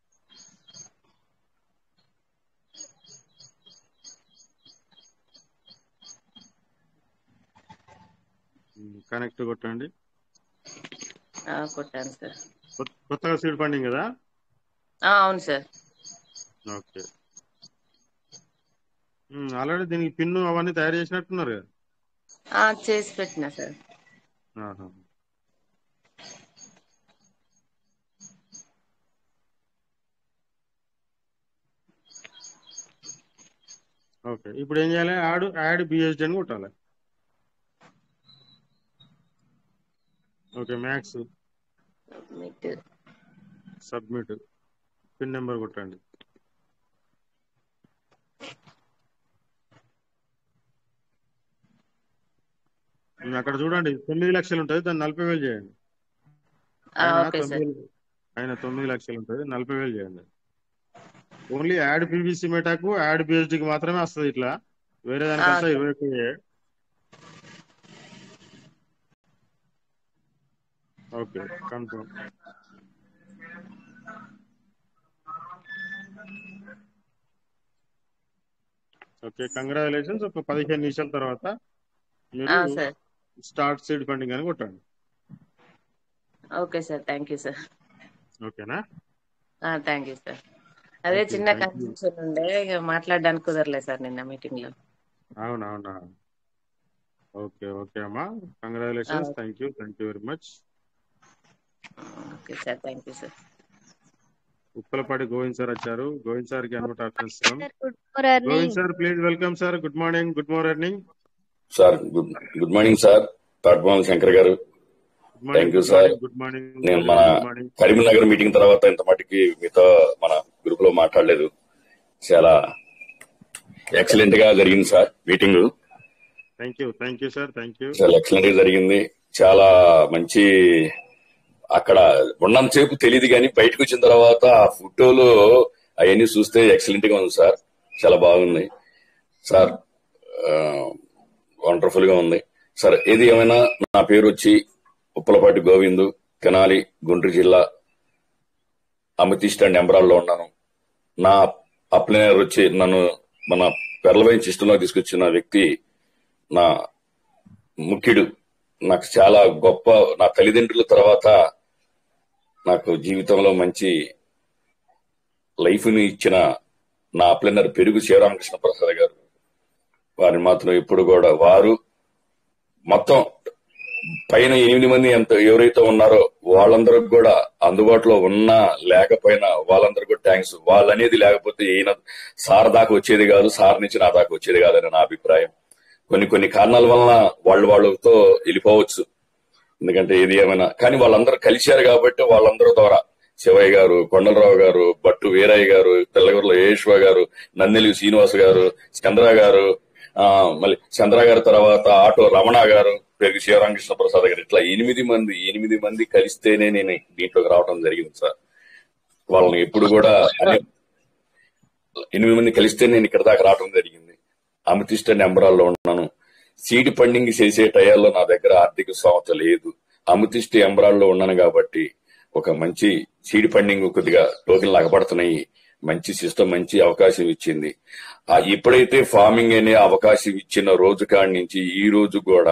Speaker 3: కనెక్ట్ కొట్టండి.
Speaker 16: కొట్టాను సార్.
Speaker 3: కొత్తగా సీడ్ ఫండింగ్ కదా?
Speaker 16: అవును సార్.
Speaker 3: ఓకే, ఆల్రెడీ దీనికి పిన్ అవన్నీ తయారు చేసినట్టున్నారు కదా?
Speaker 16: చేసి పెట్టినా సార్.
Speaker 3: ఓకే, ఇప్పుడు ఏం చేయాలి? యాడ్ బిఎస్డి అని కొట్టాలి. Okay, max submit, pin number కొట్టండి. అక్కడ చూడండి 9 లక్షలు ఉంటుంది, దాన్ని 40,000 చేయండి.
Speaker 16: Okay sir.
Speaker 3: ఆయన 9 లక్షలు ఉంటుంది, 40,000 చేయండి. ఓన్లీ యాడ్ పీవీసీ మెటాకు యాడ్ బిఎస్డికి మాత్రమే వస్తుంది. ఇట్లా వేరే దానికంతా 21. Okay confirm. Okay congratulations. ఒక 15 నిమిషాల తర్వాత మీరు స్టార్ట్ సీడ్ ఫండింగ్ అని కొట్టండి.
Speaker 16: Okay sir, thank you sir.
Speaker 3: ఓకేనా?
Speaker 16: Thank you sir. అదే చిన్న కన్ఫ్యూజన్ ఉండే, మాట్లాడడానికి కుదరలేదు సార్ నిన్న మీటింగ్ లో.
Speaker 3: అవునవునా? ఓకే ఓకే అమ్మా, congratulations. Thank you very much.
Speaker 16: Okay sir, thank you sir.
Speaker 3: Uppalapati Govind sir వచ్చారు. గోవింద్ సార్ కి అనమాట ఆహ్వానిస్తున్నాం.
Speaker 17: Good
Speaker 3: Govind sir please welcome sir. Good morning. Good morning
Speaker 10: sir. Good morning sir. Tatmala Shankar garu, thank you sir.
Speaker 3: Good morning.
Speaker 10: నేను మన Karimnagar meeting తర్వాత ఇంత మటుకి మీతో మన గ్రూప్ లో మాట్లాడలేదు. చాలా ఎక్సలెంట్ గా జరిగింది sir meeting.
Speaker 3: Thank you sir. Thank you.
Speaker 10: చాలా ఎక్సలెంట్ గా జరిగింది. చాలా మంచి, అక్కడ ఉన్నంతసేపు తెలియదు కానీ బయటకు వచ్చిన తర్వాత ఆ ఫోటోలు అవన్నీ చూస్తే ఎక్సలెంట్ గా ఉంది సార్. చాలా బాగుంది సార్, వండర్ఫుల్ గా ఉంది సార్. ఏది ఏమైనా నా పేరు వచ్చి ఉప్పలపాటి గోవిందు, తెనాలి, గుంటూరు జిల్లా, అమితిస్ట్ అండ్ ఎంబ్రాల్లో ఉన్నాను. నా అప్లైనర్ వచ్చి నన్ను మన పెర్లవైన్ సిస్టంలో తీసుకొచ్చిన వ్యక్తి నా ముఖ్యుడు. నాకు చాలా గొప్ప, నా తల్లిదండ్రుల తర్వాత నాకు జీవితంలో మంచి లైఫ్ ని ఇచ్చిన నా అప్లైనర్ పెరుగు శివరామకృష్ణ ప్రసాద్ గారు. వారిని మాత్రం ఎప్పుడు కూడా, వారు మొత్తం పైన 8 మంది ఎవరైతే ఉన్నారో వాళ్ళందరూ కూడా అందుబాటులో ఉన్నా లేకపోయినా వాళ్ళందరూ కూడా థ్యాంక్స్. వాళ్ళనేది లేకపోతే ఈయన సార్ దాకా వచ్చేది కాదు, సార్ నుంచి నా దాకా వచ్చేది కాదని నా అభిప్రాయం. కొన్ని కారణాల వలన వాళ్ళతో వెళ్ళిపోవచ్చు, ఎందుకంటే ఏది ఏమైనా కానీ వాళ్ళందరూ కలిశారు కాబట్టి వాళ్ళందరూ ద్వారా శివయ్య గారు, కొండలరావు గారు, బట్టు వీరయ్య గారు, తెల్లగూరులో యేశ్వ గారు, నందెలి శ్రీనివాస్ గారు, చంద్ర గారు, మళ్ళీ చంద్ర గారి తర్వాత ఆటో రమణ గారు, పెరుగు శివరామకృష్ణ ప్రసాద్ గారు, ఇట్లా 8 మంది కలిస్తేనే నేను దీంట్లోకి రావడం జరిగింది సార్. వాళ్ళని ఎప్పుడు కూడా 8 మంది కలిస్తే నేను ఇక్కడ దాకా రావడం జరిగింది. అమితిస్ట్ అండ్ ఎంబ్రాల్లో ఉన్నాను. సీడ్ ఫండింగ్ చేసే టయాల్లో నా దగ్గర ఆర్థిక స్తోమత లేదు. అమితిస్ట్ ఎంబ్రాల్లో ఉన్నాను కాబట్టి ఒక మంచి సీడ్ ఫండింగ్ కొద్దిగా టోకెన్లు అగపడుతున్నాయి. మంచి సిస్టమ్, మంచి అవకాశం ఇచ్చింది. ఎప్పుడైతే ఫార్మింగ్ అనే అవకాశం ఇచ్చిన రోజు కాడి నుంచి ఈ రోజు కూడా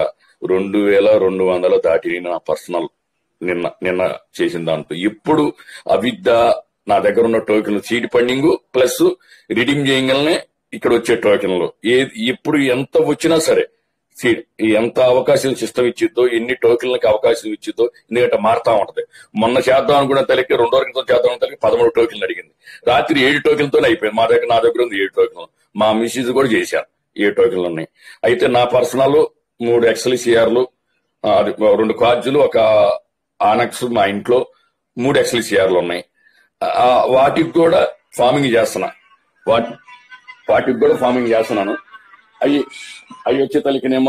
Speaker 10: 2200 దాటి నా పర్సనల్ నిన్న చేసిన దాంతో ఇప్పుడు అవిద్య నా దగ్గర ఉన్న టోకెన్లు సీడ్ ఫండింగ్ ప్లస్ రిడీమ్ చేయగలనే ఇక్కడ వచ్చే టోకెన్లు ఎప్పుడు ఎంత వచ్చినా సరే ఎంత అవకాశం సిస్టమ్ ఇచ్చిద్దో, ఎన్ని టోకెన్లకి అవకాశం ఇచ్చిద్దో, ఎందుకంటే మారుతా ఉంటది. మొన్న చేద్దాం అనుకున్న తల్లికి 2 రోజుల క్రితం చేద్దాం అన్న తల్లికి 13 టోకెన్లు అడిగింది. రాత్రి 7 టోకెన్లతోనే అయిపోయింది. నా దగ్గర ఉంది 7 టోకెన్లు. మా మిస్సెస్ కూడా చేశాను, 7 టోకెన్లు ఉన్నాయి. అయితే నా పర్సనల్ 3 XLCRలు, 2 కార్జులు, ఒక ఆనక్స్ మా ఇంట్లో 3 XLCRలు ఉన్నాయి. వాటికి కూడా ఫార్మింగ్ చేస్తున్నా, వాటికి కూడా ఫార్మింగ్ చేస్తున్నాను. అవి వచ్చే తల్లికినేమో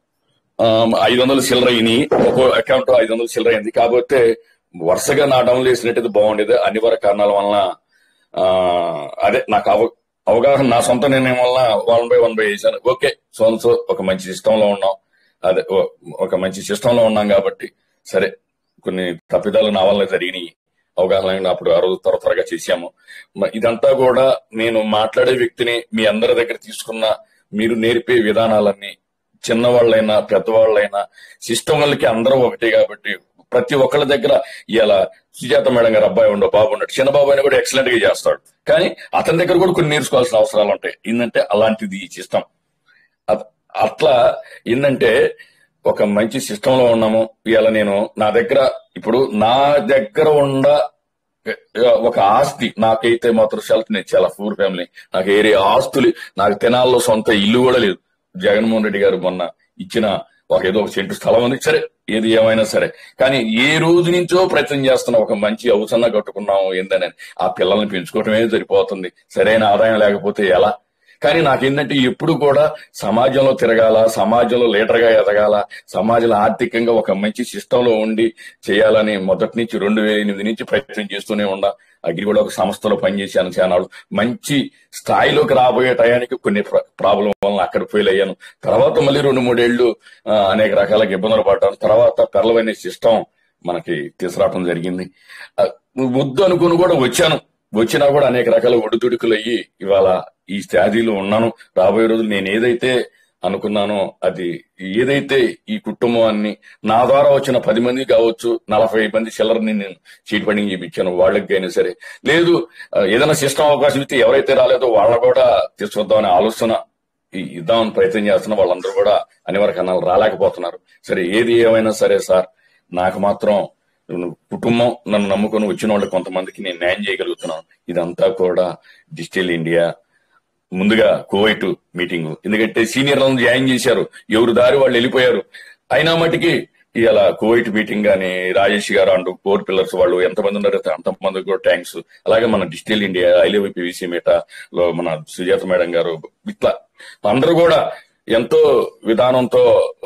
Speaker 10: 500 చిల్లర అయినాయి. ఒక్కో అకౌంట్ 500 చిల్లర అయింది. కాకపోతే వరుసగా నా డౌన్లోడ్ చేసినట్టయితే బాగుండేది. అనివార్య కారణాల వలన అదే నాకు అవగాహన, నా సొంత నిర్ణయం వలన 1/1 చేశాను. ఓకే, సో ఒక మంచి సిస్టమ్ లో ఉన్నాం, అదే ఒక మంచి సిస్టమ్ లో ఉన్నాం కాబట్టి సరే, కొన్ని తప్పిదాలు నా వల్ల జరిగినాయి. అవగాహన అప్పుడు ఆ రోజు త్వరగా చేశాము. ఇదంతా కూడా నేను మాట్లాడే వ్యక్తిని మీ అందరి దగ్గర తీసుకున్న, మీరు నేర్పే విధానాలన్నీ చిన్నవాళ్ళైనా పెద్దవాళ్ళైనా సిస్టమ్ వాళ్ళకి అందరూ ఒకటే కాబట్టి ప్రతి ఒక్కళ్ళ దగ్గర ఇలా సుజాత మేడం గారు అబ్బాయి ఉండో బాబు ఉన్నట్టు చిన్న బాబు అయినా కూడా ఎక్సలెంట్ గా చేస్తాడు. కానీ అతని దగ్గర కూడా కొన్ని నేర్చుకోవాల్సిన అవసరాలు ఉంటాయి. ఏంటంటే అలాంటిది ఈ సిస్టమ్. అట్లా ఏంటంటే ఒక మంచి సిస్టమ్ లో ఉన్నాము. ఇలా నేను నా దగ్గర ఉన్న ఒక ఆస్తి నాకైతే మాత్రం షెల్త్, నేను చాలా పూర్ ఫ్యామిలీ, నాకు ఏరే ఆస్తులు, నాకు తెనాల్లో సొంత ఇల్లు కూడా లేదు. జగన్మోహన్ రెడ్డి గారు మొన్న ఇచ్చిన ఏదో ఒక సెంటు స్థలం ఉంది. సరే, ఏది ఏమైనా సరే, కానీ ఏ రోజు నుంచో ప్రయత్నం చేస్తున్నా ఒక మంచి అవసరంగా కట్టుకున్నాము ఏందని. ఆ పిల్లల్ని పెంచుకోవటమే సరిపోతుంది. సరైన ఆదాయం లేకపోతే ఎలా? కానీ నాకేంటంటే ఎప్పుడు కూడా సమాజంలో తిరగాల, సమాజంలో లీడర్ గా ఎదగాల, సమాజంలో ఆర్థికంగా ఒక మంచి సిస్టంలో ఉండి చేయాలని మొదటి నుంచి 2008 నుంచి ప్రయత్నం చేస్తూనే ఉండా. అగ్రి కూడా ఒక సంస్థలో పనిచేశాను చానాడు. మంచి స్థాయిలోకి రాబోయే టయానికి కొన్ని ప్రాబ్లం వలన అక్కడ ఫెయిల్ అయ్యాను. తర్వాత మళ్ళీ 2-3 ఏళ్లు అనేక రకాల ఇబ్బందులు పడ్డాను. తర్వాత పెరలవైన సిస్టం మనకి తీసుకురావడం జరిగింది. వద్దు అనుకుని కూడా వచ్చినా కూడా అనేక రకాల ఒడిదుడుకులు అయ్యి ఇవాళ ఈ స్థాయిలో ఉన్నాను. రాబోయే రోజులు నేను ఏదైతే అనుకున్నానో అది ఏదైతే ఈ కుటుంబాన్ని నా ద్వారా వచ్చిన 10 మంది కావచ్చు, 40 మంది చిల్లరని నేను చీట్ ఫండింగ్ చేయించాను. వాళ్ళకి అయినా సరే లేదు ఏదైనా సిస్టమ్ అవకాశం ఇస్తే ఎవరైతే రాలేదో వాళ్ళ కూడా తీసుకొద్దామనే ఆలోచన ఇద్దామని ప్రయత్నం చేస్తున్నా. వాళ్ళందరూ కూడా అనివార్య కన్నాలు రాలేకపోతున్నారు. సరే ఏది ఏమైనా సరే సార్, నాకు మాత్రం కుటుంబం నన్ను నమ్ముకొని వచ్చిన వాళ్ళకి కొంతమందికి నేను న్యాయం చేయగలుగుతున్నాను. ఇదంతా కూడా డిజిటల్ ఇండియా ముందుగా కువైట్ మీటింగ్, ఎందుకంటే సీనియర్లను జాయిన్ చేశారు, ఎవరు దారి వాళ్ళు వెళ్ళిపోయారు. అయినా మటుకి ఇవాళ కువైట్ మీటింగ్ గానీ రాజేష్ గారు అండ్ 4 పిల్లర్స్ వాళ్ళు ఎంతమంది ఉన్నారో అంతమందికి కూడా థ్యాంక్స్. అలాగే మన digital India I love PVC meta లో మన సుజాత మేడం గారు, ఇట్లా అందరూ కూడా ఎంతో విధానంతో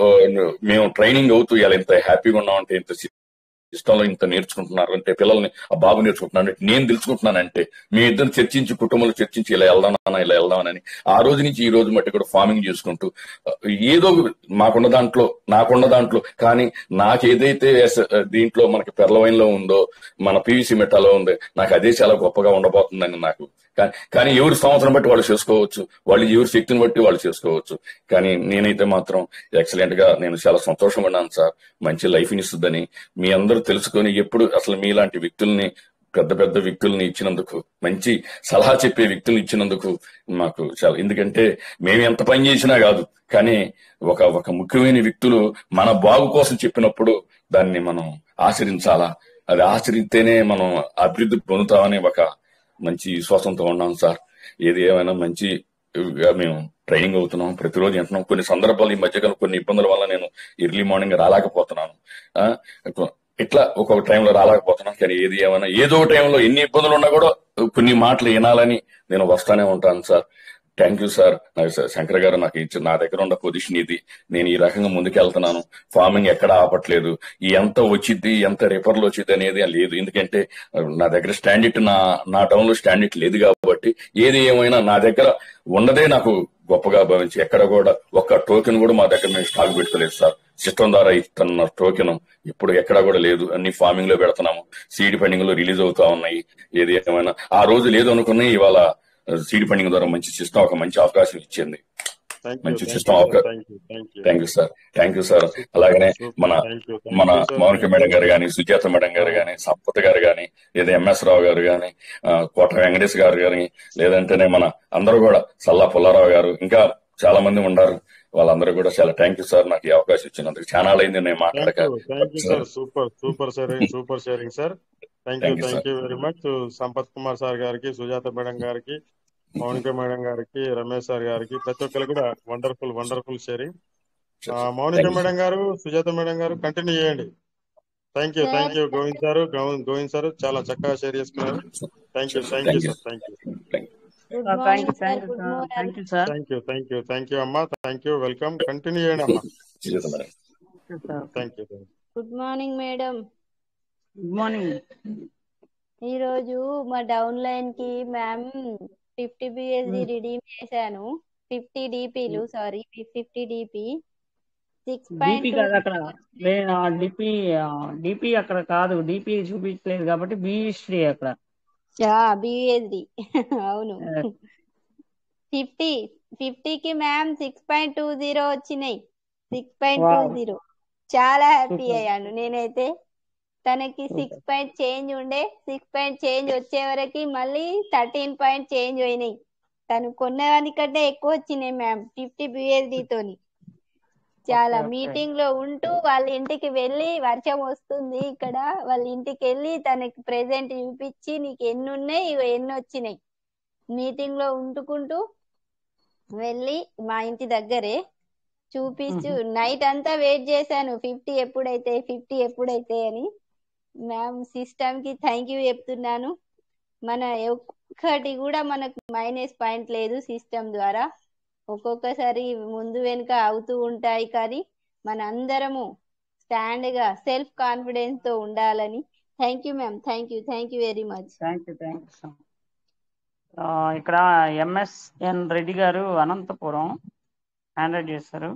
Speaker 10: మేము ట్రైనింగ్ అవుతూ ఇలా ఇంత హ్యాపీగా ఉన్నామంటే, ఇంత సిస్టంలో ఇంత నేర్చుకుంటున్నారు అంటే, పిల్లల్ని ఆ బాబు నేర్చుకుంటున్నాను అంటే, నేను తెలుసుకుంటున్నానంటే, మీ ఇద్దరు చర్చించి కుటుంబంలో చర్చించి ఇలా వెళ్దామని ఆ రోజు నుంచి ఈ రోజు మట్టి కూడా ఫార్మింగ్ చేసుకుంటూ ఏదో నాకున్న దాంట్లో కానీ నాకు ఏదైతే దీంట్లో మనకి పెర్లవైన్లో ఉందో, మన పివిసి మెటాలో ఉందో, నాకు అదే చాలా గొప్పగా ఉండబోతుందని నాకు. కానీ ఎవరి సంవత్సరం బట్టి వాళ్ళు చేసుకోవచ్చు, వాళ్ళు ఎవరి శక్తిని బట్టి వాళ్ళు చేసుకోవచ్చు. కానీ నేనైతే మాత్రం ఎక్సలెంట్ గా నేను చాలా సంతోషంగా ఉన్నాను సార్. మంచి లైఫ్ ఇస్తుందని మీ అందరూ తెలుసుకొని, ఎప్పుడు అసలు మీలాంటి వ్యక్తుల్ని, పెద్ద వ్యక్తుల్ని ఇచ్చినందుకు, మంచి సలహా చెప్పే వ్యక్తుల్ని ఇచ్చినందుకు మాకు చాలా, ఎందుకంటే మేము ఎంత పని చేసినా కాదు, కానీ ఒక ముఖ్యమైన వ్యక్తులు మన బాగు కోసం చెప్పినప్పుడు దాన్ని మనం ఆచరించాలా, అది ఆచరిస్తేనే మనం అభివృద్ధి పొందుతామని ఒక మంచి విశ్వాసంతో ఉన్నాం సార్. ఏది ఏమైనా మంచి మేము ట్రైనింగ్ అవుతున్నాం, ప్రతిరోజు వింటున్నాం. కొన్ని సందర్భాలు ఈ మధ్యకాలం కొన్ని ఇబ్బందుల వల్ల నేను ఎర్లీ మార్నింగ్ రాలేకపోతున్నాను, ఇట్లా ఒక్కొక్క టైంలో రాలేకపోతున్నాను. కానీ ఏది ఏమైనా ఏదో టైంలో ఎన్ని ఇబ్బందులు ఉన్నా కూడా కొన్ని మాటలు వినాలని నేను వస్తానే ఉంటాను sir. Thank you sir. Shankar garu నాకు ఇచ్చిన, నా దగ్గర ఉన్న పొజిషన్ ఇది, నేను ఈ రకంగా ముందుకెళ్తున్నాను. ఫార్మింగ్ ఎక్కడ ఆపట్లేదు. ఎంత వచ్చిద్ది, ఎంత రిపర్లు వచ్చింది అనేది లేదు, ఎందుకంటే నా దగ్గర స్టాండర్డ్ నా టౌన్ లో స్టాండర్డ్ లేదు కాబట్టి, ఏది ఏమైనా నా దగ్గర ఉన్నదే నాకు గొప్పగా భావించి, ఎక్కడ కూడా ఒక్క టోకెన్ కూడా మా దగ్గర మేము స్టాక్ పెట్టుకోలేదు సార్. సిస్టమ్ ద్వారా ఇస్తున్న టోకెన్ ఇప్పుడు ఎక్కడా కూడా లేదు. అన్ని ఫార్మింగ్ లో పెడుతున్నాము, సీడ్ ఫండింగ్ లో రిలీజ్ అవుతా ఉన్నాయి. ఏది ఏమైనా ఆ రోజు లేదు అనుకున్నాయి, ఇవాళ సీడ్ ఫండింగ్ ద్వారా మంచి సిస్టమ్ ఒక మంచి అవకాశం ఇచ్చింది, మంచి సిస్టమ్ అవకాశం. Thank you sir. అలాగనే మన మౌనిక మేడం గారు గాని, సుజాత మేడం గారు గాని, సంపత్ గారు గాని, లేదా ఎంఎస్ రావు గారు గాని, కోట వెంకటేష్ గారు గాని, లేదంటేనే మన అందరూ కూడా సల్లా పుల్లారావు గారు, ఇంకా చాలా మంది ఉన్నారు. వాళ్ళందరూ కూడా చాలా థ్యాంక్ యూ సార్ నాకు ఈ అవకాశం ఇచ్చినందుకు. చాలా అయింది నేను మాట్లాడక.
Speaker 3: Super sharing sir. Thank you very much. Sampath Kumar sir గారికి, సుజాత మేడం గారికి, మౌనిక మేడం గారికి, రమేష్ సార్ గారికి, ప్రతి ఒక్కరికి కూడా wonderful sharing. Mounika madam garu, Sujatha madam garu continue చేయండి. థ్యాంక్ యూ గోవింద్ సార్ చాలా చక్కగా షేర్ చేసుకున్నారు. థ్యాంక్ యూ అమ్మా. Thank you. వెల్కమ్. కంటిన్యూ చేయండి అమ్మా. Thank you.
Speaker 17: Good morning madam.
Speaker 6: Good morning.
Speaker 17: ఈ రోజు మా డౌన్ లైన్ కి మ్యామ్ 50 BSD రిడీమ్ చేశాను. 50 DPలు, సారీ 50 DP.
Speaker 6: డిపి కాదు అక్కడ, డిపి అక్కడ కాదు, డిపి చూపించలేదు కాబట్టి బిఎస్డి అక్కడ.
Speaker 17: బిఎస్డి అవును. 50కి మ్యామ్ 6.20 వచ్చినాయి. 6.20 చాలా హ్యాపీ అయ్యాను నేనైతే. తనకి 6 పాయింట్ చేంజ్ ఉండే, 6 పాయింట్ చేంజ్ వచ్చే వరకు మళ్ళీ 13 పాయింట్ చేంజ్ అయినాయి. తను కొన్నదానికంటే ఎక్కువ వచ్చినాయి మ్యామ్ 50 BSD తోని. చాలా మీటింగ్ లో ఉంటూ వాళ్ళ ఇంటికి వెళ్ళి, వర్షం వస్తుంది ఇక్కడ, వాళ్ళ ఇంటికి వెళ్ళి తనకి ప్రెజెంట్ చూపించి, నీకు ఎన్ని ఉన్నాయి, ఎన్ని వచ్చినాయి, మీటింగ్ లో ఉంటుకుంటూ వెళ్ళి మా ఇంటి దగ్గరే చూపిస్తూ నైట్ అంతా వెయిట్ చేశాను 50 ఎప్పుడైతే అని. మ్యామ్ సిస్టమ్ కి థ్యాంక్ యూ చెప్తున్నాను. మన ఒక్కటి కూడా మనకు మైనస్ పాయింట్ లేదు సిస్టమ్ ద్వారా. ఒక్కొక్కసారి ముందు వెనుక అవుతూ ఉంటాయి, కానీ మన అందరము స్టాండ్ గా సెల్ఫ్ కాన్ఫిడెన్స్ తో ఉండాలని. Thank you ma'am, thank you very much.
Speaker 6: Thank you ఇక్కడ MSN Reddy garu Anantapur hand raise చేస్తారు.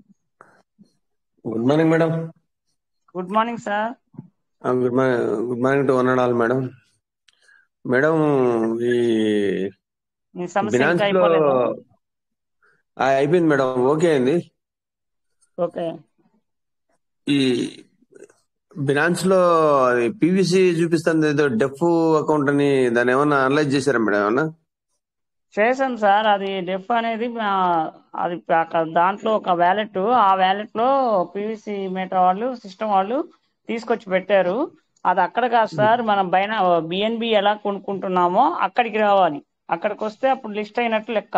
Speaker 18: Good morning madam.
Speaker 6: Good morning sir.
Speaker 18: Good morning to one and all madam. Madam ఈ
Speaker 6: మీ సమస్య
Speaker 18: బినాన్స్
Speaker 6: ఇంకా
Speaker 18: లో
Speaker 6: అయిపోలేదు.
Speaker 18: అయిపోయింది మేడం, ఓకే అయింది.
Speaker 6: ఓకే.
Speaker 18: ఈ బినాన్స్ లో పీవీసీ చూపిస్తుంది, ఏదో డెఫ్ అకౌంట్ అని, దాన్ని ఏమన్నా అనలైజ్ చేశారా మేడం ఏమన్నా?
Speaker 6: చేసాం సార్. అది డెఫ్ అనేది అది దాంట్లో ఒక వ్యాలెట్, ఆ వ్యాలెట్ లో పీవీసీ మెటా వాళ్ళు సిస్టమ్ వాళ్ళు తీసుకొచ్చి పెట్టారు. అది అక్కడ కాదు సార్, మనం బిఎన్బి ఎలా కొనుక్కుంటున్నామో అక్కడికి రావాలి. అక్కడికి వస్తే అప్పుడు లిస్ట్ అయినట్టు లెక్క.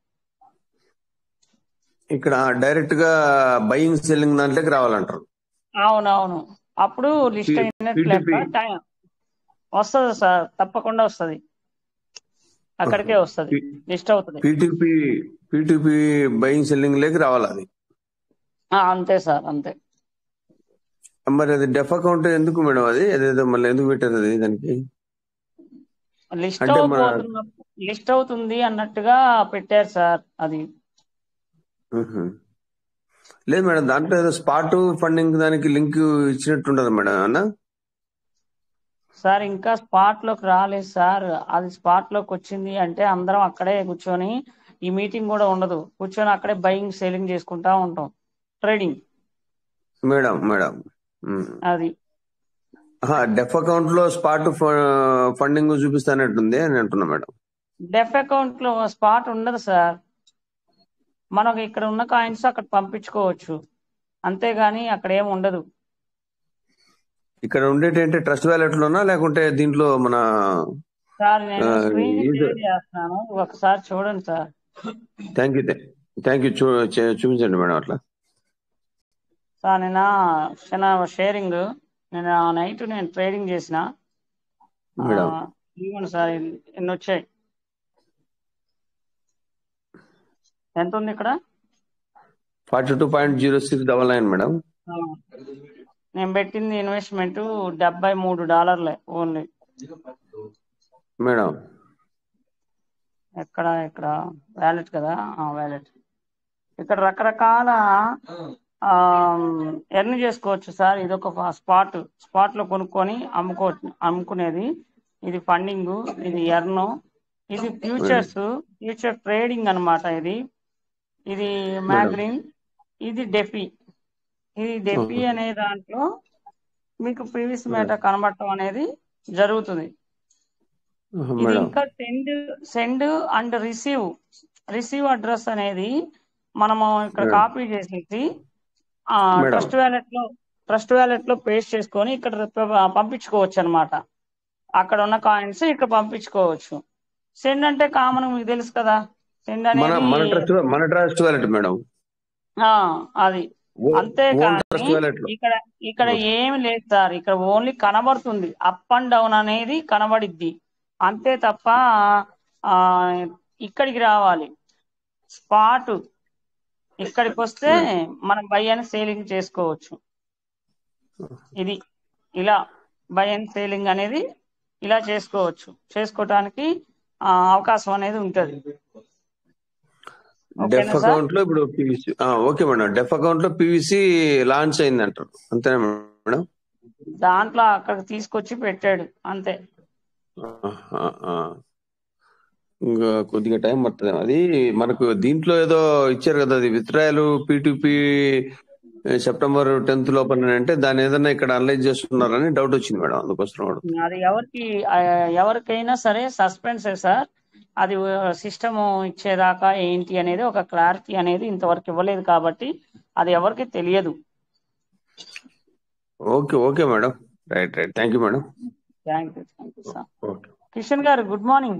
Speaker 18: ఇక్కడ డైరెక్ట్ గా బయింగ్ సెల్లింగ్ దాంట్లోకి రావాలంటారు.
Speaker 6: అవునవును, అప్పుడు లిస్ట్ అయినట్టు లెక్క. టైం వస్తుంది సార్, తప్పకుండా వస్తుంది, అక్కడికే వస్తుంది, లిస్ట్ అవుతుంది.
Speaker 18: పీటీపీ బయింగ్ సెల్లింగ్ లేకి రావాలి అది.
Speaker 6: అంతే సార్, అంతే.
Speaker 18: మరి అది డెఫ్ అకౌంట్ ఎందుకు మేడం? అది అదేదో మళ్ళీ ఎందుకు పెట్టారు అది దానికి?
Speaker 6: లిస్ట్ అవుతుంది అన్నట్టుగా పెట్టారు సార్. అది
Speaker 18: లేదు మేడం, దాంట్లో ఏదో స్పాట్ ఫండింగ్ దానికి లింక్ ఇచ్చినట్టుండదు మేడం అన్న
Speaker 6: సార్. ఇంకా స్పాట్ లోకి రాలేదు సార్. అది స్పాట్ లోకి వచ్చింది అంటే అందరం అక్కడే కూర్చొని, ఈ మీటింగ్ కూడా ఉండదు, కూర్చొని అక్కడే బయింగ్ సెల్లింగ్ చేసుకుంటా ఉంటాం, ట్రేడింగ్.
Speaker 18: మేడం
Speaker 6: అది
Speaker 18: డెఫ్ అకౌంట్ లో స్పాట్ ఫండింగ్ చూపిస్తానట్టుంది అని అంటున్నా మేడం.
Speaker 6: డెఫ్ అకౌంట్ లో స్పాట్ ఉండదు సార్. మనకు ఇక్కడ ఉన్న కాయిన్స్ అక్కడ పంపించుకోవచ్చు, అంతేగాని అక్కడ ఏమి ఉండదు.
Speaker 18: ఇక్కడ ఉండేటంటే ట్రస్ట్ వ్యాలెట్ లోనా లేకుంటే దీంట్లో మన
Speaker 6: సార్ నేను స్క్రీన్ షేర్ చేస్తాను, ఒకసారి చూడండి సార్.
Speaker 18: థ్యాంక్ యూ చూపించండి మేడం అట్లా.
Speaker 6: సార్ నేను షేరింగ్ నేను నైట్ ట్రేడింగ్ చేసిన. ఇవ్వండి సార్, ఎన్ని వచ్చాయి, ఎంత ఉంది ఇక్కడ?
Speaker 18: 42.0699 మేడం.
Speaker 6: నేను పెట్టింది ఇన్వెస్ట్మెంట్ $73 ఓన్లీ
Speaker 18: మేడం.
Speaker 6: ఇక్కడ వ్యాలెట్ కదా, వ్యాలెట్. ఇక్కడ రకరకాల ఎర్న్ చేసుకోవచ్చు సార్. ఇది ఒక స్పాట్ లో కొనుక్కొని అమ్ముకునేది. ఇది ఫండింగ్, ఇది ఎర్న్, ఇది ఫ్యూచర్ ట్రేడింగ్ అన్నమాట. ఇది మ్యాగ్రిన్, ఇది డెఫీ. ఇది డెఫీ అనే దాంట్లో మీకు పీవీసీ మెటా కనబడటం అనేది జరుగుతుంది. ఇది ఇంకా సెండ్ అండ్ రిసీవ్ అడ్రస్ అనేది మనము ఇక్కడ కాపీ చేసేసి ట్రస్ట్ వ్యాలెట్ లో పేస్ట్ చేసుకొని ఇక్కడ పంపించుకోవచ్చు అన్నమాట. అక్కడ ఉన్న కాయిన్స్ ఇక్కడ పంపించుకోవచ్చు. సెండ్ అంటే కామన్ మీకు తెలుసు కదా, సెండ్ అనేది
Speaker 18: మన ట్రస్ట్ వ్యాలెట్ మేడం.
Speaker 6: అది అంతేకాని ఇక్కడ ఏమి లేదు సార్. ఇక్కడ ఓన్లీ కనబడుతుంది, అప్ అండ్ డౌన్ అనేది కనబడిద్ది అంతే తప్ప ఇక్కడికి రావాలి స్పాట్. ఇక్కడికి వస్తే మనం బై అండ్ సేలింగ్ చేసుకోవచ్చు. ఇది ఇలా బై అండ్ సేలింగ్ అనేది ఇలా చేసుకోవటానికి అవకాశం అనేది ఉంటుంది.
Speaker 18: డెఫ్ అకౌంట్ లో ఇప్పుడు పీవీసీ ఓకే మేడం. డెఫ్ అకౌంట్ లో పీవీసీ లాంచ్ అయింది అంటారు, అంతేనా మేడం?
Speaker 6: దాంట్లో అక్కడికి తీసుకొచ్చి పెట్టాడు అంతే.
Speaker 18: ఇంకా కొద్దిగా టైం పడుతుంది. అది మనకు దీంట్లో ఏదో ఇచ్చారు కదా, అది విత్డ్రాయల్ పీటీపీ సెప్టెంబర్ 10th లోపల అంటే దాన్ని ఏదైనా ఇక్కడ అనలైజ్ చేస్తున్నారని డౌట్ వచ్చింది మేడం, అందుకోసం.
Speaker 6: అది ఎవరికైనా సరే సస్పెన్సే సార్. అది సిస్టమ్ ఇచ్చేదాకా ఏంటి అనేది ఒక క్లారిటీ అనేది ఇంతవరకు ఇవ్వలేదు కాబట్టి అది ఎవరికి తెలియదు.
Speaker 18: Okay madam, right. Thank you madam.
Speaker 6: Thank you sir. Kishan garu good morning.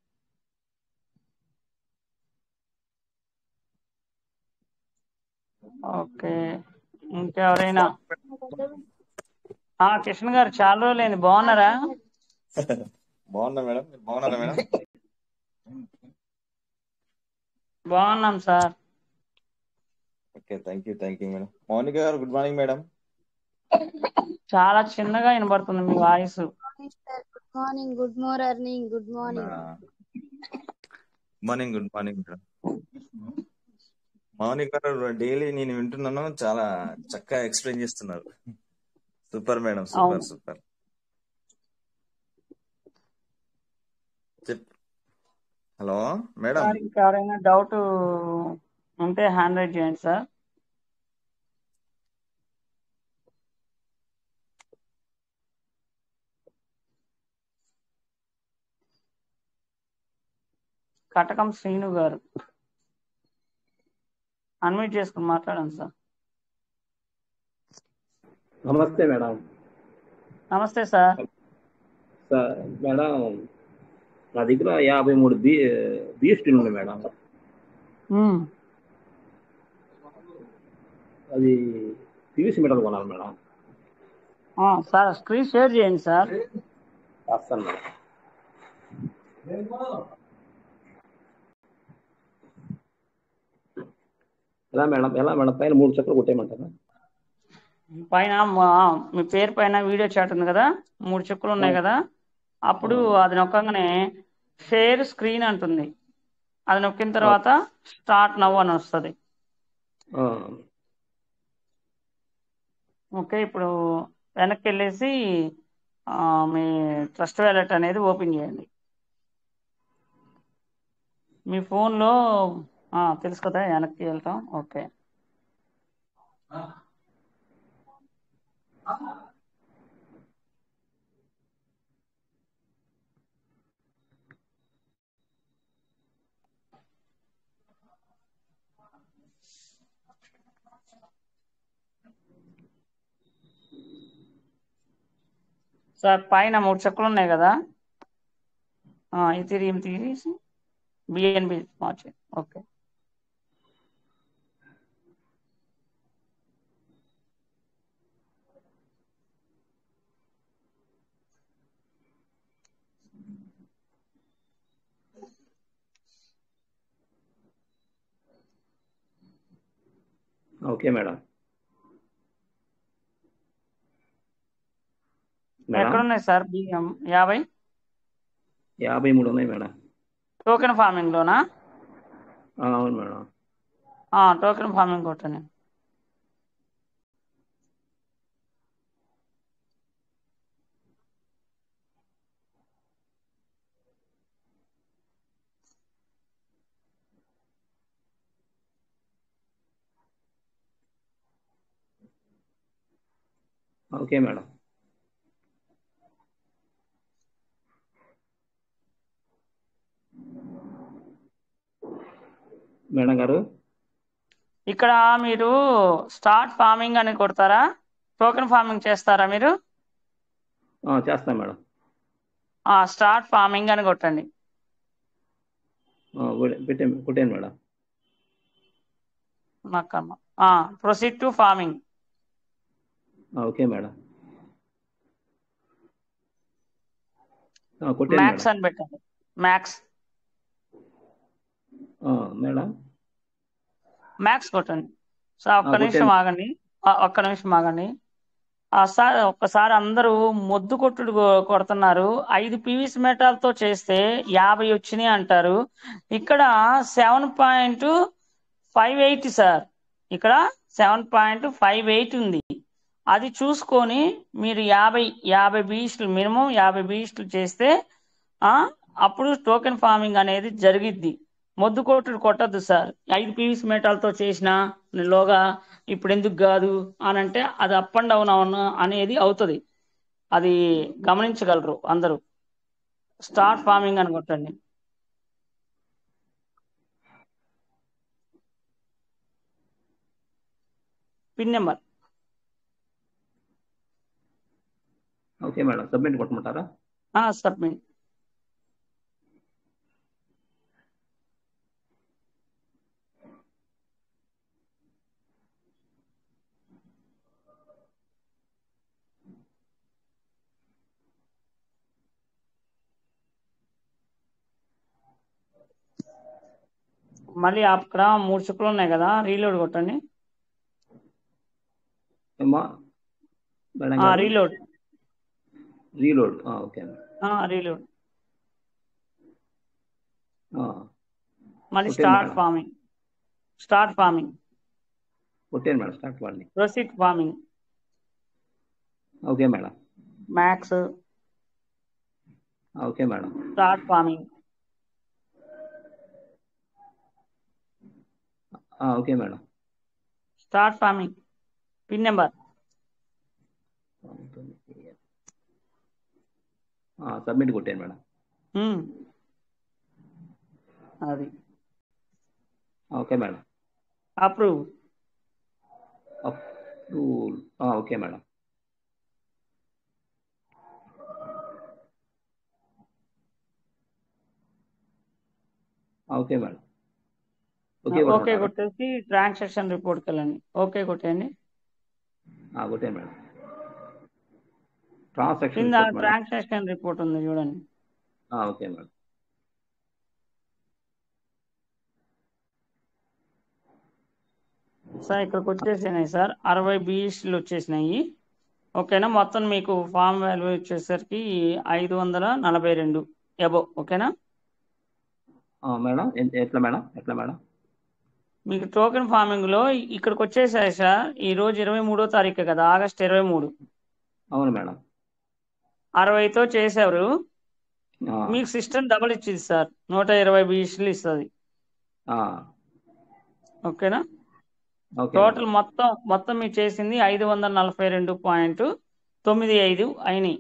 Speaker 6: Okay, ఇంకెవరైనా? కిషన్ గారు చాలా రోజులైంది, బాగున్నారా?
Speaker 15: బాగున్నా మేడం, మీరు బాగున్నారా మేడం?
Speaker 6: బాగున్నాం sir.
Speaker 15: Okay, thank you madam. Mounika garu good morning madam.
Speaker 6: చాలా చిన్నగా వినబడుతుంది మీ voice.
Speaker 17: Good morning, good morning, good morning.
Speaker 15: Good morning madam. Mounika garu daily నేను వింటున్నాను, చాలా చక్కగా ఎక్స్ప్లెయిన్ చేస్తున్నారు. సూపర్ మేడం,
Speaker 6: అవును
Speaker 15: సూపర్. చెప్ హలో మేడం.
Speaker 6: సార్, ఇంకా ఎవరైనా డౌట్ ఉంటే హ్యాండ్ రైజ్ చేయండి సార్. కటకం శ్రీను గారు అన్మ్యూట్ చేసుకుని మాట్లాడండి సార్.
Speaker 19: నమస్తే మేడం.
Speaker 6: నమస్తే సార్.
Speaker 19: మేడం, నా దగ్గర 53 బీఎస్టీలు ఉన్నాయి మేడం. అది పీవీసీ మెటల్ కొనాలి మేడం.
Speaker 6: సార్ స్క్రీన్ షేర్ చేయండి సార్.
Speaker 19: రాస్తాను మేడం. ఎలా మేడం పైన 3 చెక్కలు కొట్టేయమంటారా?
Speaker 6: పైన మీ పేరు పైన వీడియో చాట్ ఉంది కదా, 3 చుక్కలు ఉన్నాయి కదా, అప్పుడు అది నొక్కగానే షేర్ స్క్రీన్ అంటుంది. అది నొక్కిన తర్వాత స్టార్ట్ నవ్ అని వస్తుంది. ఓకే, ఇప్పుడు వెనక్కి వెళ్ళేసి మీ ట్రస్ట్ వ్యాలెట్ అనేది ఓపెన్ చేయండి. మీ ఫోన్లో తెలుసు కదా వెనక్కి వెళ్తాం. ఓకే, సార్ పైన 3 చెక్కులు ఉన్నాయి కదా, ఇథీరియం తీసి బిఎన్బి మార్చండి. Okay,
Speaker 19: okay madam.
Speaker 6: ఎక్కడ ఉన్నాయి సార్? బిఎం
Speaker 19: 53 ఉన్నాయి మేడం.
Speaker 6: టోకెన్ ఫార్మింగ్ లోనా?
Speaker 19: అవును మేడం.
Speaker 6: టోకెన్ ఫార్మింగ్ కొట్టండి.
Speaker 19: Okay madam. మేడం గారు,
Speaker 6: ఇక్కడ మీరు స్టార్ట్ ఫార్మింగ్ అని కొడతారా? టోకెన్ ఫార్మింగ్ చేస్తారా మీరు?
Speaker 19: చేస్తాం మేడం.
Speaker 6: స్టార్ట్ ఫార్మింగ్ అని కొట్టండి.
Speaker 19: కొట్టాను madam.
Speaker 6: Proceed to farming.
Speaker 19: Okay madam.
Speaker 6: Max అని పెట్టండి. మ్యాక్స్
Speaker 19: మేడం,
Speaker 6: మ్యాక్స్ కొట్టండి. సార్ ఒక్క నిమిషం ఆగండి. సార్ ఒక్కసారి అందరూ మొద్దు కొట్టుడు కొడుతున్నారు. 5 పీవీసీ మెటాల్తో చేస్తే 50 వచ్చినాయి అంటారు. ఇక్కడ 7.58 సార్, ఇక్కడ 7.58 ఉంది. అది చూసుకొని మీరు 50 బీస్టులు మినిమం 50 బీస్టులు చేస్తే అప్పుడు టోకెన్ ఫార్మింగ్ అనేది జరిగిద్ది. మొద్దు కొట్టుడు కొట్టద్దు సార్. 5 పీవీసీ మెటాల్తో చేసిన లోగా ఇప్పుడు ఎందుకు కాదు అని అంటే అది అప్ అండ్ డౌన్ అనేది అవుతుంది. అది గమనించగలరు అందరూ. స్టార్ట్ ఫార్మింగ్ అని కొట్టండి. Pin number.
Speaker 19: Okay madam, submit కొట్టమంటారా?
Speaker 6: సబ్మిట్. మళ్ళీ అక్కడ 3 చుక్కలు ఉన్నాయి కదా, రీలోడ్ కొట్టండి.
Speaker 19: ఏమ్మా madam garu?
Speaker 6: Reload
Speaker 19: reload. Okay
Speaker 6: reload. మళ్ళీ
Speaker 19: కొట్టాను
Speaker 6: స్టార్ట్
Speaker 19: మేడం.
Speaker 6: ఫార్మింగ్
Speaker 19: కొట్టాను మేడం. స్టార్ట్ వాడిని.
Speaker 6: Proceed farming
Speaker 19: okay madam.
Speaker 6: Max
Speaker 19: okay madam.
Speaker 6: Start farming
Speaker 19: okay madam.
Speaker 6: Pin number
Speaker 19: submit కొట్టాను మేడం.
Speaker 6: అది
Speaker 19: okay madam.
Speaker 6: Approve.
Speaker 19: Okay madam. Okay madam.
Speaker 6: Okay కొట్టేసి transaction రిపోర్ట్కి వెళ్ళండి. Okay కొట్టేయండి.
Speaker 19: కొట్టాను మేడం. ట్రాన్సాక్షన్
Speaker 6: కింద
Speaker 19: రిపోర్ట్ మేడం.
Speaker 6: ట్రాన్సాక్షన్ రిపోర్ట్ ఉంది చూడండి.
Speaker 19: Okay madam.
Speaker 6: సార్ ఇక్కడికి వచ్చేసినాయి సార్, 60 BESలు వచ్చేసినాయి. ఓకేనా, మొత్తం మీకు ఫామ్ వాల్యూ వచ్చేసరికి 542 ఎబో. ఓకేనా
Speaker 19: మేడం? ఎట్లా మేడం?
Speaker 6: మీకు టోకెన్ ఫార్మింగ్ లో ఇక్కడికి వచ్చేసాయి సార్. ఈ రోజు 23వ తారీఖు కదా, ఆగస్ట్ 23.
Speaker 19: అవును మేడం.
Speaker 6: 60తో చేశారు. మీకు సిస్టమ్ డబల్ ఇచ్చింది సార్, 120 BESలు ఇస్తుంది. ఓకేనా, టోటల్ మొత్తం మీరు చేసింది 542.95 అయినాయి.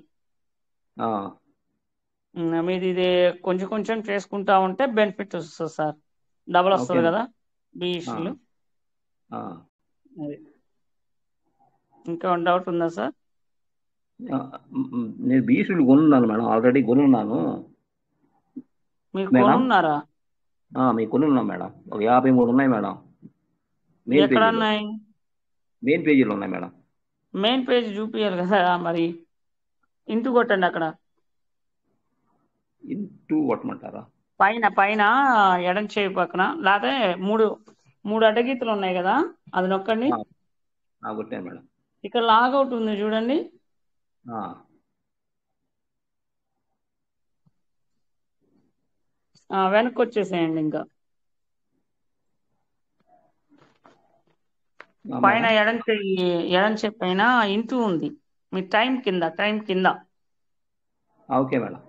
Speaker 6: మీది ఇది కొంచెం చేసుకుంటా ఉంటే బెనిఫిట్ వస్తుంది సార్, డబల్ వస్తుంది కదా BESలు. ఇంకా డౌట్ ఉందా సార్?
Speaker 19: నేను BESలు కొనున్నాను మేడం, ఆల్రెడీ కొనున్నాను.
Speaker 6: మీరు కొనున్నారా?
Speaker 19: మీకు కొనున్నాం మేడం. ఒక 53 ఉన్నాయి మేడం.
Speaker 6: ఎక్కడ ఉన్నాయి?
Speaker 19: మెయిన్ పేజీలో ఉన్నాయి మేడం.
Speaker 6: మెయిన్ పేజ్ చూపించాలి కదా మరి. ఇంటూ కొట్టండి, అక్కడ
Speaker 19: ఇంటూ కొట్టమంటారా?
Speaker 6: పైన ఎడం చేయి పక్కన, లేకపోతే మూడు అడ్డగీతలు ఉన్నాయి కదా, అది నొక్కండి.
Speaker 19: కొట్టాను మేడం.
Speaker 6: ఇక్కడ లాగౌట్ ఉంది చూడండి. వెనక్కి వచ్చేసేయండి. ఇంకా పైన ఎడం చేయి పైన ఇంటూ ఉంది, మీ టైం కింద.
Speaker 19: Okay madam.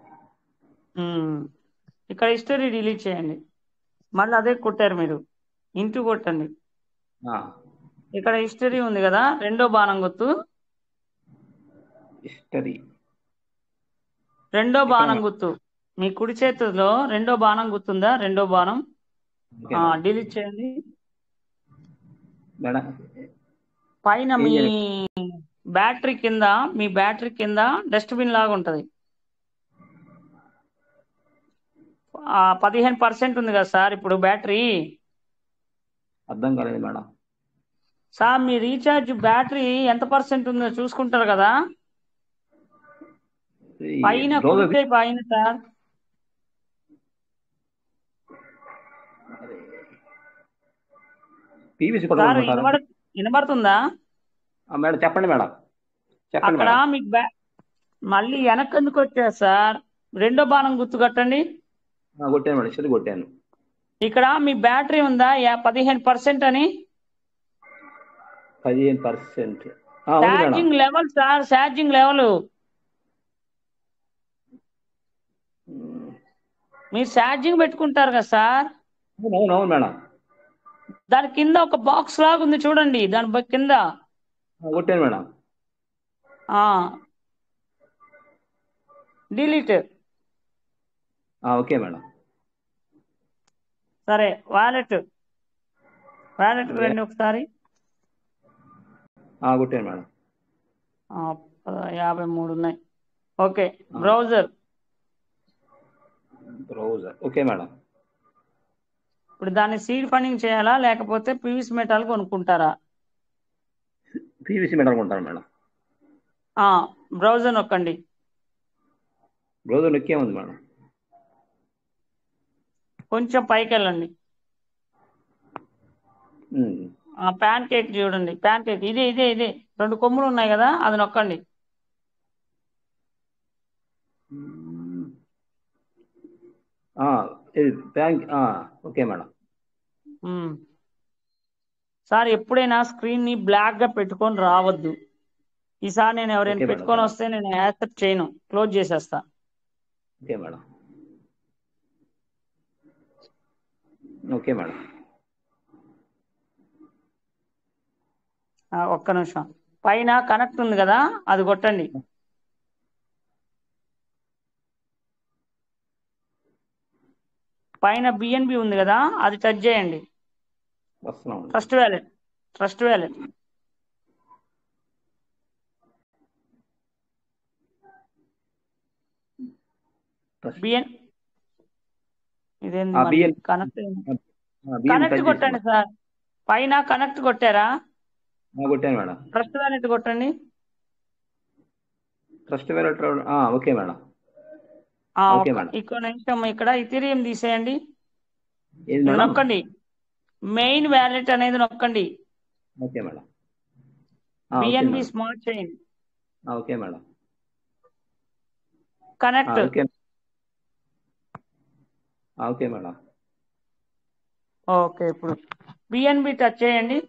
Speaker 6: ఇక్కడ హిస్టరీ డిలీట్ చేయండి. మళ్ళీ అదే కొట్టారు మీరు, ఇంటూ కొట్టండి. ఇక్కడ హిస్టరీ ఉంది కదా, రెండో బాణం గుర్తు. మీ కుడి చేతిలో రెండో బాణం గుర్తుందా? రెండో బాణం డిలీట్ చేయండి. పైన మీ బ్యాటరీ కింద డస్ట్బిన్ లాగా ఉంటది. 15% ఉంది కదా సార్ ఇప్పుడు బ్యాటరీ.
Speaker 19: అర్థం కాలేదు మేడం.
Speaker 6: సార్ మీ రీఛార్జ్ బ్యాటరీ ఎంత % ఉందో చూసుకుంటారు కదా, పైన కుడితే పైన సార్. వినబడుతుందా
Speaker 19: మేడం? చెప్పండి మేడం.
Speaker 6: అక్కడ మీకు మళ్ళీ వెనక్కి వచ్చారు సార్, రెండో బాణం గుర్తు కట్టండి.
Speaker 19: కొట్టాను మేడం, కొట్టాను.
Speaker 6: ఇక్కడ మీ బ్యాటరీ ఉందా 15% అని?
Speaker 19: 15%.
Speaker 6: Charging level sir, charging level. మీరు ఛార్జింగ్ పెట్టుకుంటారు కదా సార్.
Speaker 19: అవును మేడం.
Speaker 6: దాని కింద ఒక బాక్స్ లాగా ఉంది చూడండి, దాని కింద.
Speaker 19: కొట్టాను మేడం.
Speaker 6: డిలీట్.
Speaker 19: Okay madam.
Speaker 6: సరే, వాలెట్ రండి ఒకసారి.
Speaker 19: కొట్టాను మేడం.
Speaker 6: 53 ఉన్నాయి. Okay, browser.
Speaker 19: Okay madam.
Speaker 6: ఇప్పుడు దాన్ని సీడ్ ఫండింగ్ చేయాలా లేకపోతే PVC మెటల్ కొనుక్కుంటారా?
Speaker 19: PVC మెటల్ కొంటాను మేడం.
Speaker 6: బ్రౌజర్ నొక్కండి.
Speaker 19: బ్రౌజర్ నొక్కే ఉంది మేడం.
Speaker 6: కొంచెం పైకి వెళ్ళండి. ప్యాన్ కేక్ చూడండి, ప్యాన్ కేక్ ఇదే ఇదే ఇదే 2 కొమ్ములు ఉన్నాయి కదా, అది నొక్కండి.
Speaker 19: Okay madam.
Speaker 6: సార్ ఎప్పుడైనా స్క్రీన్ ని బ్లాక్ గా పెట్టుకొని రావద్దు. ఈసారి నేను ఎవరైనా
Speaker 19: ఓకే మేడం.
Speaker 6: పెట్టుకొని వస్తే నేను యాక్సెప్ట్ చేయను, క్లోజ్ చేసేస్తా.
Speaker 19: Okay madam. Okay madam.
Speaker 6: ఒక్క నిమిషం. పైన కనెక్ట్ ఉంది కదా, అది కొట్టండి. పైన బిఎన్బి ఉంది కదా, అది టచ్ చేయండి.
Speaker 19: వస్తున్నాం.
Speaker 6: Trust wallet, trust wallet. BN ఇదేంది కనెక్ట్ కనెక్ట్ కొట్టండి సార్. పైన కనెక్ట్ కొట్టారా?
Speaker 19: కొట్టాను మేడం.
Speaker 6: ట్రస్ట్ వ్యాలెట్ కొట్టండి.
Speaker 19: Trust wallet okay madam. Okay madam.
Speaker 6: ఇక్కడ నిమిషం, ఇక్కడ ఇథీరియం తీసేయండి,
Speaker 19: ఏది మేడం?
Speaker 6: నొక్కండి. మెయిన్ వ్యాలెట్ అనేది నొక్కండి.
Speaker 19: Okay madam.
Speaker 6: BNB smart chain.
Speaker 19: Okay madam.
Speaker 6: Connect.
Speaker 19: Okay madam.
Speaker 6: Okay, ఇప్పుడు బిఎన్బి టచ్ చేయండి.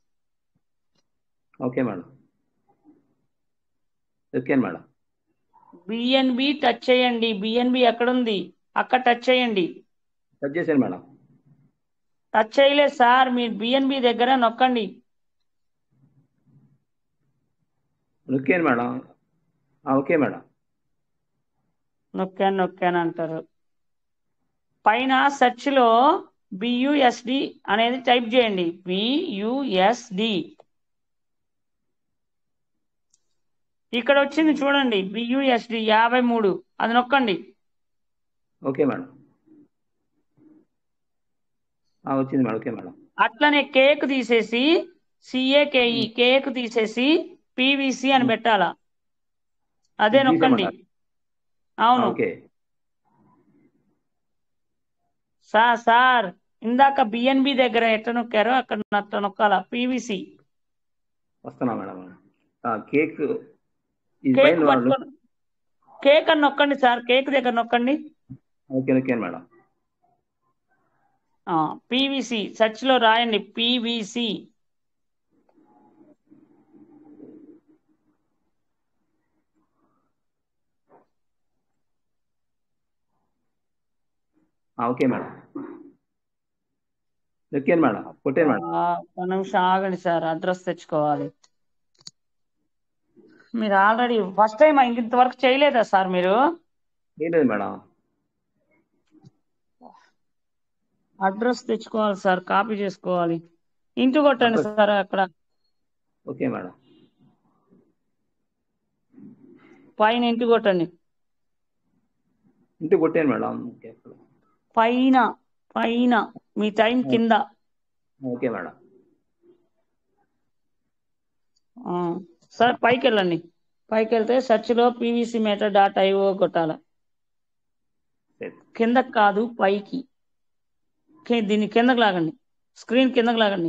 Speaker 19: Okay madam. Okay madam.
Speaker 6: BNB touch చేయండి. బిఎన్బి ఎక్కడుంది? అక్కడ టచ్ చేయండి.
Speaker 19: టచ్ చేశాను మేడం.
Speaker 6: టచ్ చేయలేదు సార్, మీరు బిఎన్బి దగ్గర నొక్కండి.
Speaker 19: నొక్కాను మేడం. Okay madam.
Speaker 6: నొక్కాను అంటారు. పైన సెర్చ్ లో బియుఎస్డి అనేది టైప్ చేయండి. బియుఎస్డి ఇక్కడ వచ్చింది చూడండి, బియుఎస్డి 53, అది నొక్కండి.
Speaker 19: Okay madam. వచ్చింది మేడం. Okay madam.
Speaker 6: అట్లనే కేక్ తీసేసి సిఏకేఈ కేక్ తీసేసి పివిసి అని పెట్టాలా, అదే నొక్కండి. అవును సార్, ఇందాక బిఎన్బి దగ్గర ఎట్లా నొక్కారో అక్కడ అట్లా నొక్కాలా, పివిసి.
Speaker 19: వస్తున్నా మేడం. కేక్
Speaker 6: కేక్ పట్టుకొని కేక్ అని నొక్కండి సార్, కేక్ దగ్గర నొక్కండి.
Speaker 19: Okay madam.
Speaker 6: పివిసి సెర్చ్ లో రాయండి, పివిసి.
Speaker 19: Okay madam. నొక్కాను మేడం. కొట్టాను మేడం.
Speaker 6: ఒక నిమిషం ఆగండి సార్, అడ్రస్ తెచ్చుకోవాలి. మీరు ఆల్రెడీ ఫస్ట్ టైం ఇంతవరకు చేయలేదా సార్ మీరు?
Speaker 19: చేయలేదు మేడం.
Speaker 6: అడ్రస్ తెచ్చుకోవాలి సార్, కాపీ చేసుకోవాలి. ఇంటి కొట్టండి సార్ అక్కడ.
Speaker 19: Okay madam.
Speaker 6: పైన ఇంటి కొట్టండి.
Speaker 19: ఇంటి కొట్టాను మేడం.
Speaker 6: పైన పైన మీ టైం కింద.
Speaker 19: Okay madam.
Speaker 6: సార్ పైకి వెళ్ళండి. పైకి వెళ్తే సెర్చ్ లో పీవీసీ మెటా డాట్ ఐఓ కొట్టాల. కిందకి కాదు, పైకి. దీన్ని కిందకి లాగండి, స్క్రీన్ కిందకి లాగండి.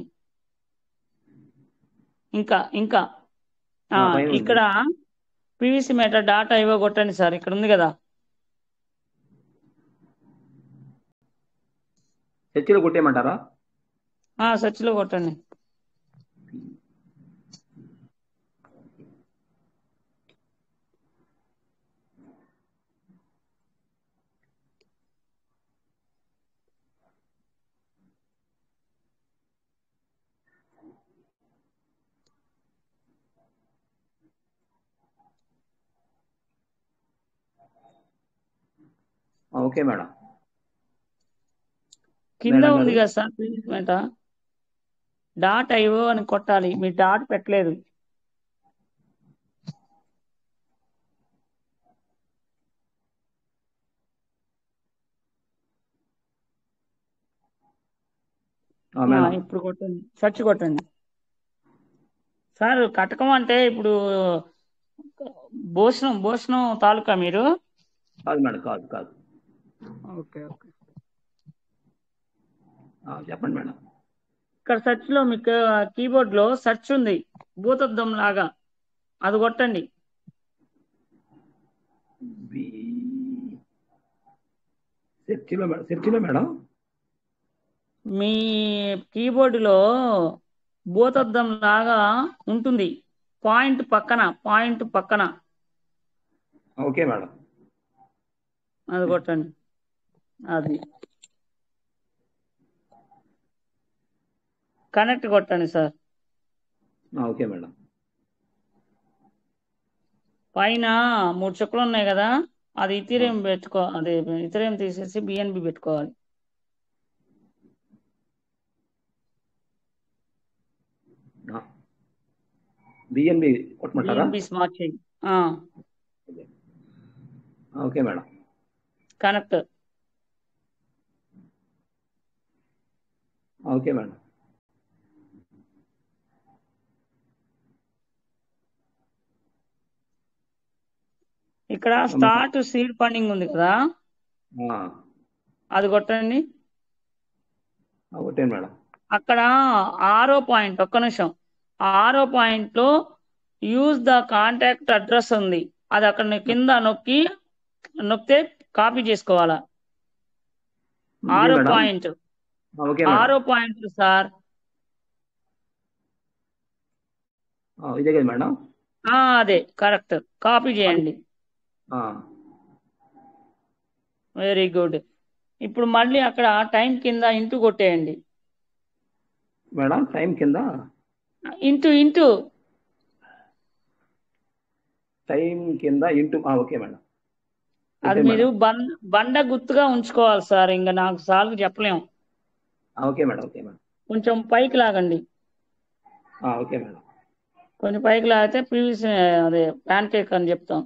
Speaker 6: ఇంకా ఇక్కడ పీవీసీ మెటా డాట్ ఐఓ కొట్టండి సార్, ఇక్కడ ఉంది కదా.
Speaker 19: సెర్చ్లో కొట్టేయమంటారా?
Speaker 6: సెర్చ్లో కొట్టండి.
Speaker 19: Okay madam.
Speaker 6: కింద ఉంది కదా sir PVC meta dot IO అని కొట్టాలి, మీరు డాట్ పెట్టలేదు. ఇప్పుడు కొట్టండి, సెర్చ్ కొట్టండి సార్. కటకం అంటే ఇప్పుడు భోషణం తాలూకా మీరు?
Speaker 19: కాదు మేడం, కాదు.
Speaker 6: ఓకే
Speaker 19: చెప్పండి మేడం.
Speaker 6: ఇక్కడ సెర్చ్ లో మీకు కీబోర్డ్ లో సెర్చ్ ఉంది, భూతద్దం లాగా, అది కొట్టండి.
Speaker 19: సెర్చిలో మేడం
Speaker 6: మీ కీబోర్డ్ లో భూతద్దం లాగా ఉంటుంది, పాయింట్ పక్కన
Speaker 19: ఓకే మేడం.
Speaker 6: అది కొట్టండి. అది కనెక్ట్ కొట్టండి సార్.
Speaker 19: Okay madam.
Speaker 6: పైన 3 చుక్కలు ఉన్నాయి కదా, అది ఇథీరియం అది ఇథీరియం తీసేసి బిఎన్బి పెట్టుకోవాలి.
Speaker 19: బిఎన్బి కొట్టమంటారా?
Speaker 6: BNB smart chain.
Speaker 19: Okay madam.
Speaker 6: Connect.
Speaker 19: Okay madam.
Speaker 6: ఇక్కడ స్టార్ట్ సీడ్ ఫండింగ్ ఉంది కదా, అది కొట్టండి.
Speaker 19: కొట్టాను మేడం.
Speaker 6: అక్కడ 6వ పాయింట్, ఒక్క నిమిషం, 6వ పాయింట్ లో యూజ్ ద కాంటాక్ట్ అడ్రస్ ఉంది, అది అక్కడ కింద నొక్కితే కాపీ చేసుకోవాలా. 6వ పాయింట్, 6వ పాయింట్ సార్.
Speaker 19: ఇదే కదా మేడం?
Speaker 6: అదే కరెక్ట్, కాపీ చేయండి. Very good. ఇప్పుడు మళ్ళీ అక్కడ టైం కింద ఇంటూ కొట్టేయండి
Speaker 19: మేడం. టైం కింద
Speaker 6: ఇంటూ
Speaker 19: టైం కింద ఇంటూ. Okay madam.
Speaker 6: అది మీరు బండ గుర్తుగా ఉంచుకోవాలి సార్, ఇంకా నాకు సార్లు చెప్పలేము.
Speaker 19: Okay madam. Okay madam.
Speaker 6: కొంచెం పైకి లాగండి.
Speaker 19: Okay madam.
Speaker 6: కొంచెం పైకి లాగితే పీవీసీ అదే ప్యాన్ కేక్ అని చెప్తాం.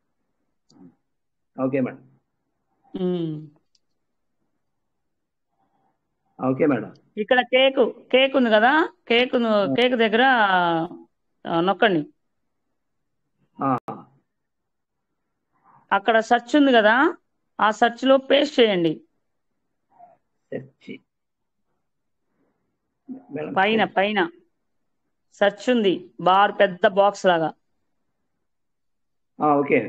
Speaker 19: Okay madam. Okay madam.
Speaker 6: ఇక్కడ కేక్ ఉంది కదా, కేక్ దగ్గర నొక్కండి. అక్కడ సెర్చ్ ఉంది కదా, ఆ సెర్చ్ లో పేస్ట్ చేయండి. పైన సెర్చ్ ఉంది, పెద్ద బాక్స్ లాగా.
Speaker 19: ఓకే.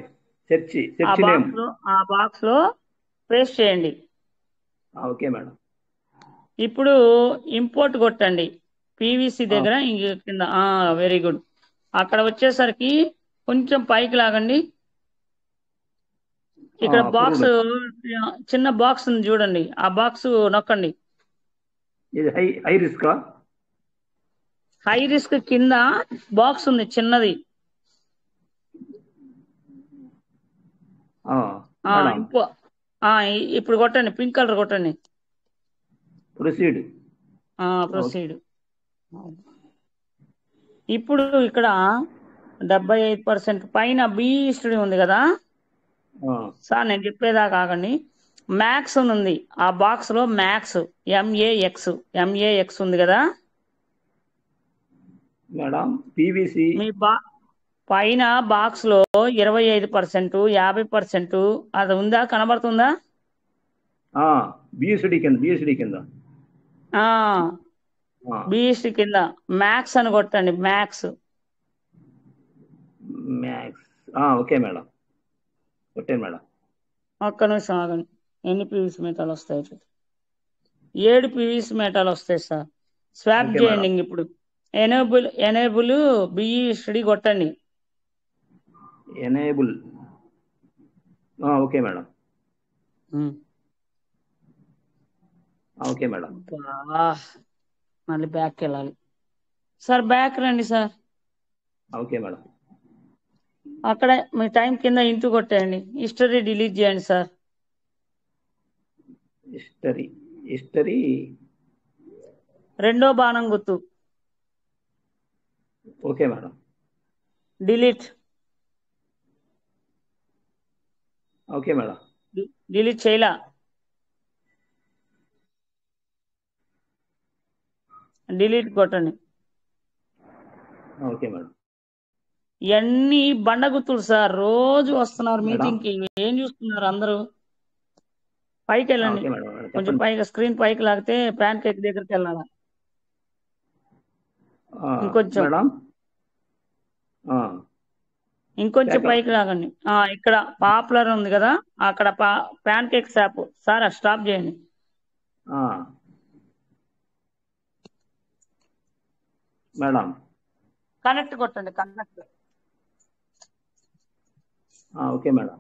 Speaker 6: ఆ బాక్స్ లో పేస్ట్ చేయండి.
Speaker 19: Okay madam.
Speaker 6: ఇప్పుడు ఇంపోర్ట్ కొట్టండి పీవీసీ దగ్గర కింద. Very good. అక్కడ వచ్చేసరికి కొంచెం పైకి లాగండి. ఇక్కడ బాక్స్, చిన్న బాక్స్ ఉంది చూడండి, ఆ బాక్స్ నొక్కండి.
Speaker 19: High risk.
Speaker 6: హై రిస్క్ కింద బాక్స్ ఉంది చిన్నది. ఇప్పుడు కొట్టండి, పింక్ కలర్ కొట్టండి.
Speaker 19: ప్రొసీడ్.
Speaker 6: ఇప్పుడు ఇక్కడ 75% పైన బి స్టూడియో ఉంది కదా సార్, నేను చెప్పేదాకా ఆగండి. మ్యాక్స్ ఉంది, ఆ బాక్స్ లో మ్యాక్స్ ఎంఏఎక్స్ ఉంది కదా
Speaker 19: మేడం. పీవీసీ
Speaker 6: మీ పైన బాక్స్ లో 25%, 50% అది ఉందా, కనబడుతుందా?
Speaker 19: బిఎస్డి కింద
Speaker 6: బిఎస్డి కింద మ్యాక్స్ అని కొట్టండి. మ్యాక్స్.
Speaker 19: Okay madam. కొట్టాను మేడం.
Speaker 6: ఒక్క నిమిషం ఆగండి. ఎన్ని పీవీసీ మెటాలు వస్తాయి? 7 పీవీసీ మెటాలు వస్తాయి సార్. స్వాప్ చేయండి. ఇప్పుడు ఎనేబుల్ బిఈస్డి కొట్టండి.
Speaker 19: Enable. Okay madam. Okay madam.
Speaker 6: మళ్ళీ బ్యాక్ వెళ్ళాలి సార్, బ్యాక్ రండి సార్.
Speaker 19: Okay madam.
Speaker 6: అక్కడ మీ టైం కింద ఇంటూ కొట్టేయండి. హిస్టరీ డిలీట్ చేయండి సార్.
Speaker 19: హిస్టరీ
Speaker 6: రెండో బాణం గుర్తు.
Speaker 19: Okay madam.
Speaker 6: Delete.
Speaker 19: Okay madam.
Speaker 6: Delete చేయలా. డిలీట్ కొట్టండి.
Speaker 19: Okay madam.
Speaker 6: ఇవన్నీ బండ గుర్తులు సార్, రోజు వస్తున్నారు మీటింగ్ కి, ఏం చూస్తున్నారు అందరూ? పైకి వెళ్ళండి కొంచెం, పైకి స్క్రీన్ పైకి లాగితే ప్యాన్ కేక్ దగ్గరికి వెళ్ళాలా. ఇంకొంచెం
Speaker 19: మేడం
Speaker 6: ఇంకొంచెం పైకి లాగండి. ఇక్కడ పాపులర్ ఉంది కదా, అక్కడ pan cake shop sir, stop చేయండి.
Speaker 19: మేడం
Speaker 6: కనెక్ట్ కొట్టండి, connect.
Speaker 19: Okay madam.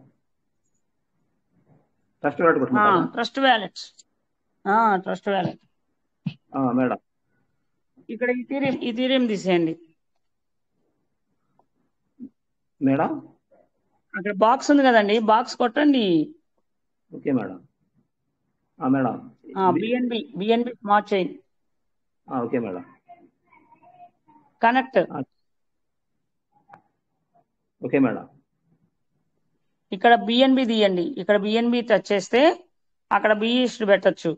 Speaker 19: Trust wallet కొట్టుకుంటారా?
Speaker 6: Trust wallet, trust wallet.
Speaker 19: Madam
Speaker 6: ఇక్కడ ఇథీరియం తీసేయండి.
Speaker 19: మేడం
Speaker 6: అక్కడ బాక్స్ ఉంది కదండి, బాక్స్ కొట్టండి.
Speaker 19: Okay madam. Madam
Speaker 6: BNB smart chain.
Speaker 19: Okay madam.
Speaker 6: Connect.
Speaker 19: Okay madam.
Speaker 6: ఇక్కడ బిఎన్బి తీయండి. ఇక్కడ బిఎన్బి టచ్ చేస్తే అక్కడ బిఈస్ట్ పెట్టచ్చు.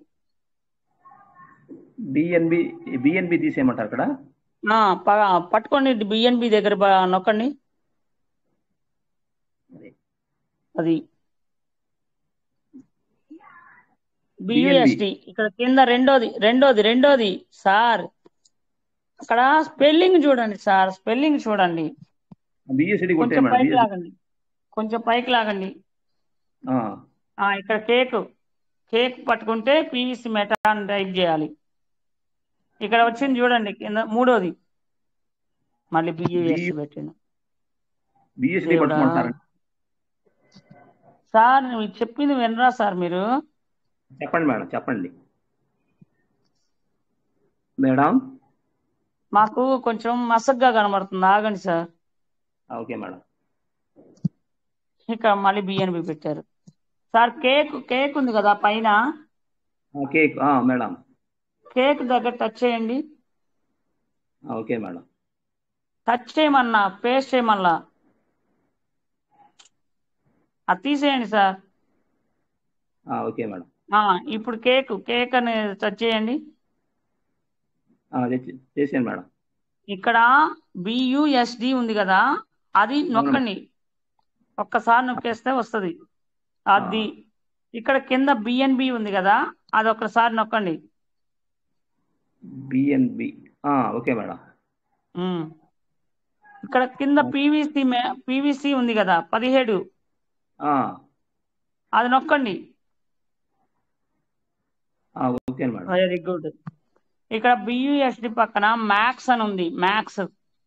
Speaker 19: బిఎన్బి తీసేయమంటారు అక్కడ?
Speaker 6: పట్టుకోండి, బిఎన్బి దగ్గర నొక్కండి. అది బియుఎస్టి. ఇక్కడ కింద రెండోది సార్, అక్కడ స్పెల్లింగ్ చూడండి సార్, స్పెల్లింగ్ చూడండి. కొంచెం పైకి లాగండి, కొంచెం పైకి లాగండి. ఇక్కడ కేక్ పట్టుకుంటే పీవీసీ మెటా అని టైప్ చేయాలి. ఇక్కడ వచ్చింది చూడండి కింద మూడోది, మళ్ళీ బియుఎస్టి పెట్టింది. సార్ నువ్వు చెప్పింది వినరా సార్ మీరు?
Speaker 19: చెప్పండి మేడం, చెప్పండి మేడం.
Speaker 6: మాకు కొంచెం మసగ్గా కనబడుతుంది, ఆగండి సార్.
Speaker 19: Okay madam.
Speaker 6: ఇక మళ్ళీ బిఎన్బి పెట్టారు సార్. కేక్ ఉంది కదా పైన,
Speaker 19: కేక్ మేడం.
Speaker 6: కేక్ దగ్గర టచ్ చేయండి.
Speaker 19: Okay madam.
Speaker 6: టచ్ చేయమన్నా, పేస్ట్ చేయమల్లా, అది తీసేయండి సార్.
Speaker 19: Okay madam.
Speaker 6: ఇప్పుడు కేక్ అని టచ్ చేయండి.
Speaker 19: చేసాను మేడం.
Speaker 6: ఇక్కడ బియుఎస్డి ఉంది కదా, అది నొక్కండి. ఒక్కసారి నొక్కేస్తే వస్తుంది అది. ఇక్కడ కింద బిఎన్బి ఉంది కదా, అది ఒక్కసారి నొక్కండి.
Speaker 19: BNB okay madam.
Speaker 6: ఇక్కడ కింద పీవీసీ ఉంది కదా 17, అది నొక్కండి.
Speaker 19: Okay madam.
Speaker 6: Very good. ఇక్కడ బియుఎస్డి పక్కన మ్యాక్స్ అని ఉంది, మ్యాక్స్.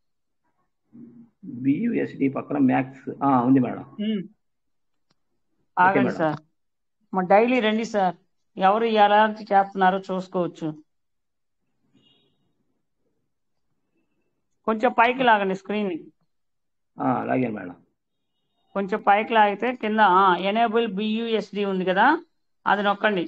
Speaker 19: బియుఎస్డి పక్కన మ్యాక్స్ ఉంది మేడం.
Speaker 6: ఆగండి సార్, మా డైలీ రండి సార్, ఎవరు ఎలా చేస్తున్నారో చూసుకోవచ్చు. కొంచెం పైకి లాగండి స్క్రీన్.
Speaker 19: అలాగే మేడం.
Speaker 6: కొంచెం పైకి లాగితే కింద ఎనేబుల్ బియుఎస్డి ఉంది కదా, అది నొక్కండి.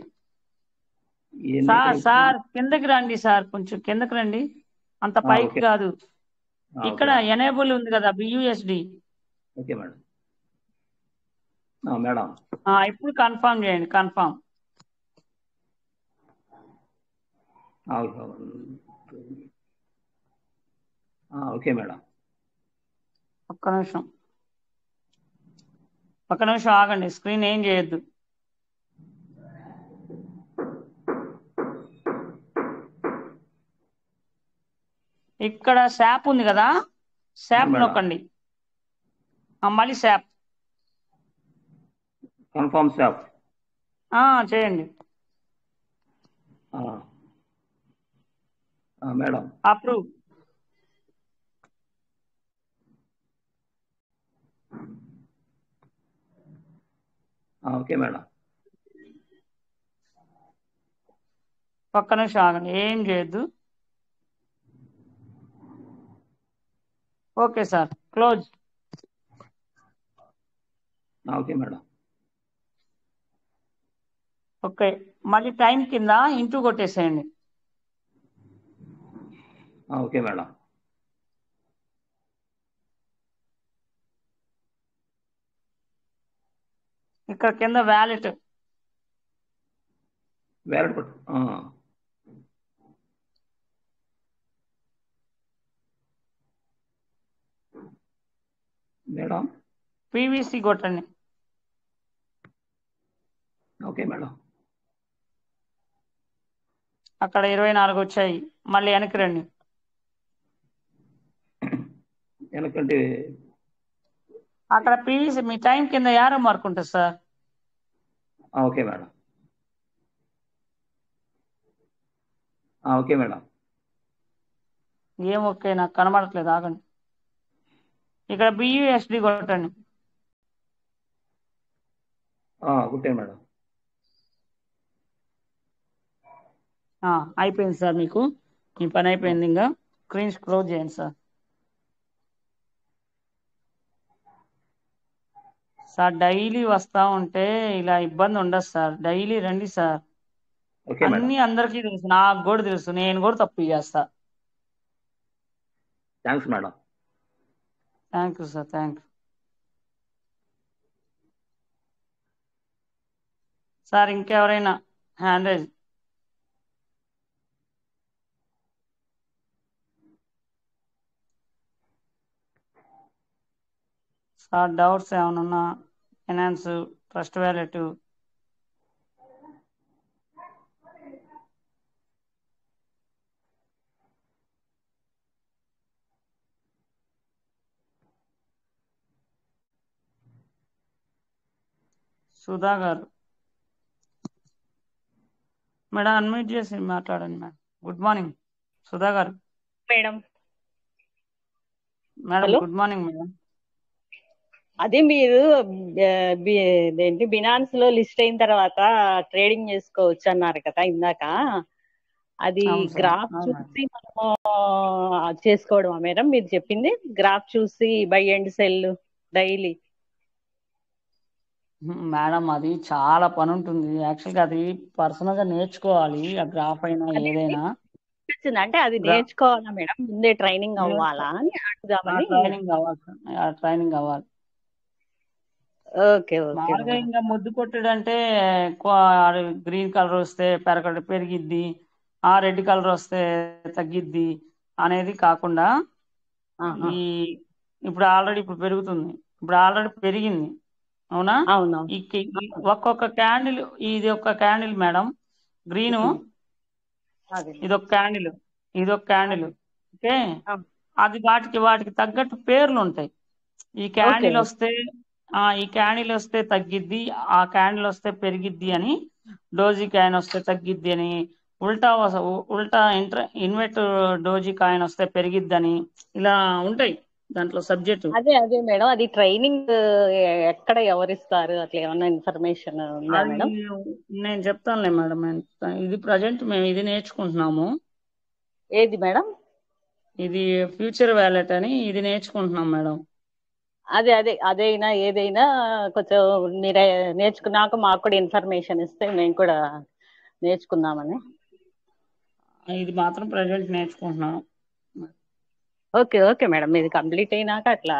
Speaker 6: సార్ కిందకి రండి సార్, కొంచెం కిందకి రండి, అంత పైకి కాదు. ఇక్కడ ఎనేబుల్ ఉంది కదా బియుఎస్డి.
Speaker 19: Okay madam. మేడం
Speaker 6: ఇప్పుడు కన్ఫర్మ్ చేయండి, కన్ఫర్మ్.
Speaker 19: Okay madam.
Speaker 6: ఒక్క నిమిషం ఆగండి, స్క్రీన్ ఏం చేయొద్దు. ఇక్కడ శాప్ ఉంది కదా, శాప్ నొక్కండి. మళ్ళీ శాప్
Speaker 19: కన్ఫర్మ్ శాప్
Speaker 6: చేయండి.
Speaker 19: Madam
Speaker 6: approve.
Speaker 19: Okay madam.
Speaker 6: ఒక్క నిమిషం ఆగండి, ఏం చేయొద్దు. ఓకే sir, close.
Speaker 19: Okay madam.
Speaker 6: Okay, మళ్ళీ టైం కింద ఇంటూ కొట్టేసేయండి.
Speaker 19: Okay madam.
Speaker 6: ఇక్కడ కింద వ్యాలెట్
Speaker 19: మేడం.
Speaker 6: పీవీసీ కొట్టండి.
Speaker 19: Okay madam.
Speaker 6: అక్కడ 24 వచ్చాయి, మళ్ళీ వెనక్కి రండి.
Speaker 19: ఎందుకంటే
Speaker 6: అక్కడ పీవీసీ మీ టైం కింద యారో మార్క్ ఉంటుంది sir.
Speaker 19: Okay madam. Okay madam.
Speaker 6: ఏం ఓకే నాకు కనబడట్లేదు, ఆగండి. ఇక్కడ బియుఎస్డి కొట్టండి.
Speaker 19: Okay madam.
Speaker 6: అయిపోయింది సార్, మీకు మీ పని అయిపోయింది. ఇంకా స్క్రీన్ క్లోజ్ చేయండి సార్. సార్ డైలీ వస్తా ఉంటే ఇలా ఇబ్బంది ఉండదు సార్, డైలీ రండి సార్.
Speaker 19: Okay madam.
Speaker 6: అన్ని అందరికీ తెలుసు, నాకు కూడా తెలుసు, నేను కూడా తప్పు చేస్తా.
Speaker 19: Thanks madam.
Speaker 6: Thank you sir, thank you sir. ఇంకెవరైనా హ్యాండ్ రైజ్? సార్ డౌట్స్ ఏమైనా ఉన్నా, finance, trust wallet, Sudha garu madam unmute చేసి మాట్లాడండి madam. Good morning Sudha garu.
Speaker 20: Madam
Speaker 6: madam
Speaker 20: hello,
Speaker 6: good morning madam.
Speaker 20: అదే మీరు ఏంటి బినాన్స్ లో లిస్ట్ అయిన తర్వాత ట్రేడింగ్ చేసుకోవచ్చు అన్నారు కదా ఇందాక. అది
Speaker 6: అవును సార్,
Speaker 20: గ్రాఫ్
Speaker 6: అవును మేడం.
Speaker 20: చూసి మనము చేసుకోవడమా మేడం మీరు చెప్పింది? గ్రాఫ్ చూసి buy and sell daily?
Speaker 6: Madam అది చాలా పని ఉంటుంది, యాక్చువల్గా అది పర్సనల్ గా నేర్చుకోవాలి. ఆ గ్రాఫ్ అయినా
Speaker 20: అదే
Speaker 6: ఏదైనా
Speaker 20: అంటే అది
Speaker 6: గ్రా
Speaker 20: నేర్చుకోవాలా మేడం? ముందే ట్రైనింగ్
Speaker 6: నేర్చుకో
Speaker 20: అవ్వాలా అని అడుగుదామని.
Speaker 6: ట్రైనింగ్ అవ్వాలి సార్, ట్రైనింగ్ అవ్వాలి.
Speaker 20: ఓకే ఓకే
Speaker 6: మామూలుగా
Speaker 20: మేడం.
Speaker 6: ఇంకా ముద్దు కొట్టుడు అంటే గ్రీన్ కలర్ వస్తే పెరిగిద్ది, ఆ రెడ్ కలర్ వస్తే తగ్గిద్ది అనేది కాకుండా
Speaker 20: ఆహా,
Speaker 6: ఈ ఇప్పుడు పెరుగుతుంది, ఇప్పుడు ఆల్రెడీ పెరిగింది అవునా.
Speaker 20: అవును.
Speaker 6: ఒక్కొక్క క్యాండిల్, ఇది ఒక క్యాండిల్ మేడం గ్రీను,
Speaker 20: అదే
Speaker 6: ఇదొక క్యాండిల్, ఇదొక క్యాండిల్. ఓకే,
Speaker 20: ఆ,
Speaker 6: అది వాటికి తగ్గట్టు పేర్లు ఉంటాయి. ఈ
Speaker 20: ఓకే
Speaker 6: క్యాండిల్ వస్తే ఈ క్యాండిల్ వస్తే తగ్గిద్ది, ఆ క్యాండిల్ వస్తే పెరిగిద్ది అని, డోజీ కాయిన్ వస్తే తగ్గిద్ది అని, ఉల్టా ఇన్వెర్ట్ డోజీ కాయిన్ వస్తే పెరిగిద్దని, ఇలా ఉంటాయి దాంట్లో సబ్జెక్టు.
Speaker 20: అదే అదే మేడం, అది ట్రైనింగ్ ఎక్కడ ఎవరిస్తారు? అట్లా ఏమన్నా ఇన్ఫర్మేషన్ ఉందా
Speaker 6: అది
Speaker 20: మేడం?
Speaker 6: నేను చెప్తానులే మేడం. ఇది ప్రజెంట్ మేము ఇది నేర్చుకుంటున్నాము.
Speaker 20: ఏది మేడం?
Speaker 6: ఇది ఫ్యూచర్ వ్యాలెట్ అని ఇది నేర్చుకుంటున్నాం మేడం.
Speaker 20: అదే అదే అదైనా ఏదైనా కొంచెం మీరే నేర్చుకున్నాక మాకు కూడా ఇన్ఫర్మేషన్ ఇస్తే మేము కూడా నేర్చుకుందామని.
Speaker 6: ఇది మాత్రం ప్రజెంట్ నేర్చుకుంటున్నాం.
Speaker 20: ఓకే ఓకే మేడం, ఇది కంప్లీట్ అయినాక అట్లా.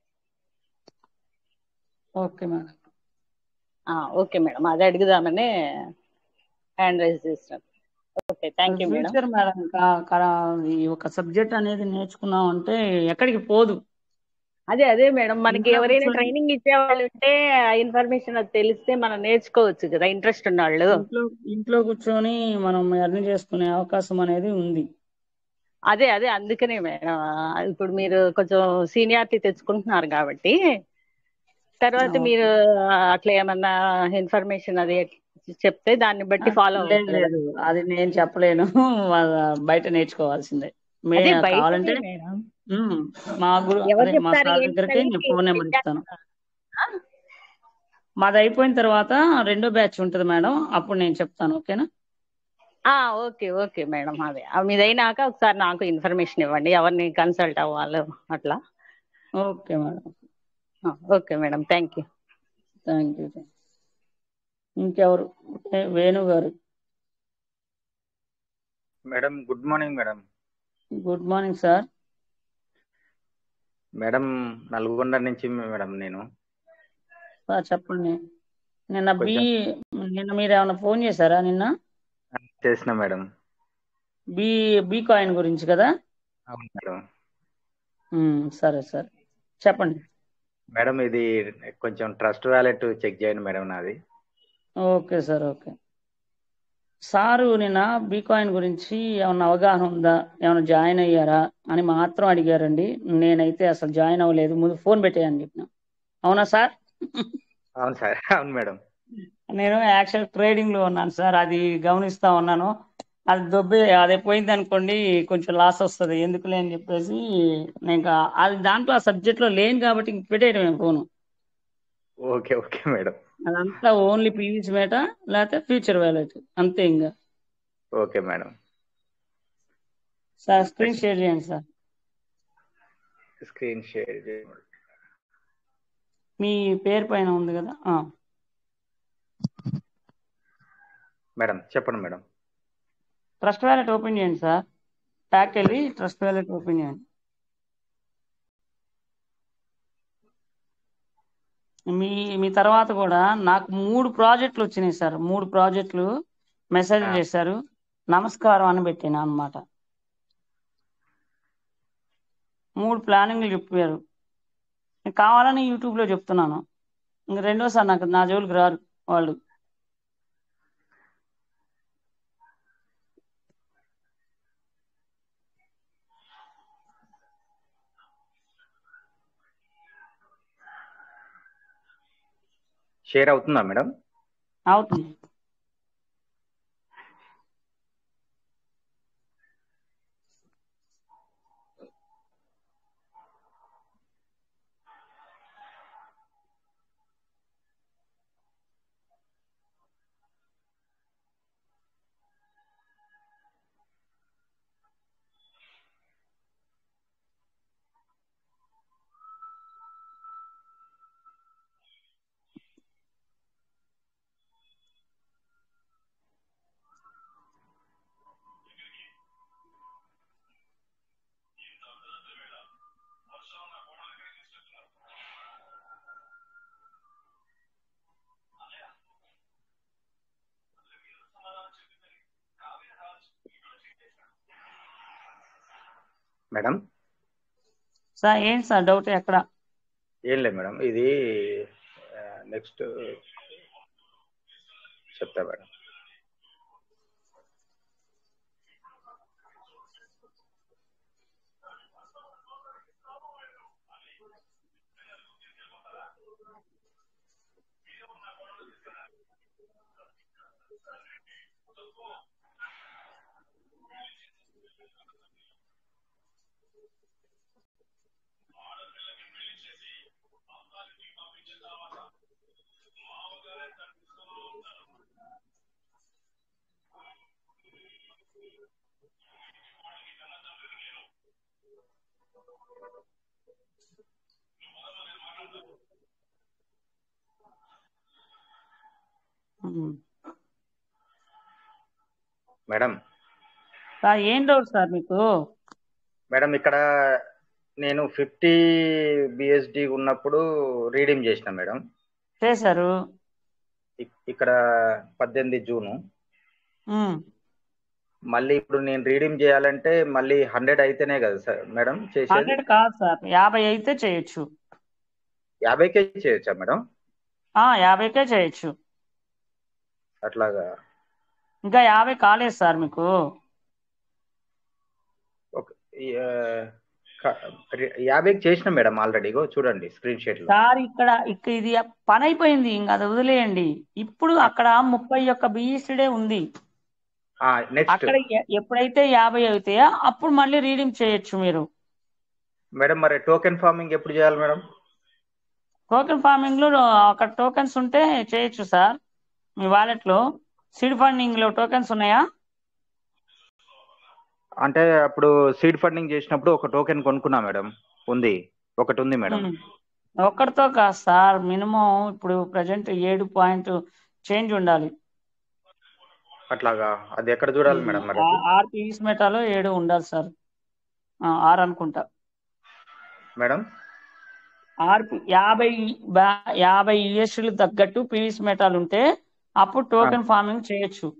Speaker 6: Okay madam.
Speaker 20: ఓకే మేడం, అది అడుగుదామని హ్యాండ్ రైజ్ చేసినాం. Okay, thank you madam.
Speaker 6: Future madam ఈ ఒక సబ్జెక్ట్ అనేది నేర్చుకున్నాం అంటే ఎక్కడికి పోదు.
Speaker 20: అదే అదే మేడం, మనకి
Speaker 6: ఇంట్లో
Speaker 20: ఎవరైనా
Speaker 6: కూర్చొని
Speaker 20: ట్రైనింగ్ ఇచ్చేవాళ్ళు ఉంటే ఆ ఇన్ఫర్మేషన్ అది తెలిస్తే మనం నేర్చుకోవచ్చు కదా, ఇంట్రెస్ట్ ఉన్నవాళ్ళు.
Speaker 6: ఇంట్లో కూర్చొని మనం ఎర్న్ చేసుకునే అవకాశం అనేది ఉంది.
Speaker 20: అదే అదే అందుకనే మేడం, ఇప్పుడు మీరు కొంచెం సీనియారిటీ తెచ్చుకుంటున్నారు కాబట్టి తర్వాత మీరు అట్లా ఏమన్నా ఇన్ఫర్మేషన్ అది చెప్తే దాన్ని బట్టి ఫాలో
Speaker 6: లేదు
Speaker 20: అవ్వచ్చు కదా.
Speaker 6: లేదు, అది నేను చెప్పలేను, బయట నేర్చుకోవాల్సిందే.
Speaker 20: అదే
Speaker 6: కావాలంటే
Speaker 20: బయటనే మేడం,
Speaker 6: మా
Speaker 20: ఎవరు
Speaker 6: మా
Speaker 20: చెప్తారు
Speaker 6: సార్
Speaker 20: ఏంటి
Speaker 6: దగ్గరికి నేను ఫోన్ నెంబర్ ఇస్తాను.
Speaker 20: ఆ?
Speaker 6: మాది అయిపోయిన తర్వాత రెండో బ్యాచ్ ఉంటుంది మేడం, అప్పుడు నేను చెప్తాను. ఓకేనా?
Speaker 20: ఓకే ఓకే మేడం, అదే మీదైనాక ఒకసారి నాకు ఇన్ఫర్మేషన్ ఇవ్వండి, ఎవరిని కన్సల్ట్ అవ్వాలి అట్లా.
Speaker 6: Okay madam.
Speaker 20: Okay madam, thank you.
Speaker 6: Thank you. ఇంకెవరు? Venu garu.
Speaker 21: Madam good morning madam.
Speaker 6: Good morning sir.
Speaker 21: Madam Nalgonda నుంచి మేడం నేను.
Speaker 6: సార్ చెప్పండి. నిన్న మీరు ఏమైనా ఫోన్ చేశారా? నిన్న
Speaker 21: చేసిన మేడం.
Speaker 6: బీ కాయిన్ గురించి కదా?
Speaker 21: అవును మేడం.
Speaker 6: సరే సరే చెప్పండి
Speaker 21: మేడం. ఇది కొంచెం ట్రస్ట్ వ్యాలెట్ చెక్ చేయండి మేడం నాది.
Speaker 6: Okay sir. ఓకే సారు నిన్న బీకాయిన్ గురించి ఏమన్నా అవగాహన ఉందా, ఏమైనా జాయిన్ అయ్యారా అని మాత్రం అడిగారండి. నేనైతే అసలు జాయిన్ అవ్వలేదు, ముందు ఫోన్ పెట్టేయని చెప్పిన. అవునా సార్?
Speaker 21: అవును సార్, అవును మేడం.
Speaker 6: నేను యాక్చువల్ ట్రేడింగ్ లో ఉన్నాను సార్, అది గమనిస్తా ఉన్నాను. అది అదే పోయింది అనుకోండి కొంచెం లాస్ వస్తుంది, ఎందుకులే అని చెప్పేసి నేను అది దాంట్లో ఆ సబ్జెక్ట్ లో లేను కాబట్టి ఇంక పెట్టేయడమే ఫోను.
Speaker 21: Okay okay madam.
Speaker 6: అదంతా ఓన్లీ పీవీసీ మేటా లేకపోతే ఫ్యూచర్ వ్యాలెట్ అంతే. ఇంకా
Speaker 21: okay madam.
Speaker 6: Sir screen share చేయండి సార్.
Speaker 21: స్క్రీన్ షేర్ చేయండి.
Speaker 6: మీ పేరు పైన ఉంది కదా.
Speaker 21: మేడం చెప్పండి మేడం.
Speaker 6: ట్రస్ట్ వ్యాలెట్ ఓపెన్ చేయండి సార్, ప్యాక్ వెళ్ళి ట్రస్ట్ వ్యాలెట్ ఓపెన్ చేయండి. మీ తర్వాత కూడా నాకు 3 ప్రాజెక్టులు వచ్చినాయి సార్. 3 ప్రాజెక్టులు మెసేజ్ చేశారు, నమస్కారం అని పెట్టినా అనమాట. 3 ప్లానింగ్లు చెప్పారు. కావాలని యూట్యూబ్లో చెప్తున్నాను. ఇంక రెండోసారి నా జోలికి రారు వాళ్ళు.
Speaker 21: షేర్ అవుతుందా మేడం?
Speaker 6: అవుతుంది.
Speaker 21: మేడం
Speaker 6: సార్ ఏంటి సార్ డౌట్ ఎక్కడ?
Speaker 21: ఏం లేదు మేడం, ఇది నెక్స్ట్ చెప్తా మేడం. మేడం
Speaker 6: సార్ ఏం డౌట్ సార్ మీకు?
Speaker 21: మేడం ఇక్కడ నేను 50 బిఎస్డి ఉన్నప్పుడు రీడీమ్ చేసిన మేడం.
Speaker 6: చేశారు.
Speaker 21: ఇక్కడ 18 జూను. మళ్ళీ ఇప్పుడు నేను రీడీమ్ చేయాలంటే మళ్ళీ 100 అయితేనే కదా సార్ మేడం చేసేది?
Speaker 6: 100 కాదు సార్, 50 అయితే చేయొచ్చు.
Speaker 21: 50కే చేయొచ్చా మేడం?
Speaker 6: 50కే చేయొచ్చు.
Speaker 21: అట్లాగా?
Speaker 6: ఇంకా 50 కాలేదు సార్ మీకు?
Speaker 21: 50కి చేసిన మేడం ఆల్రెడీ, చూడండి స్క్రీన్ షాట్ లో.
Speaker 6: సార్ ఇక్కడ ఇది పని అయిపోయింది, ఇంకా అది వదిలేయండి. ఇప్పుడు అక్కడ 31 బిఈసిడే ఉంది. అక్కడ ఎప్పుడైతే 50 అవుతాయో అప్పుడు మళ్ళీ రీడింగ్ చేయొచ్చు మీరు.
Speaker 21: మేడం మరి టోకెన్ ఫార్మింగ్ ఎప్పుడు చేయాలి మేడం?
Speaker 6: టోకెన్ ఫార్మింగ్ లో అక్కడ టోకెన్స్ ఉంటే చేయొచ్చు సార్. మీ వాలెట్ లో సీడ్ ఫండింగ్ లో టోకెన్స్ ఉన్నాయా?
Speaker 21: అంటే అప్పుడు సీడ్ ఫండింగ్ చేసినప్పుడు ఒక టోకెన్ కొనుక్కున్నా మేడం, ఉంది, ఒకటి ఉంది మేడం.
Speaker 6: ఒక్కడితో కాదు సార్, మినిమం ఇప్పుడు ప్రజెంట్ 7 పాయింట్ చేంజ్ ఉండాలి.
Speaker 21: అట్లాగా? అది ఎక్కడ చూడాలి మేడం మరి?
Speaker 6: 6 పీవీసీ మెటాలో 7 ఉండాలి సార్. 6 అనుకుంటా
Speaker 21: మేడం.
Speaker 6: 50 యూఎస్డీలు తగ్గట్టు పీవీసీ మెటాలు ఉంటే అప్పుడు టోకెన్ ఫార్మింగ్ చేయొచ్చు.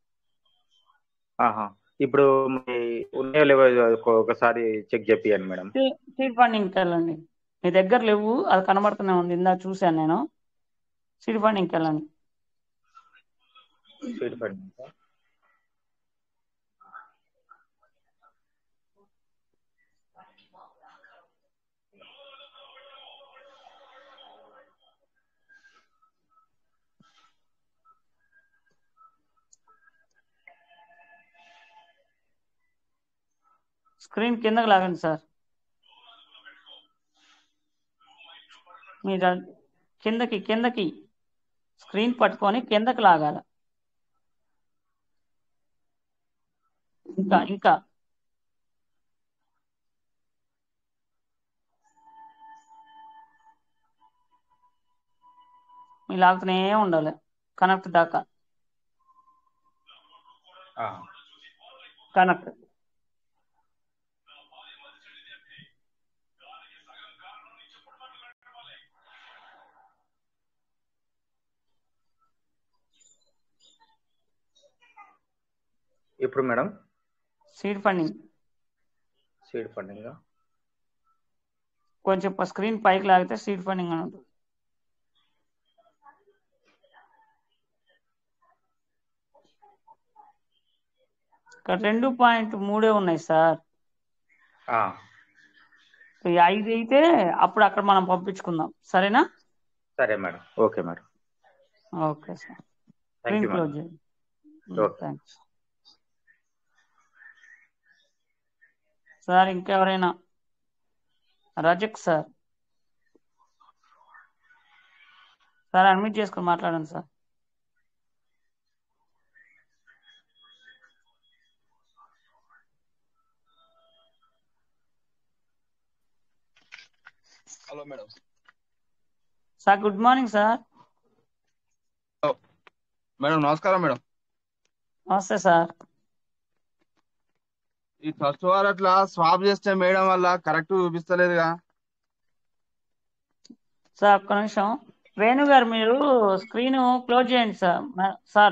Speaker 21: ఇప్పుడు ఉన్నాయో లేవో ఒకసారి చెక్ చేపియండి మేడం.
Speaker 6: సీడ్ ఫండింగ్కి వెళ్ళండి, మీ దగ్గర లేవు, అది కనబడుతూనే ఉంది, ఇందాక చూశాను నేను. సీడ్ ఫండింగ్కి వెళ్ళండి.
Speaker 21: సీడ్ ఫండింగ్
Speaker 6: స్క్రీన్ కిందకి లాగండి సార్. మీరు కిందకి స్క్రీన్ పట్టుకొని కిందకి లాగాల. ఇంకా మీరు లాగుతూనే ఉండాలి కనెక్ట్ దాకా. కనెక్ట్.
Speaker 21: ఇప్పుడు మేడం
Speaker 6: సీడ్ ఫండింగ్ కొంచెం స్క్రీన్ పైకి లాగితే సీడ్ ఫండింగ్ అని ఉంటుంది. ఇక్కడ 2.3 ఉన్నాయి సార్. 5 అయితే అప్పుడు అక్కడ మనం పంపించుకుందాం. సరేనా?
Speaker 21: సరే madam. Okay madam.
Speaker 6: Okay sir.
Speaker 21: Thank you
Speaker 6: close
Speaker 21: madam.
Speaker 6: చేయండి.
Speaker 21: ఓకే.
Speaker 6: Thanks sir. ఇంకెవరైనా? రజక్ సార్. సార్ అడ్మిట్ చేసుకొని మాట్లాడండి sir.
Speaker 1: Hello madam.
Speaker 6: Sir good morning sir.
Speaker 1: Madam నమస్కారం మేడం.
Speaker 6: నమస్తే సార్.
Speaker 1: ఈ ఫస్ట్ వార్ అట్లా స్వాప్ చేస్తే మేడం వల్ల కరెక్ట్ చూపిస్తలేదుగా
Speaker 6: సార్. ఒక్క నిమిషం వేణు గారు, మీరు స్క్రీన్ క్లోజ్ చేయండి సార్. సార్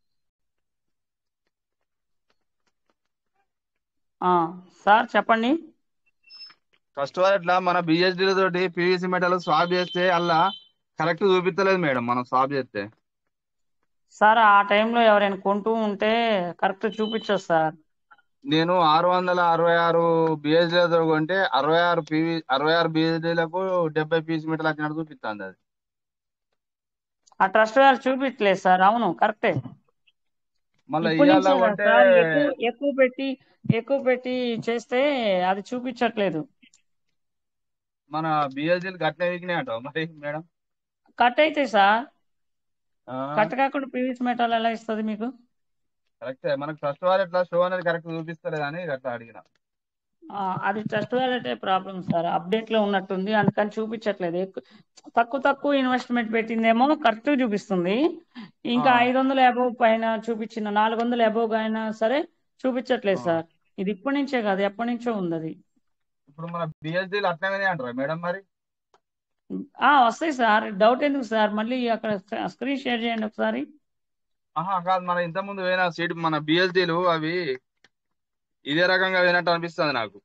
Speaker 6: సార్ చెప్పండి.
Speaker 1: ఫస్ట్ వార్ అట్లా మన బిఎస్డి తోటి పీవీసీ మెటల్ స్వాప్ చేస్తే అలా కరెక్ట్ చూపిస్తలేదు మేడం మనం స్వాప్ చేస్తే.
Speaker 6: సార్ ఆ టైంలో ఎవరైనా కొంటూ ఉంటే కరెక్ట్ చూపించదు సార్.
Speaker 1: నేను 666 బిఎస్డీలతో కొంటే 66 బిఎస్డీలకు 70 పీస్ మెటల్ వచ్చినట్టు చూపిస్తుంది. అది
Speaker 6: ఆ ట్రస్ట్ వారు చూపించలేదు సార్. అవును కరెక్టే.
Speaker 1: మళ్ళీ
Speaker 6: ఇప్పుడు
Speaker 1: ఇవాళ
Speaker 6: నుంచే
Speaker 1: కొంటే
Speaker 6: సార్ ఎక్కువ పెట్టి చేస్తే అది చూపించట్లేదు.
Speaker 1: మన బిఎస్డీలు గట్టిన వీక్నే అంటావు మరి మేడం.
Speaker 6: కట్ అయితే సార్, కట్ కాకుండా పీవీసీ మెటల్ ఎలా ఇస్తుంది మీకు?
Speaker 1: కరెక్టే. మనకు ట్రస్ట్ వార్ ఎట్లా షో అనేది కరెక్ట్ చూపిస్తలేదు అని అట్లా అడిగిన.
Speaker 6: అది ట్రస్ట్ వాలెటే ప్రాబ్లం సార్. అప్డేట్ లో ఉన్నట్టుంది, అందుకని చూపించట్లేదు. తక్కువ ఇన్వెస్ట్మెంట్ పెట్టిందేమో కరెక్ట్ చూపిస్తుంది. ఇంకా 500 అబోవ్ పైన చూపించిన 400 అబోవ్ అయినా సరే చూపించట్లేదు సార్. ఇది ఇప్పటి నుంచే కాదు, ఎప్పటి నుంచో ఉంది అది.
Speaker 1: ఇప్పుడు మన బిఎస్డీలు అట్లనే అంటారా మేడం మరి?
Speaker 6: వస్తాయి సార్. డౌట్ ఎందుకు సార్? మళ్ళీ అక్కడ స్క్రీన్ షేర్ చేయండి ఒకసారి.
Speaker 1: కాదు, మన ఇంత ముందు పోయిన సీట్ మన బిఎస్డీలు అవి ఇదే రకంగా పోయినట్టు అనిపిస్తుంది నాకు.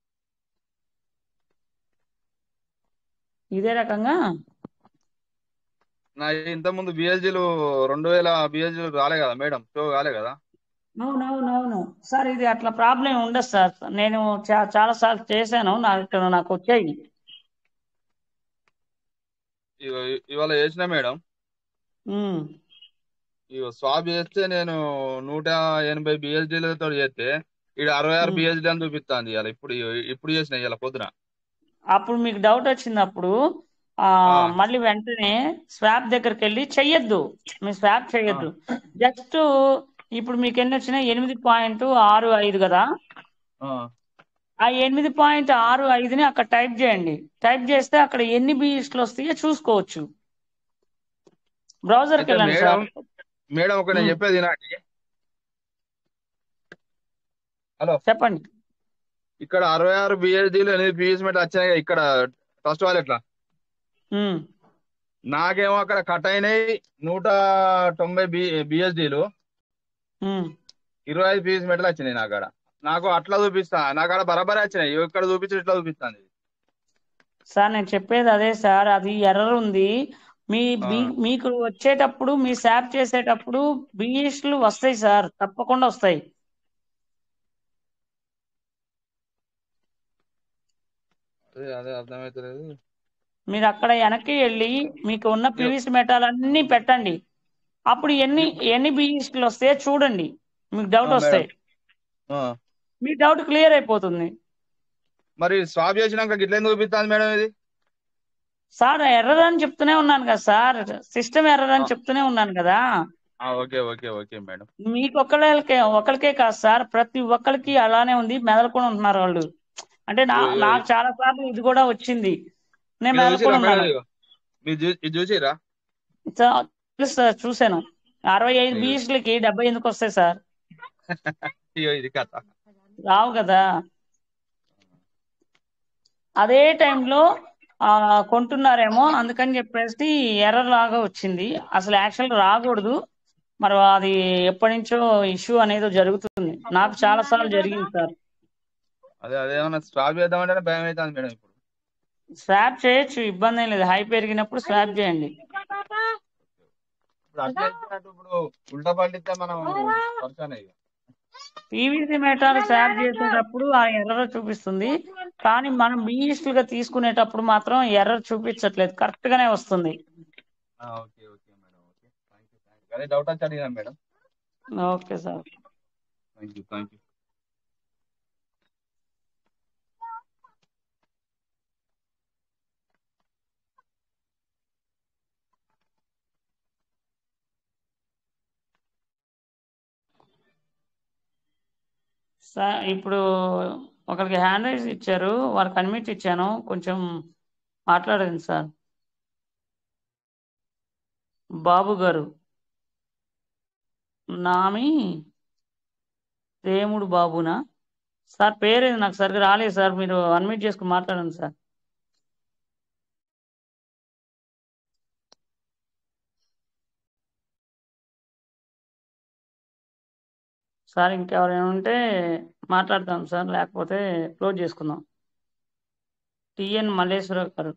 Speaker 6: ఇదే రకంగా
Speaker 1: నా ఇంత ముందు బిఎస్డీలు 2000 బిఎస్డీలు రాలే కదా మేడం, షో కాలే కదా.
Speaker 6: అవును సార్. ఇది అట్లా ప్రాబ్లం ఉండదు సార్. నేను చాలా సార్లు చేశాను, నాకు వచ్చాయి.
Speaker 1: ఇవాళ చేసిన మేడం. స్వాప్ చేస్తే నేను 180 బిఎస్డీలతో చేస్తే ఇక్కడ 66 బిఎస్డీ అని చూపిస్తుంది. ఇవాళ ఇప్పుడు చేసిన ఇవాళ పొద్దున.
Speaker 6: అప్పుడు మీకు డౌట్ వచ్చినప్పుడు మళ్ళీ వెంటనే స్వాప్ దగ్గరికి వెళ్ళి చెయ్యొద్దు. మీరు స్వాప్ చెయ్యొద్దు. జస్ట్ ఇప్పుడు మీకు ఎన్ని వచ్చినాయి? 8.65 కదా. ఆ 8.65ని అక్కడ టైప్ చేయండి. టైప్ చేస్తే అక్కడ ఎన్ని బిఎస్లు వస్తాయో చూసుకోవచ్చు. బ్రౌజర్కి వెళ్ళండి సార్.
Speaker 1: మేడం ఒక నేను చెప్పేది నాకు. హలో
Speaker 6: చెప్పండి.
Speaker 1: ఇక్కడ 66 బిఎస్డీలు 8 బిఎస్ మెట్ వచ్చాయి ఇక్కడ ఫస్ట్ వాలెట్లా. నాకేమో అక్కడ కట్ అయినాయి 190 బిఎస్డీలు 25 బిఎస్ మెట్లు వచ్చినాయి. నాకు అట్లా చూపిస్తా. నాకు అక్కడ బరాబరే వచ్చినాయి. ఇక్కడ చూపించి ఇట్లా చూపిస్తాను
Speaker 6: సార్. నేను చెప్పేది అదే సార్. అది ఎర్రర్ ఉంది. మీకు వచ్చేటప్పుడు మీ శాప్ చేసేటప్పుడు బిఎస్లు వస్తాయి సార్, తప్పకుండా వస్తాయి.
Speaker 1: అదే అర్థమైతలేదు.
Speaker 6: మీరు అక్కడ వెనక్కి వెళ్ళి మీకు ఉన్న పీవీసీ మెటాల్ అన్ని పెట్టండి. అప్పుడు ఎన్ని బిఎస్లు వస్తాయో చూడండి. మీకు డౌట్ వస్తాయి. మీ డౌట్ క్లియర్ అయిపోతుంది.
Speaker 1: మరి స్వాప్ చేసినాక గిట్ల ఎందుకు చూపిస్తుంది మేడం ఇది?
Speaker 6: సార్ ఎర్రర్ అని చెప్తూనే ఉన్నాను కదా సార్, సిస్టమ్ ఎర్రర్ అని చెప్తూనే ఉన్నాను కదా.
Speaker 1: Okay okay okay madam.
Speaker 6: మీకు ఒకరికే కాదు సార్, ప్రతి ఒక్కరికి అలానే ఉంది, మెదలుకొని ఉంటున్నారు వాళ్ళు. అంటే నాకు చాలా సార్లు ఇది కూడా వచ్చింది, నేను
Speaker 1: మీరు చూసిరా
Speaker 6: మెదలుకొని
Speaker 1: మేడం?
Speaker 6: ఉన్నాను.
Speaker 1: ఇది చూసిరా?
Speaker 6: తెలుసు సార్, చూశాను. 65 BSలకి 70 ఎందుకు వస్తాయి సార్?
Speaker 1: అయ్యో ఇది కథ.
Speaker 6: రావు కదా. అదే టైంలో కొంటున్నారేమో అందుకని చెప్పేసి ఎర్రర్ లాగా వచ్చింది. అసలు యాక్చువల్ రాకూడదు, మరి అది ఎప్పటి నుంచో ఇష్యూ అనేది జరుగుతుంది, నాకు చాలా సార్లు జరిగింది సార్.
Speaker 1: అదేమన్నా స్వాప్ చేద్దామంటే భయం అవుతుంది మేడం. ఇప్పుడు
Speaker 6: స్వాప్ చేయొచ్చు, ఇబ్బంది ఏం లేదు, హై పెరిగినప్పుడు స్వాప్ చేయండి.
Speaker 1: ఇప్పుడు ఉల్టా పల్టిస్తే మనం పర్చానే.
Speaker 6: పీవీసీ మెటాలు స్వాప్ చేసేటప్పుడు ఆ ఎర్రర్ చూపిస్తుంది, కానీ మనం BEST గా తీసుకునేటప్పుడు మాత్రం ఎర్రర్ చూపించట్లేదు, కరెక్ట్ గానే వస్తుంది.
Speaker 1: Okay okay madam. Okay thank you. అదే డౌట్ వచ్చి అడిగినా madam.
Speaker 6: Okay sir.
Speaker 1: Thank you thank you.
Speaker 6: Sir ఇప్పుడు ఒకరికి హ్యాండ్ రైజ్ ఇచ్చారు, వారికి అన్మిట్ ఇచ్చాను, కొంచెం మాట్లాడండి సార్. బాబు గారు, నామి దేవుడు బాబునా సార్? పేరేది నాకు సరిగ్గా రాలేదు సార్, మీరు అన్మిట్ చేసుకుని మాట్లాడండి సార్. సార్ ఇంకెవరైనా ఉంటే మాట్లాడతాం సార్, లేకపోతే క్లోజ్ చేసుకుందాం. TN మల్లేశ్వరరావు గారు.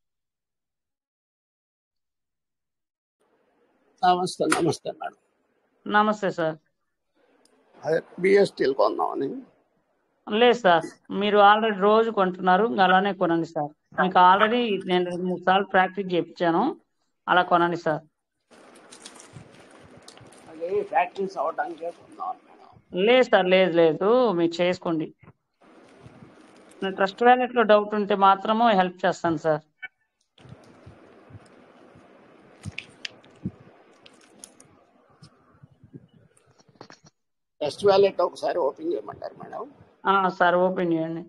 Speaker 2: నమస్తే నమస్తే మేడం.
Speaker 6: నమస్తే సార్.
Speaker 2: అదే BSTL కొందామని.
Speaker 6: లేదు సార్, మీరు ఆల్రెడీ రోజు కొంటున్నారు, అలానే కొనండి సార్. మీకు ఆల్రెడీ నేను 2-3 సార్లు ప్రాక్టీస్ చేయించాను, అలా కొనండి సార్.
Speaker 2: అది ప్రాక్టీస్ అవడానికే కొందామని మేడం.
Speaker 6: లేదు సార్, లేదు మీరు చేసుకోండి. ట్రస్ట్ వ్యాలెట్ లో డౌట్ ఉంటే మాత్రము హెల్ప్ చేస్తాను సార్.
Speaker 2: ట్రస్ట్ వ్యాలెట్ ఒకసారి ఓపెన్ చేయమంటారు మేడం?
Speaker 6: సార్ ఓపెన్ చేయండి.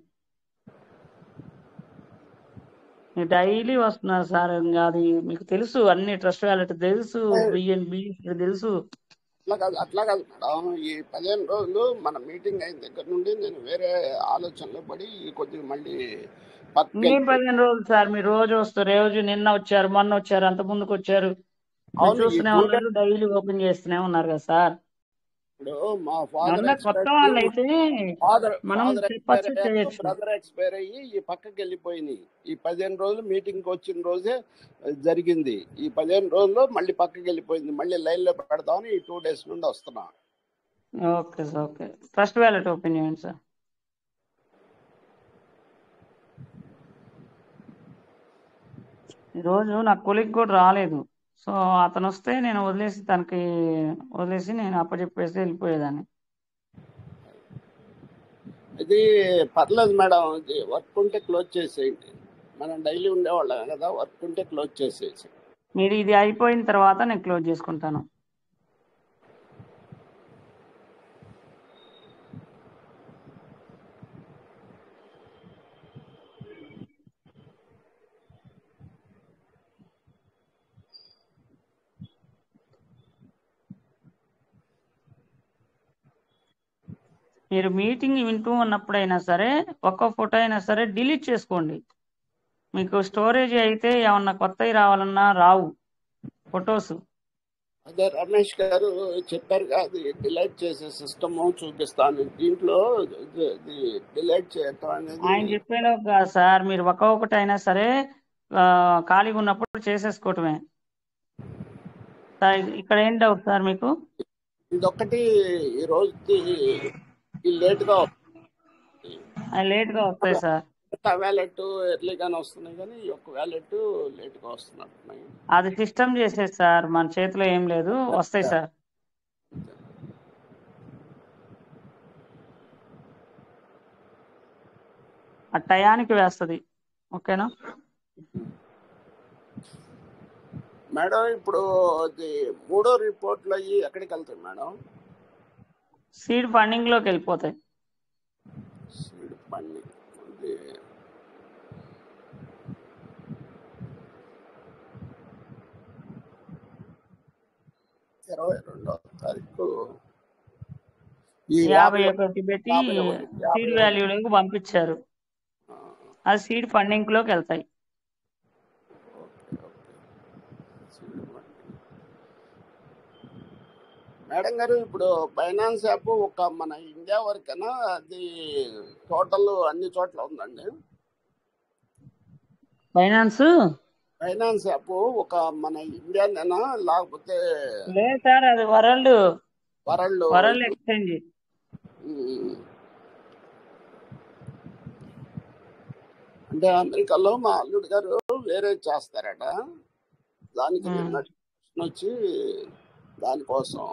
Speaker 6: డైలీ వస్తున్నారు సార్, ఇంకా అది మీకు తెలుసు, అన్ని ట్రస్ట్ వ్యాలెట్ తెలుసు, BNB తెలుసు.
Speaker 2: అట్లా కాదు మేడం, ఈ 15 రోజులు మన మీటింగ్ అయిన దగ్గర నుండి నేను వేరే ఆలోచనలో పడి కొద్దిగా మళ్ళీ
Speaker 6: ఏం 15 రోజులు సార్? మీరు రోజు వస్తారు, రోజు నిన్న వచ్చారు, మొన్న వచ్చారు, అంత ముందుకు వచ్చారు, చూస్తూనే ఉన్నారు, డైలీ ఓపెన్ చేస్తూనే ఉన్నారు కదా సార్.
Speaker 2: ఇప్పుడు మా ఫాదర్
Speaker 6: కొత్త వాళ్ళు అయితే మనం చెప్పచ్చు, చేయొచ్చు.
Speaker 2: బ్రదర్ ఎక్స్పైర్ అయ్యి ఈ పక్కకి వెళ్ళిపోయింది. ఈ 15 రోజులు మీటింగ్ వచ్చిన రోజే జరిగింది. ఈ 15 రోజుల్లో మళ్ళీ పక్కకి వెళ్ళిపోయింది. మళ్ళీ లైన్ లో పెడతామని ఈ 2 days నుండి వస్తున్నా.
Speaker 6: Okay sir, okay. Trust wallet open చేయండి సార్. ఈరోజు నా కొలిగ్ కూడా రాలేదు, సో అతను వస్తే నేను వదిలేసి నేను అప్పచెప్పేసి వెళ్ళిపోయేదాన్ని.
Speaker 2: ఇది పర్లేదు మేడం, ఇది వర్క్ ఉంటే క్లోజ్ చేసేయండి. మనం డైలీ ఉండేవాళ్ళం కదా, వర్క్ ఉంటే క్లోజ్ చేసేసి.
Speaker 6: మీరు ఇది అయిపోయిన తర్వాత నేను క్లోజ్ చేసుకుంటాను. మీరు మీటింగ్ వింటూ ఉన్నప్పుడైనా సరే ఒక్క ఫోటో అయినా సరే డిలీట్ చేసుకోండి. మీకు స్టోరేజ్ అయితే ఏమన్నా కొత్తవి రావాలన్నా రావు ఫొటోస్.
Speaker 2: అదే రమేష్ గారు చెప్పారు కాదు, డిలీట్ చేసే సిస్టమ్ చూపిస్తాను. దీంట్లో డిలీట్ చేయటం అనేది
Speaker 6: ఆయన చెప్పేలో కాదు సార్, మీరు ఒక్కొక్కటి అయినా సరే ఖాళీగా ఉన్నప్పుడు చేసేసుకోవటమే. ఇక్కడ ఏం డౌట్ సార్ మీకు?
Speaker 2: ఇదొక్కటి ఈ రోజుకి లేట్గా
Speaker 6: వస్తాయి సార్.
Speaker 2: వ్యాలెట్ ఎర్లీగానే వస్తున్నాయి, కానీ ఈ యొక్క వ్యాలెట్ లేట్గా వస్తున్నట్టున్నాయి.
Speaker 6: అది సిస్టమ్ చేసేది సార్, మన చేతిలో ఏం లేదు, వస్తాయి సార్. ఆ టయానికి వేస్తుంది. ఓకేనా
Speaker 2: మేడం ఇప్పుడు అది మూడో రిపోర్ట్లు అయ్యి ఎక్కడికి వెళ్తాయి మేడం?
Speaker 6: సీడ్ ఫండింగ్ లోకి వెళ్ళిపోతాయి.
Speaker 2: సీడ్ ఫండింగ్ అది 22వ తారీఖు ఈ
Speaker 6: 51 పెట్టి
Speaker 2: 51
Speaker 6: సీడ్ వాల్యూలోకి పంపించారు. అది సీడ్ ఫండింగ్ లోకి వెళ్తాయి.
Speaker 2: మేడం గారు ఇప్పుడు ఫైనాన్స్ యాప్ ఒక మన ఇండియా వరకేనా, అది టోటల్ అన్ని చోట్ల ఉందండి?
Speaker 6: ఫైనాన్స్
Speaker 2: యాప్ ఒక మన ఇండియానేనా లేకపోతే
Speaker 6: లేదు సార్, అది వరల్డ్
Speaker 2: వరల్డ్
Speaker 6: ఎక్స్చేంజ్.
Speaker 2: అంటే అమెరికాలో మా అల్లుడు గారు వేరే చేస్తారట, దానికి నోటిఫికేషన్ వచ్చి దానికోసం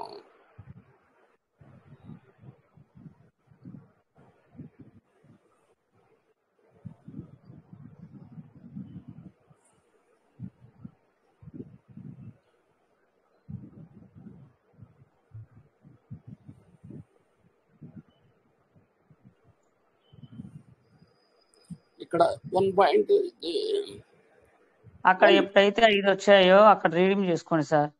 Speaker 2: ఇక్కడ 1 పాయింట్
Speaker 6: అక్కడ ఎప్పుడైతే 5 వచ్చాయో అక్కడ రీడింగ్ చేసుకోండి సార్.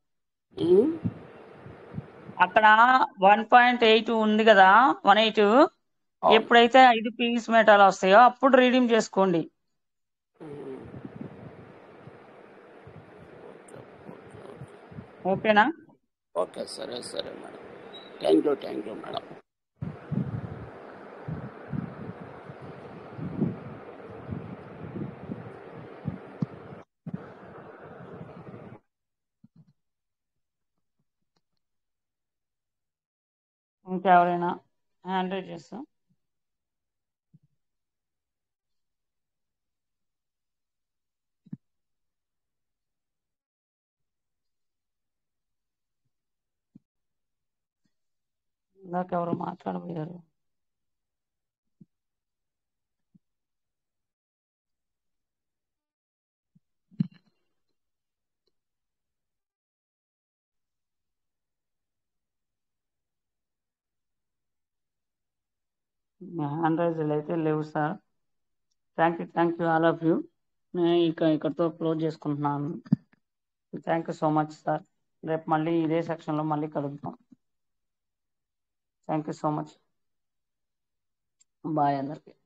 Speaker 6: అక్కడ 1.8 ఉంది కదా, 18 ఎప్పుడైతే 5 పీస్ మెటాలు వస్తాయో అప్పుడు రీడింగ్ చేసుకోండి. ఓకేనా?
Speaker 2: ఓకే, సరే సరే మేడం. Thank you madam.
Speaker 6: ఇంకెవరైనా హ్యాండ్ రైజ్ చేస్తాం? ఇందాక ఎవరు మాట్లాడబోయారు? హ్యాండ్ రైజ్లు అయితే లేవు sir. Thank you all of you. నేను ఇక్కడితో క్లోజ్ చేసుకుంటున్నాను. Thank you so much sir. రేపు మళ్ళీ ఇదే సెక్షన్లో మళ్ళీ కలుద్దాం. Thank you so much. Bye అందరికి.